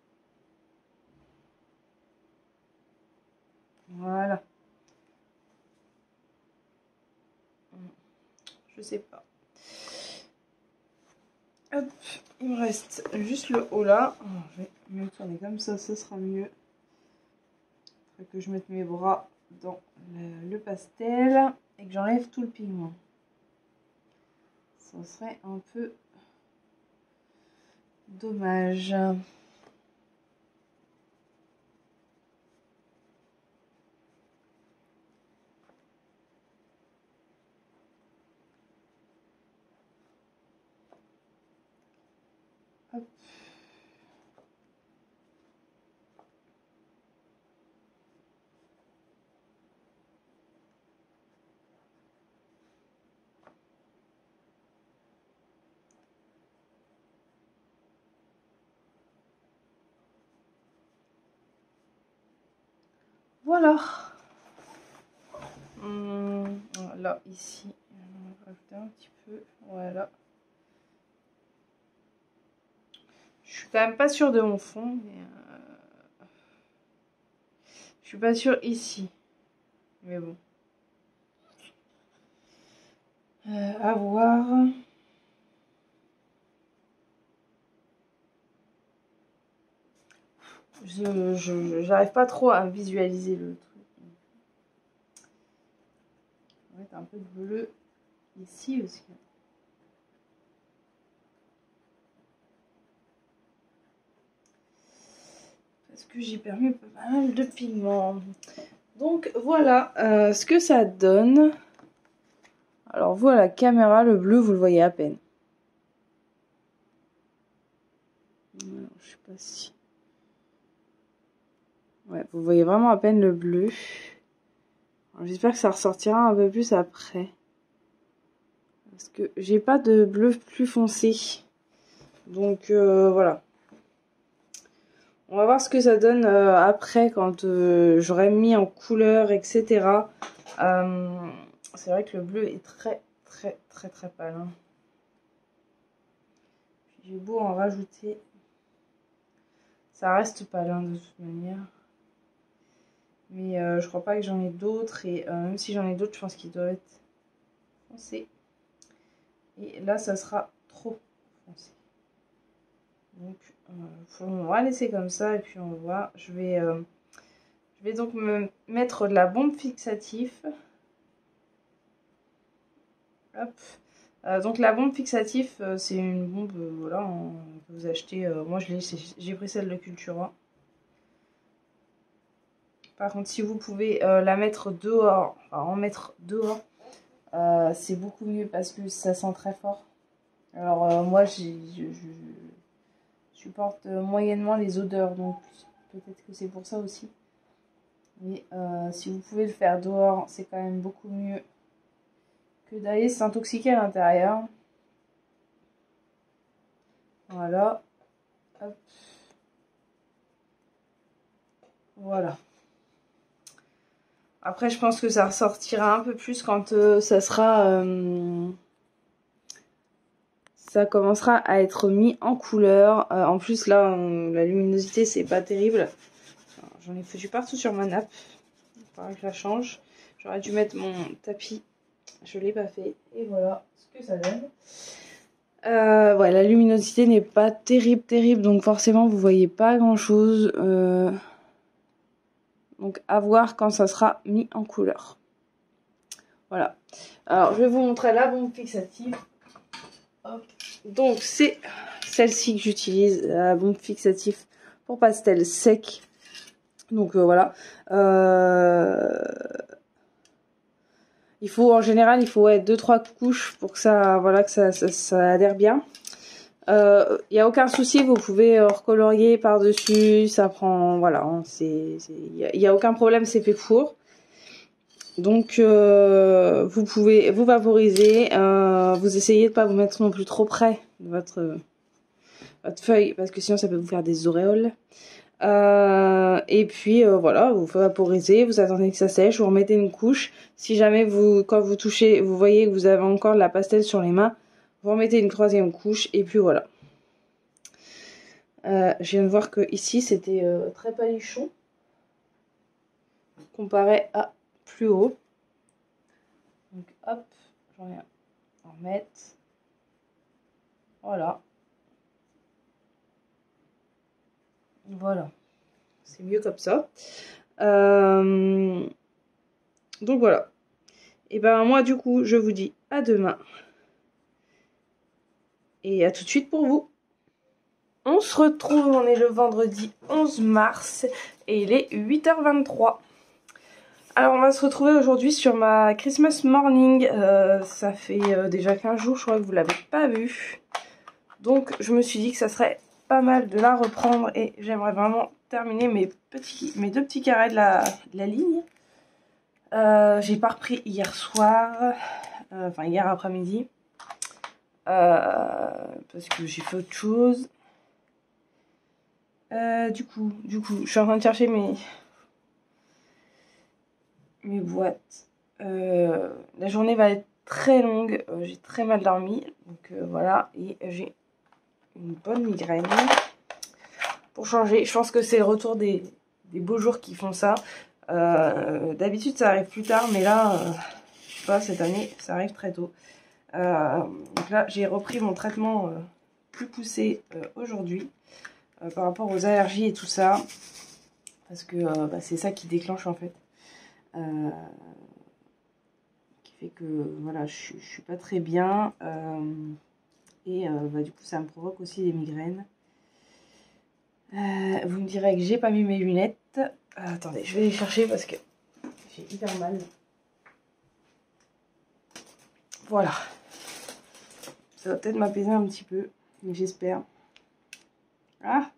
Voilà. Je sais pas. Hop, il me reste juste le haut là. Alors, je vais me tourner comme ça, ce sera mieux. Il faut que je mette mes bras dans le pastel et que j'enlève tout le pigment. Ça serait un peu Dommage. Hop. Voilà. Là, ici, on va rajouter un petit peu. Voilà. Je suis quand même pas sûre de mon fond, mais je suis pas sûre ici. Mais bon. À voir. J'arrive pas trop à visualiser le truc. On va mettre un peu de bleu ici aussi. Parce que j'ai perdu pas mal de pigments. Donc voilà ce que ça donne. Alors vous à la caméra, le bleu vous le voyez à peine. Alors, je sais pas si... Ouais, vous voyez vraiment à peine le bleu. J'espère que ça ressortira un peu plus après. Parce que j'ai pas de bleu plus foncé. Donc voilà. On va voir ce que ça donne après quand j'aurai mis en couleur, etc. C'est vrai que le bleu est très pâle. Hein. J'ai beau en rajouter. Ça reste pâle hein, de toute manière. Mais je crois pas que j'en ai d'autres. Et même si j'en ai d'autres, je pense qu'ils doivent être foncés. Et là, ça sera trop foncé. Donc, on va laisser comme ça. Et puis, on va voir. Je vais donc me mettre de la bombe fixatif. Hop. Donc, la bombe fixatif, c'est une bombe, voilà, que vous achetez. Moi, j'ai pris celle de Cultura. Par contre, si vous pouvez la mettre dehors, enfin, en mettre dehors, c'est beaucoup mieux parce que ça sent très fort. Alors, moi, je supporte moyennement les odeurs, donc peut-être que c'est pour ça aussi. Mais si vous pouvez le faire dehors, c'est quand même beaucoup mieux que d'aller s'intoxiquer à l'intérieur. Voilà. Hop. Voilà. Après, je pense que ça ressortira un peu plus quand ça sera... ça commencera à être mis en couleur. En plus, là, la luminosité, c'est pas terrible. J'en ai foutu partout sur ma nappe. Il faudra que je la change. J'aurais dû mettre mon tapis. Je l'ai pas fait. Et voilà ce que ça donne. Ouais, la luminosité n'est pas terrible. Donc forcément, vous voyez pas grand-chose. Donc à voir quand ça sera mis en couleur. Voilà. Alors, je vais vous montrer la bombe fixative. Hop. Donc, c'est celle-ci que j'utilise, la bombe fixative pour pastel sec. Donc, voilà. Il faut, en général, il faut ouais, 2-3 couches pour que ça, voilà, que ça adhère bien. Il n'y a aucun souci, vous pouvez recolorier par-dessus, ça prend, voilà, hein, il n'y a aucun problème, c'est fait pour. Donc vous pouvez vous vaporiser, vous essayez de pas vous mettre non plus trop près de votre feuille parce que sinon ça peut vous faire des auréoles. Et puis voilà, vous vaporisez, vous attendez que ça sèche, vous remettez une couche. Si jamais quand vous touchez, vous voyez que vous avez encore de la pastel sur les mains, vous remettez une troisième couche et puis voilà. Je viens de voir que ici c'était très palichon comparé à plus haut. Donc hop, j'en ai en remettre. Voilà. Voilà. C'est mieux comme ça. Donc voilà. Et ben moi du coup je vous dis à demain. Et à tout de suite pour vous. On se retrouve, on est le vendredi 11 mars et il est 8h23. Alors on va se retrouver aujourd'hui sur ma Christmas morning. Ça fait déjà 15 jours, je crois que vous l'avez pas vu. Donc je me suis dit que ça serait pas mal de la reprendre et j'aimerais vraiment terminer mes deux petits carrés de la ligne. J'ai pas repris hier soir, enfin hier après-midi, parce que j'ai fait autre chose. Du coup, je suis en train de chercher mes boîtes. La journée va être très longue, j'ai très mal dormi, donc voilà, et j'ai une bonne migraine. Pour changer, je pense que c'est le retour des beaux jours qui font ça. D'habitude ça arrive plus tard, mais là, je sais pas, cette année ça arrive très tôt. Donc là j'ai repris mon traitement plus poussé aujourd'hui par rapport aux allergies et tout ça, parce que c'est ça qui déclenche en fait, qui fait que voilà, je suis pas très bien, et du coup ça me provoque aussi des migraines. Vous me direz que j'ai pas mis mes lunettes. Attendez, je vais les chercher parce que j'ai hyper mal. Voilà. Ça va peut-être m'apaiser un petit peu, mais j'espère. Ah!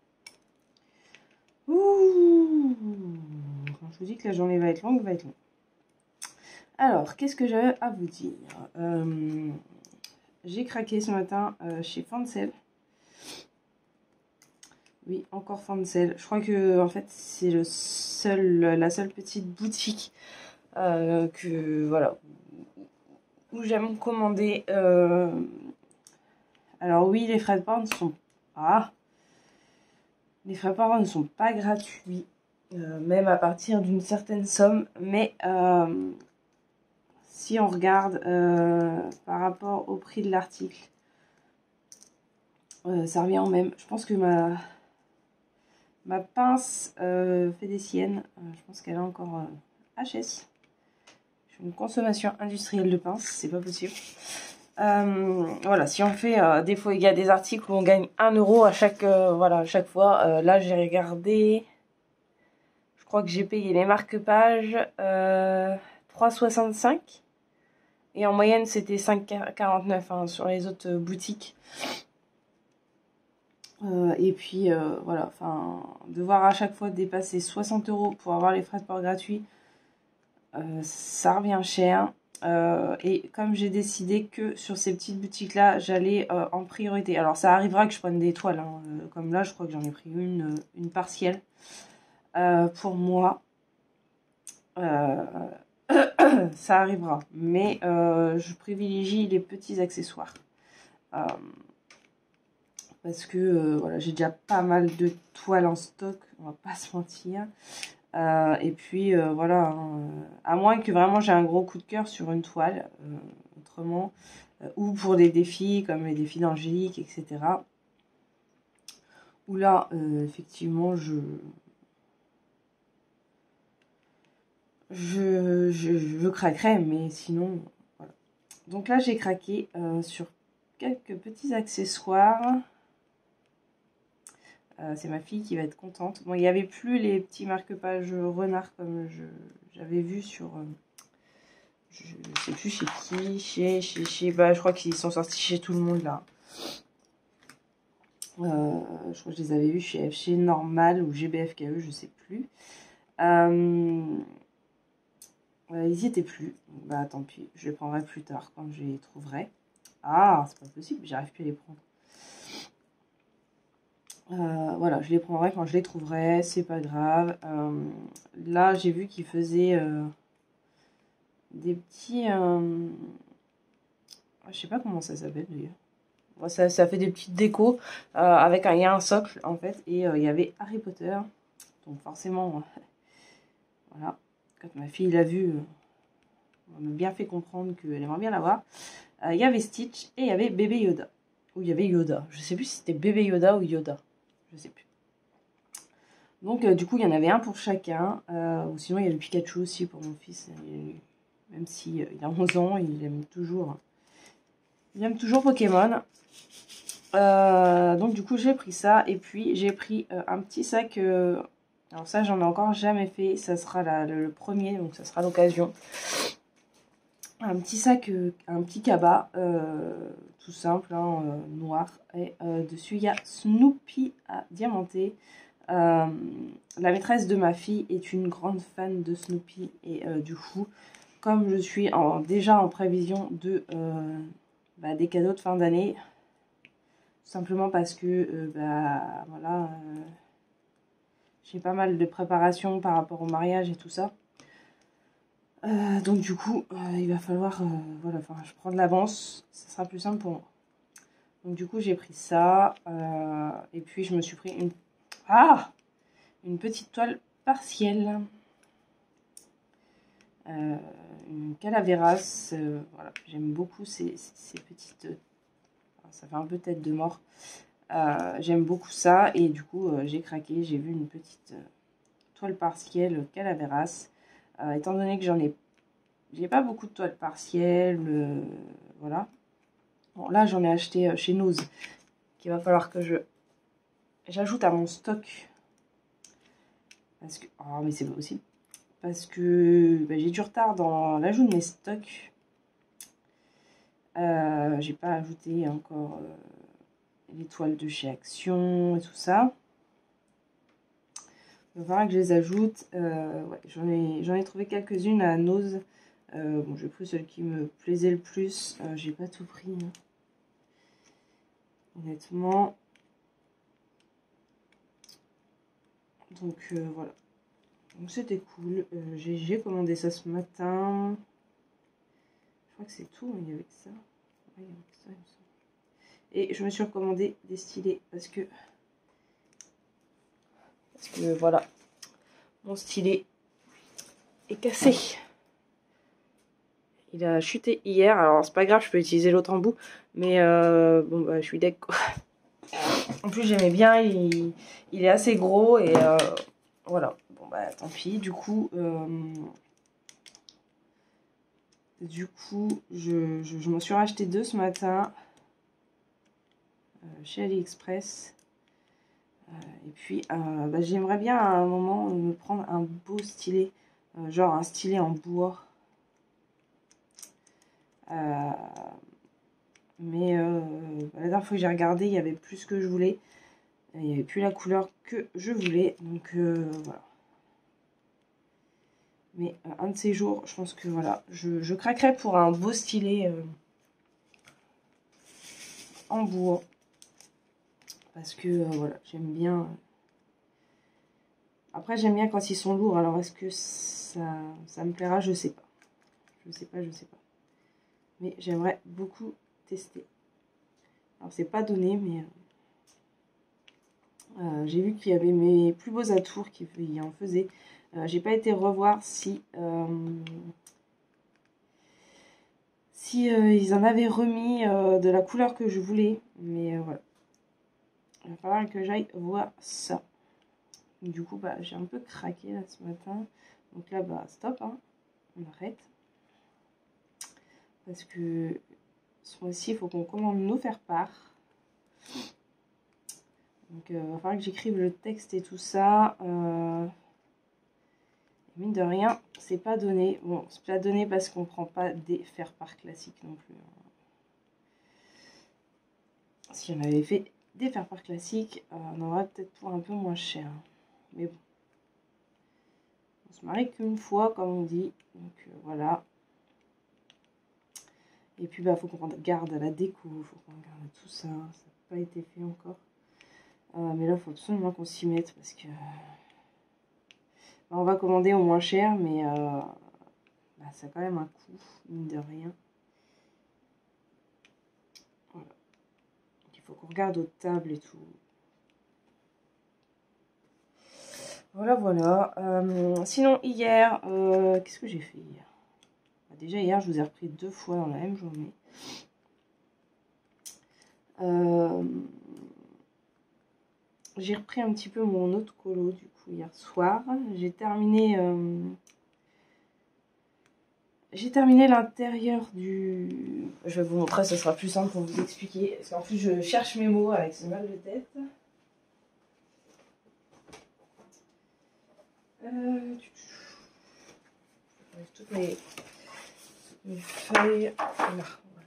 Ouh! Quand je vous dis que la journée va être longue, va être longue. Alors, qu'est-ce que j'avais à vous dire? J'ai craqué ce matin chez Fancel. Oui, encore Fancel. Je crois que en fait c'est la seule petite boutique que voilà, où j'aime commander. Alors oui, les frais de port ne sont les frais de port ne sont pas gratuits, même à partir d'une certaine somme, mais si on regarde par rapport au prix de l'article, ça revient au même. Je pense que ma pince fait des siennes. Je pense qu'elle a encore HS. J'ai une consommation industrielle de pince, c'est pas possible. Voilà, si on fait des fois, il y a des articles où on gagne 1 euro à chaque fois. Là, j'ai regardé. Je crois que j'ai payé les marque-pages 3,65. Et en moyenne, c'était 5,49 sur les autres boutiques. Et puis voilà, enfin, devoir à chaque fois dépasser 60 euros pour avoir les frais de port gratuits, ça revient cher. Et comme j'ai décidé que sur ces petites boutiques là j'allais en priorité, alors ça arrivera que je prenne des toiles, hein, comme là je crois que j'en ai pris une partielle pour moi. Ça arrivera, mais je privilégie les petits accessoires. Parce que voilà, j'ai déjà pas mal de toiles en stock, on va pas se mentir. Et puis voilà, hein, à moins que vraiment j'ai un gros coup de cœur sur une toile, autrement, ou pour des défis comme les défis d'Angélique, etc. Où là, effectivement, je craquerais, mais sinon, voilà. Donc là, j'ai craqué sur quelques petits accessoires. C'est ma fille qui va être contente. Bon, il n'y avait plus les petits marque-pages renard comme j'avais vu sur... je sais plus chez qui, je crois qu'ils sont sortis chez tout le monde là. Je crois que je les avais vus chez FC Normal ou GBFKE, je sais plus. Ils y étaient plus. Bah tant pis, je les prendrai plus tard quand je les trouverai. Ah, c'est pas possible, j'arrive plus à les prendre. Voilà, je les prendrai quand je les trouverai, c'est pas grave. Là, j'ai vu qu'ils faisaient des petits... je sais pas comment ça s'appelle d'ailleurs. Ça fait des petites décos avec il y a un socle en fait, et il y avait Harry Potter. Donc forcément, voilà, quand ma fille l'a vu, on m'a bien fait comprendre qu'elle aimerait bien l'avoir. Il y avait Stitch et il y avait bébé Yoda. Ou il y avait Yoda, je sais plus si c'était bébé Yoda ou Yoda. Je sais plus. Donc du coup il y en avait un pour chacun. Ou sinon il y a le Pikachu aussi pour mon fils. Même si il a 11 ans, il aime toujours Pokémon. Donc du coup j'ai pris ça et puis j'ai pris un petit sac, alors ça j'en ai encore jamais fait, ça sera le premier, donc ça sera l'occasion. Un petit sac, un petit cabas, tout simple, hein, noir, et dessus il y a Snoopy à diamanter. La maîtresse de ma fille est une grande fan de Snoopy et du coup, comme je suis déjà en prévision de des cadeaux de fin d'année, simplement parce que voilà, j'ai pas mal de préparation par rapport au mariage et tout ça. Donc du coup, il va falloir, voilà, enfin, je prends de l'avance, ça sera plus simple pour moi. Donc du coup, j'ai pris ça, et puis je me suis pris une petite toile partielle, une Calaveras, voilà, j'aime beaucoup ces petites, ça fait un peu tête de mort. J'aime beaucoup ça et du coup j'ai craqué, j'ai vu une petite toile partielle Calaveras. Étant donné que j'ai pas beaucoup de toiles partielles, voilà. Bon, là j'en ai acheté chez Nose, qu'il va falloir que j'ajoute à mon stock. Parce que, oh mais c'est pas possible. Parce que j'ai du retard dans l'ajout de mes stocks. J'ai pas ajouté encore les toiles de chez Action et tout ça. Il va falloir que je les ajoute. Ouais, j'en ai trouvé quelques-unes à Nose. Bon, j'ai pris celle qui me plaisait le plus. J'ai pas tout pris, hein. Honnêtement. Donc voilà. Donc c'était cool. J'ai commandé ça ce matin. Je crois que c'est tout. Il y avait que ça. Ouais, il y avait que ça, il me semble. Et je me suis recommandé des stylés parce que voilà, mon stylet est cassé. Il a chuté hier, alors c'est pas grave, je peux utiliser l'autre embout, mais bon bah je suis deck quoi. En plus j'aimais bien, il est assez gros et voilà. Bon bah tant pis, du coup je m'en suis racheté 2 ce matin chez AliExpress. Et puis j'aimerais bien à un moment me prendre un beau stylet, genre un stylet en bois. Mais la dernière fois que j'ai regardé, il y avait plus ce que je voulais. Il n'y avait plus la couleur que je voulais. Donc voilà. Mais un de ces jours, je pense que voilà, je craquerai pour un beau stylet en bois. Parce que voilà, j'aime bien. Après, j'aime bien quand ils sont lourds. Alors, est-ce que ça me plaira? Je sais pas. Je sais pas. Mais j'aimerais beaucoup tester. Alors, c'est pas donné, mais j'ai vu qu'il y avait mes plus beaux atours qui en faisaient. J'ai pas été revoir si ils en avaient remis de la couleur que je voulais. Mais voilà. Il va falloir que j'aille voir ça. Du coup, j'ai un peu craqué là ce matin. Donc là, stop, hein. On arrête. Parce que ce mois-ci, il faut qu'on commande nos faire-part. Donc il va falloir que j'écrive le texte et tout ça. Mine de rien, c'est pas donné. Bon, c'est pas donné parce qu'on prend pas des faire-part classiques non plus. Si on avait fait des faire-part classiques, on aurait peut-être pour un peu moins cher. Mais bon. On se marie qu'une fois, comme on dit. Donc voilà. Et puis faut qu'on garde la déco, faut qu'on garde tout ça. Ça n'a pas été fait encore. Mais là, il faut absolument qu'on s'y mette parce que on va commander au moins cher, mais ça a quand même un coût, mine de rien. Voilà. Donc, il faut qu'on regarde aux tables et tout. Voilà. Sinon, hier, qu'est-ce que j'ai fait hier? Déjà, hier, je vous ai repris 2 fois dans la même journée. J'ai repris un petit peu mon autre colo, du coup, hier soir. J'ai terminé j'ai terminé l'intérieur du... Je vais vous montrer, ce sera plus simple pour vous expliquer. Parce qu'en plus, je cherche mes mots avec ce mal de tête. Toutes mes feuilles. Voilà.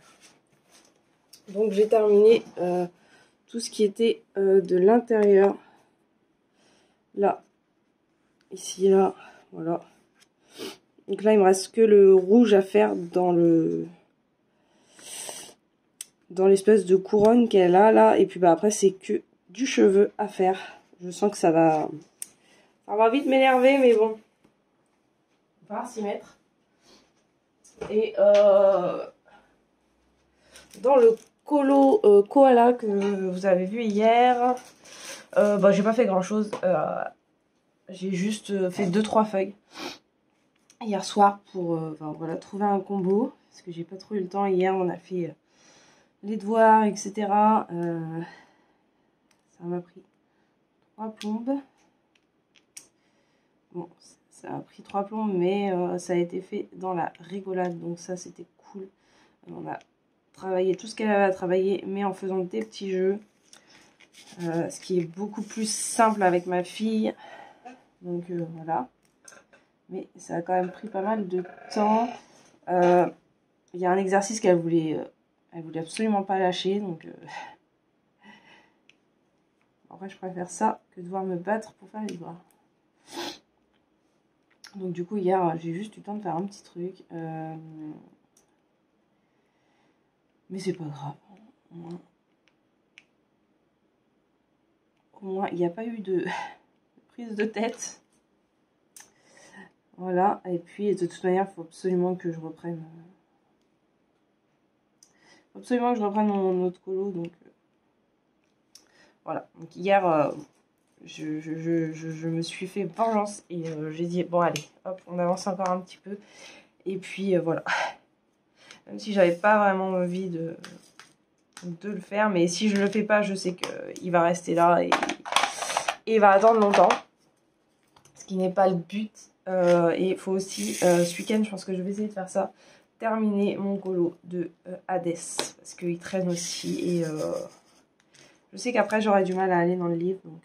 Donc j'ai terminé tout ce qui était de l'intérieur. Là, ici, là, voilà. Donc là, il me reste que le rouge à faire dans l'espèce de couronne qu'elle a là. Et puis bah après, c'est que du cheveu à faire. Je sens que ça va vite m'énerver, mais bon. On va s'y mettre. Et dans le colo koala que vous avez vu hier, bah, j'ai pas fait grand chose. J'ai juste fait 2-3 feuilles hier soir pour voilà, trouver un combo. Parce que j'ai pas trop eu le temps. Hier, on a fait les devoirs, etc. Ça m'a pris 3 plombes. Bon, ça a pris 3 plombes, mais ça a été fait dans la rigolade. Donc ça, c'était cool. On a travaillé tout ce qu'elle avait à travailler, mais en faisant des petits jeux. Ce qui est beaucoup plus simple avec ma fille. Donc voilà. Mais ça a quand même pris pas mal de temps. Il y a un exercice qu'elle voulait absolument pas lâcher. Donc après, je préfère ça que de devoir me battre pour faire les devoirs. Donc du coup, hier, j'ai juste eu le temps de faire un petit truc. Mais c'est pas grave. Au moins, il n'y a pas eu de prise de tête. Voilà. Et puis, de toute manière, il faut absolument que je reprenne... mon autre colo. Donc voilà. Donc hier, je me suis fait vengeance. Et j'ai dit, bon allez, hop, on avance encore un petit peu. Et puis voilà. Même si j'avais pas vraiment envie de le faire. Mais si je le fais pas, je sais qu'il va rester là. Et il va attendre longtemps. Ce qui n'est pas le but. Et il faut aussi, ce week-end, je pense que je vais essayer de faire ça. Terminer mon colo de Hades. Parce qu'il traîne aussi. Et je sais qu'après, j'aurai du mal à aller dans le livre. Donc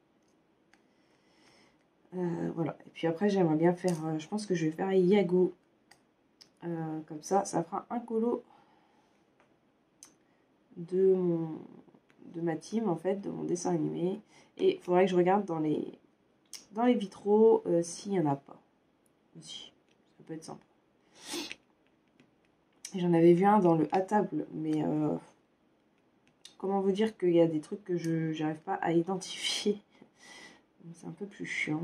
voilà. Et puis après, j'aimerais bien faire... je pense que je vais faire Iago. Comme ça, ça fera un colo de ma team, en fait, de mon dessin animé. Et il faudrait que je regarde dans les vitraux s'il n'y en a pas. Aussi, ça peut être sympa. Et j'en avais vu un dans le à table, mais comment vous dire qu'il y a des trucs que je n'arrive pas à identifier. C'est un peu plus chiant.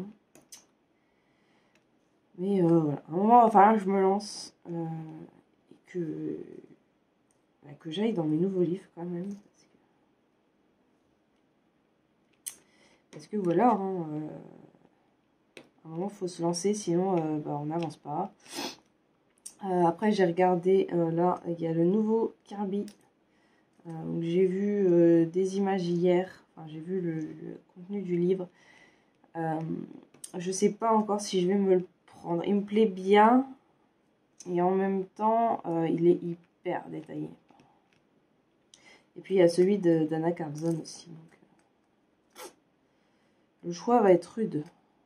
Mais voilà, à un moment, il va falloir que je me lance et que j'aille dans mes nouveaux livres quand même. Parce que voilà, hein, à un moment, il faut se lancer, sinon bah, on n'avance pas. Après, j'ai regardé, là, il y a le nouveau Kirby. J'ai vu des images hier, enfin, j'ai vu le contenu du livre. Je sais pas encore si je vais me le prendre. Il me plaît bien et en même temps, il est hyper détaillé. Et puis il y a celui d'Anna Carlson aussi. Donc, le choix va être rude.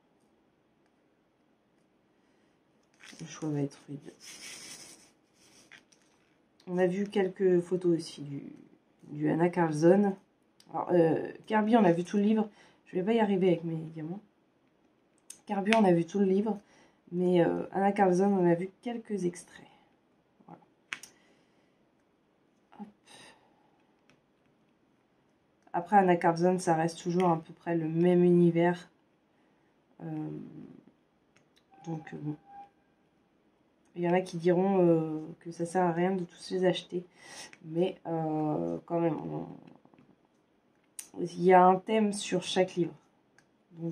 Le choix va être rude. On a vu quelques photos aussi du Anna Carlson. Alors, Kirby, on a vu tout le livre. Je vais pas y arriver avec mes diamants. Kirby, on a vu tout le livre. Mais Anna Carlson, on a vu quelques extraits. Voilà. Hop. Après, Anna Carlson, ça reste toujours à peu près le même univers. Donc, bon. Il y en a qui diront que ça sert à rien de tous les acheter. Mais quand même, il y a un thème sur chaque livre. Donc,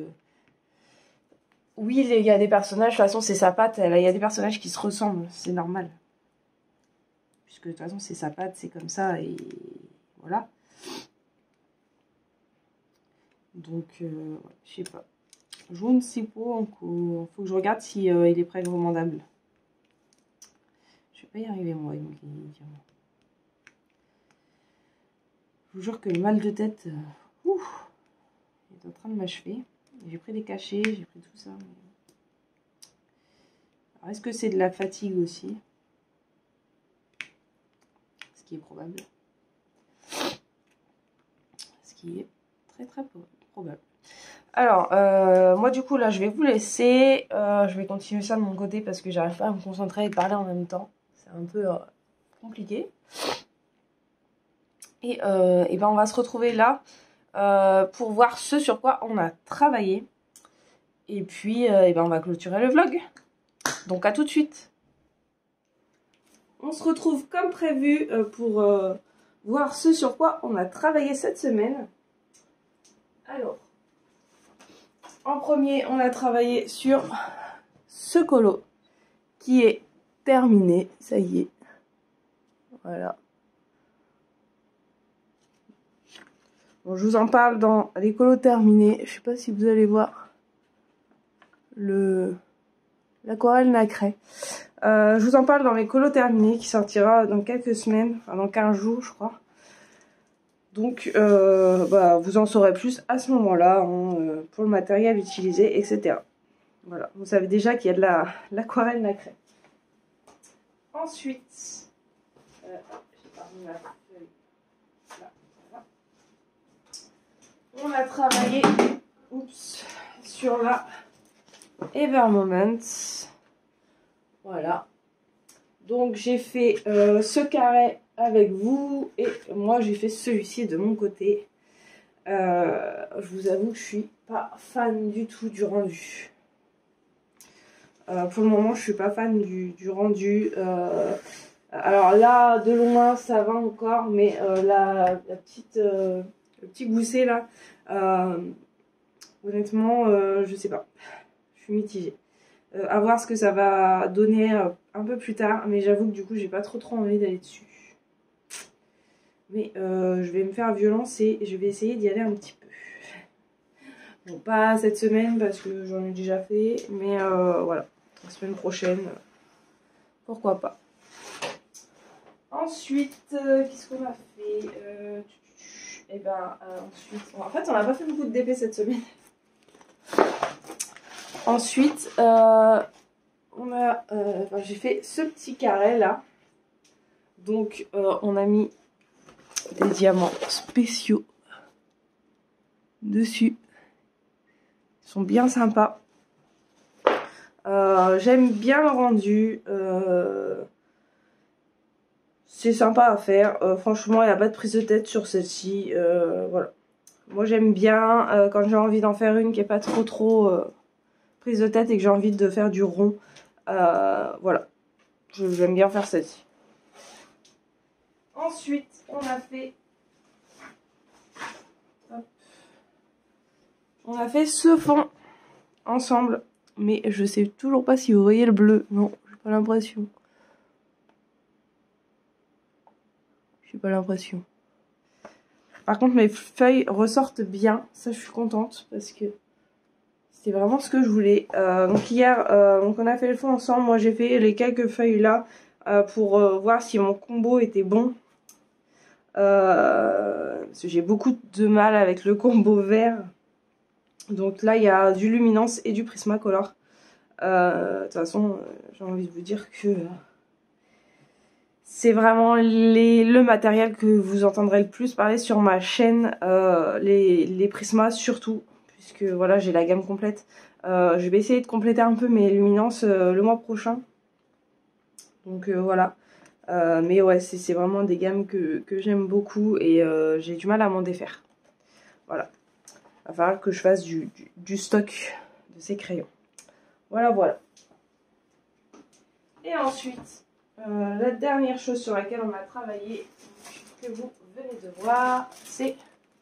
oui, il y a des personnages, de toute façon, c'est sa patte. Il y a des personnages qui se ressemblent, c'est normal. Puisque de toute façon, c'est sa patte, c'est comme ça, et voilà. Donc, je sais pas. Je ne sais pas encore. Faut que je regarde si il est précommandable. vais pas y arriver moi avec mes diamants. Je vous jure que le mal de tête est en train de m'achever. J'ai pris des cachets, j'ai pris tout ça. Alors, est-ce que c'est de la fatigue aussi? Ce qui est probable. Ce qui est très très probable. Alors, moi du coup là je vais vous laisser. Je vais continuer ça de mon côté parce que j'arrive pas à me concentrer et parler en même temps. C'est un peu compliqué. Et ben on va se retrouver là pour voir ce sur quoi on a travaillé. Et puis et ben on va clôturer le vlog. Donc à tout de suite. On se retrouve comme prévu pour voir ce sur quoi on a travaillé cette semaine. Alors, en premier, on a travaillé sur ce colo qui est terminé. Ça y est. Voilà. Bon, je vous en parle dans les colos terminés. Je sais pas si vous allez voir l'aquarelle nacrée. Je vous en parle dans mes colos terminés qui sortira dans quelques semaines, enfin dans 15 jours je crois. Donc bah, vous en saurez plus à ce moment-là hein, pour le matériel utilisé, etc. Voilà, vous savez déjà qu'il y a de l'aquarelle nacrée. Ensuite, j'ai pas mis ma feuille. Là, voilà. On a travaillé sur la Evermoment. Voilà. Donc j'ai fait ce carré avec vous et moi j'ai fait celui-ci de mon côté. Je vous avoue que je suis pas fan du tout du rendu. Pour le moment je suis pas fan du rendu. Alors là de loin ça va encore, mais le petit gousset là, honnêtement je sais pas. Je suis mitigée. À voir ce que ça va donner un peu plus tard, mais j'avoue que du coup j'ai pas trop envie d'aller dessus. Mais je vais me faire violence et je vais essayer d'y aller un petit peu. Bon, pas cette semaine parce que j'en ai déjà fait, mais voilà, la semaine prochaine, pourquoi pas. Ensuite, qu'est-ce qu'on a fait et ben ensuite, en fait on n'a pas fait beaucoup de DP cette semaine. Ensuite, j'ai fait ce petit carré là. Donc, on a mis des diamants spéciaux dessus. Ils sont bien sympas. J'aime bien le rendu. C'est sympa à faire. Franchement, il n'y a pas de prise de tête sur celle-ci. Voilà. Moi, j'aime bien quand j'ai envie d'en faire une qui n'est pas trop prise de tête et que j'ai envie de faire du rond. Voilà. J'aime bien faire celle-ci. Ensuite, on a fait... Hop. On a fait ce fond ensemble. Mais je sais toujours pas si vous voyez le bleu. Non, j'ai pas l'impression. J'ai pas l'impression. Par contre, mes feuilles ressortent bien. Ça, je suis contente parce que c'est vraiment ce que je voulais. Donc hier, donc on a fait le fond ensemble. Moi, j'ai fait les quelques feuilles là pour voir si mon combo était bon. Parce que j'ai beaucoup de mal avec le combo vert. Donc là, il y a du Luminance et du Prismacolor. De toute façon, j'ai envie de vous dire que c'est vraiment le matériel que vous entendrez le plus parler sur ma chaîne. Les Prismas surtout, puisque voilà, j'ai la gamme complète. Je vais essayer de compléter un peu mes luminances le mois prochain. Donc voilà. Mais ouais, c'est vraiment des gammes que j'aime beaucoup et j'ai du mal à m'en défaire. Voilà. Il va falloir que je fasse du stock de ces crayons. Voilà, voilà. Et ensuite, la dernière chose sur laquelle on a travaillé, que vous venez de voir, c'est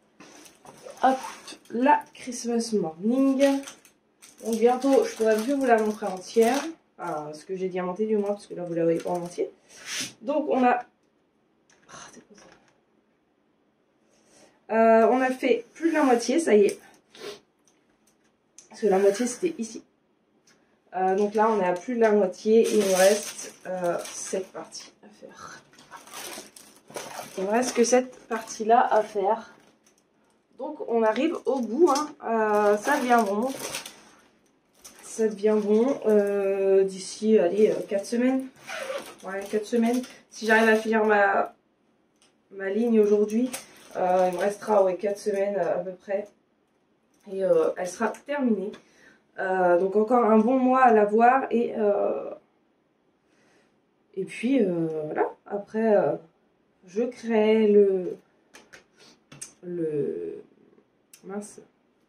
la Christmas Morning. Donc bientôt, je pourrai plus vous la montrer entière. Enfin, ce que j'ai diamanté du moins, parce que là, vous la voyez pas en entier. Donc, on a... on a fait plus de la moitié, ça y est. Parce que la moitié, c'était ici. Donc là on est à plus de la moitié, il me reste cette partie à faire. Il me reste que cette partie là à faire. Donc on arrive au bout, hein. Ça devient bon. Ça devient bon d'ici, allez, 4 semaines. Ouais, 4 semaines. Si j'arrive à finir ma ligne aujourd'hui, il me restera, ouais, 4 semaines à peu près. Et elle sera terminée. Donc encore un bon mois à la voir. Et puis voilà. Après, je crée mince.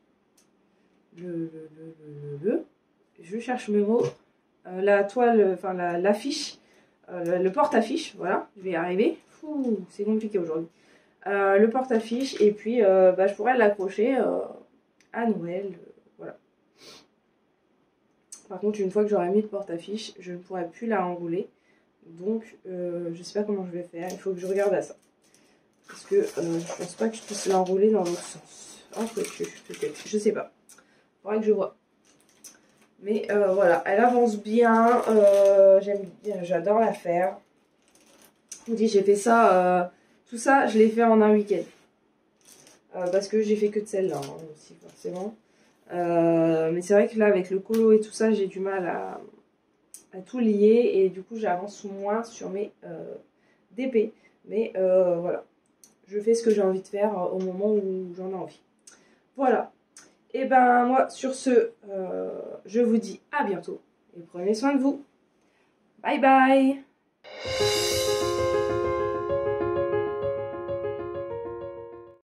Je cherche mes mots. La toile, enfin l'affiche. Le porte-affiche, voilà, je vais y arriver. C'est compliqué aujourd'hui. Le porte-affiche, et puis je pourrais l'accrocher à Noël. Voilà. Par contre, une fois que j'aurai mis le porte-affiche, je ne pourrai plus la enrouler. Donc, je sais pas comment je vais faire. Il faut que je regarde à ça. Parce que je pense pas que je puisse l'enrouler dans l'autre sens. Oh, peut-être, je sais pas. Faudrait que je vois. Mais voilà, elle avance bien. J'aime bien, j'adore la faire. Je vous dis, j'ai fait ça, tout ça, je l'ai fait en un week-end. Parce que j'ai fait que de celle-là, hein, aussi, forcément. Mais c'est vrai que là, avec le colo et tout ça, j'ai du mal à tout lier. Et du coup, j'avance moins sur mes DP. Mais voilà, je fais ce que j'ai envie de faire au moment où j'en ai envie. Voilà. Et ben moi, sur ce, je vous dis à bientôt. Et prenez soin de vous. Bye bye.